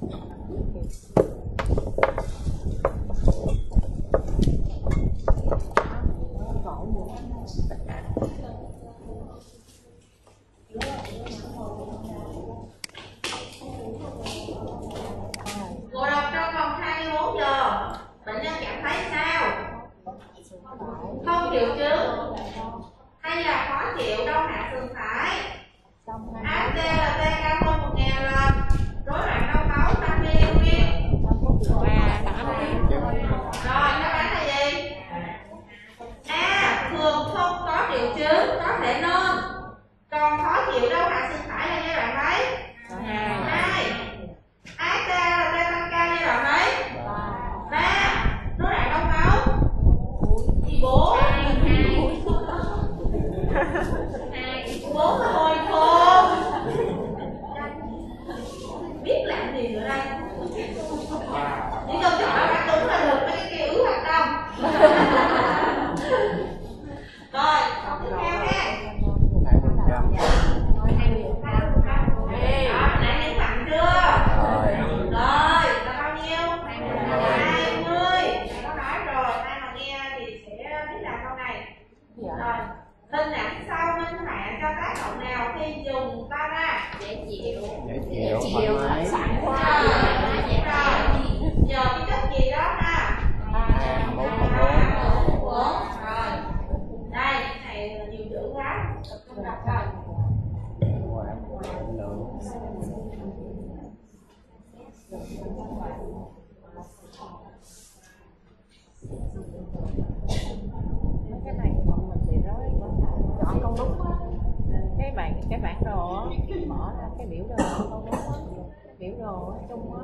Ngộ độc trong vòng hai mươi bốn giờ, bệnh nhân cảm thấy sao? Không triệu chứng hay là khó chịu, đau hạ sườn phải, hát tê lờ tê cao hơn một nghìn lần, rối loạn đông máu tăng bilirubin. Rồi đáp án là gì? A. Thường không có triệu chứng, có thể nôn, còn khó chịu đau hạ sườn phải là giai đoạn mấy? Hai. hát tê lờ tê tăng cao giai đoạn mấy? Ba. Rối loạn đông máu thì bốn. Bốn là hồi khô. Biết làm gì nữa đây? Chỉ cần chọn đáp đúng là được, mấy cái kia ứ hoạt động. Rồi, tiếp theo ha. Đó, nãy nhìn thẳng chưa? Rồi, là bao nhiêu? hai mươi. Nó nói rồi, ai mà nghe thì sẽ biết làm câu này. Rồi, hình ảnh sau minh họa cho tác động nào khi dùng para? Dễ chịu. Dễ chịu, thoải mái. Sẵn Rồi, quá. rồi. Giờ cái chất gì đó ha? À, bốn một bốn. Bốn. Rồi. Đây, cái này là nhiều chữ quá. Tập trung đọc rồi. Cái này bọn mình thì nói chọn không đúng á. Cái bạn cái bản đồ á, bỏ ra cái biểu đồ không đúng á. Biểu đồ chung á.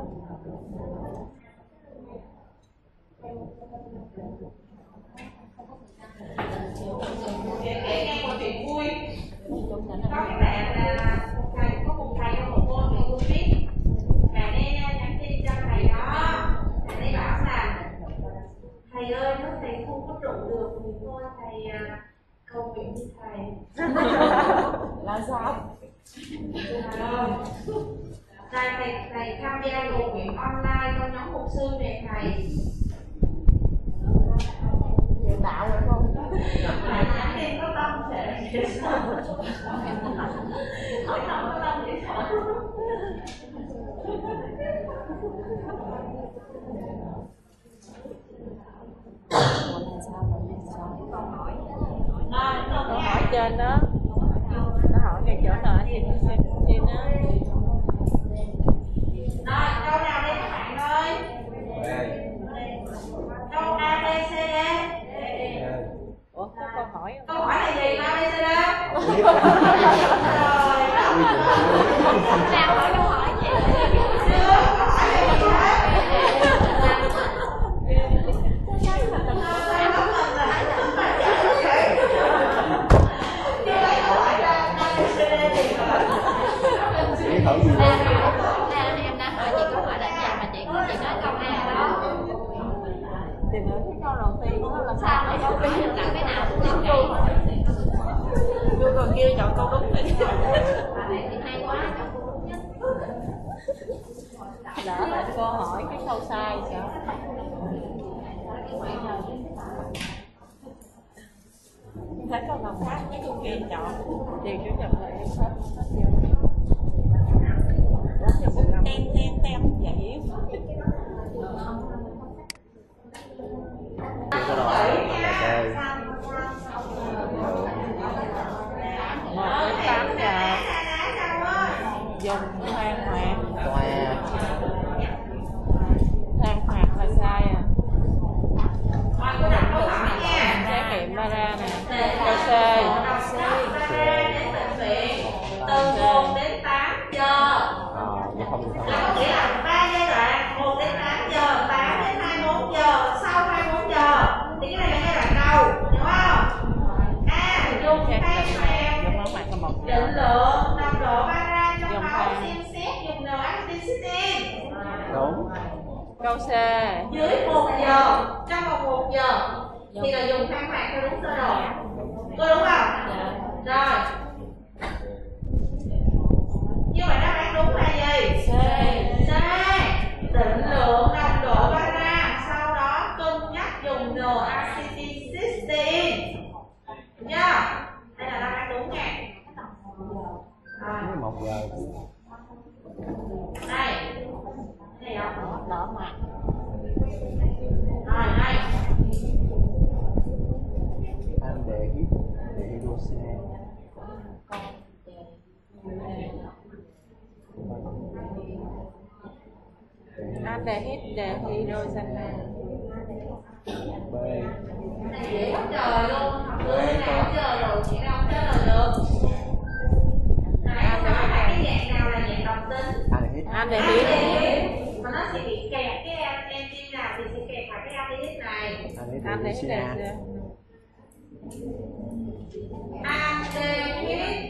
Kể kể nghe một chuyện vui. Có cái bạn là một thầy, có một thầy và một cô thầy. Là sao? Đây thầy, thầy tham gia cầu nguyện online trong nhóm mục sư này thầy. Chuyện đạo rồi không? Thầy nhắn em có tâm sẽ dễ sợ. Hỏi không có tâm dễ sợ. Câu hỏi trên đó, nó hỏi ngay chỗ nào thì xin xin đó. Rồi, câu nào đây các bạn ơi? Câu A, B, C, D. Ủa, có câu hỏi không? Câu hỏi là gì? A, B, C, D. Nào hỏi câu hỏi gì? Cái thử gì Em đang hỏi chị câu hỏi là gì mà chị chị nói câu A đó. Thì nữa cái câu đầu tiên đó là Sao lại không biết được cái nào cũng tìm câu. tôi còn kia chọn câu đúng thì Này thì hay quá, chọn câu đúng nhất. lỡ lại cô hỏi cái câu sai sao? Thấy câu nào khác cái câu kia chọn điều chủ nhật lại em hết hết chưa? Tem tem tem vậy. cái đó là chơi Một đến tám giờ dùng than hoạt. toa Than hoạt là sai à. Trải nghiệm ba ra nè. Câu C. Từ một đến tám giờ. à, nó không được Là có nghĩa là ba giai đoạn, một đến tám giờ, tám đến hai mươi mốt giờ, sau hai mươi mốt giờ. Thì cái này là giai đoạn đầu, hiểu không? A. Dùng than hoạt Dùng than hoạt là một giờ. định lượng nồng độ bara trong Dùng máu, than. xem xét dùng N-acetylcysteine đúng Câu C. dưới một giờ, trong vòng một giờ thì là dùng than hoạt theo đúng sơ đồ. Có đúng không? Rồi. Như vậy đáp án đúng là gì? C. C. Định lượng nồng độ bara, sau đó cân nhắc dùng N-acetylcysteine. Được chưa? Đây là đáp án đúng nha. Rồi. một giờ Đây. Đây không? Đỏ mặt. Rồi đây. anh để hít để hydro xe Aldehyde dehydrogenase. b Này dễ quá trời luôn. Học luôn nào giờ rồi chị đâu chơi là được. Này, không hỏi cái dạng nào là dạng độc tính. anh hít Aldehyde. Mà nó sẽ bị kẹt cái enzyme nào thì sẽ kẹt vào cái aldehyde này. anh hít Aldehyde. Aldehyde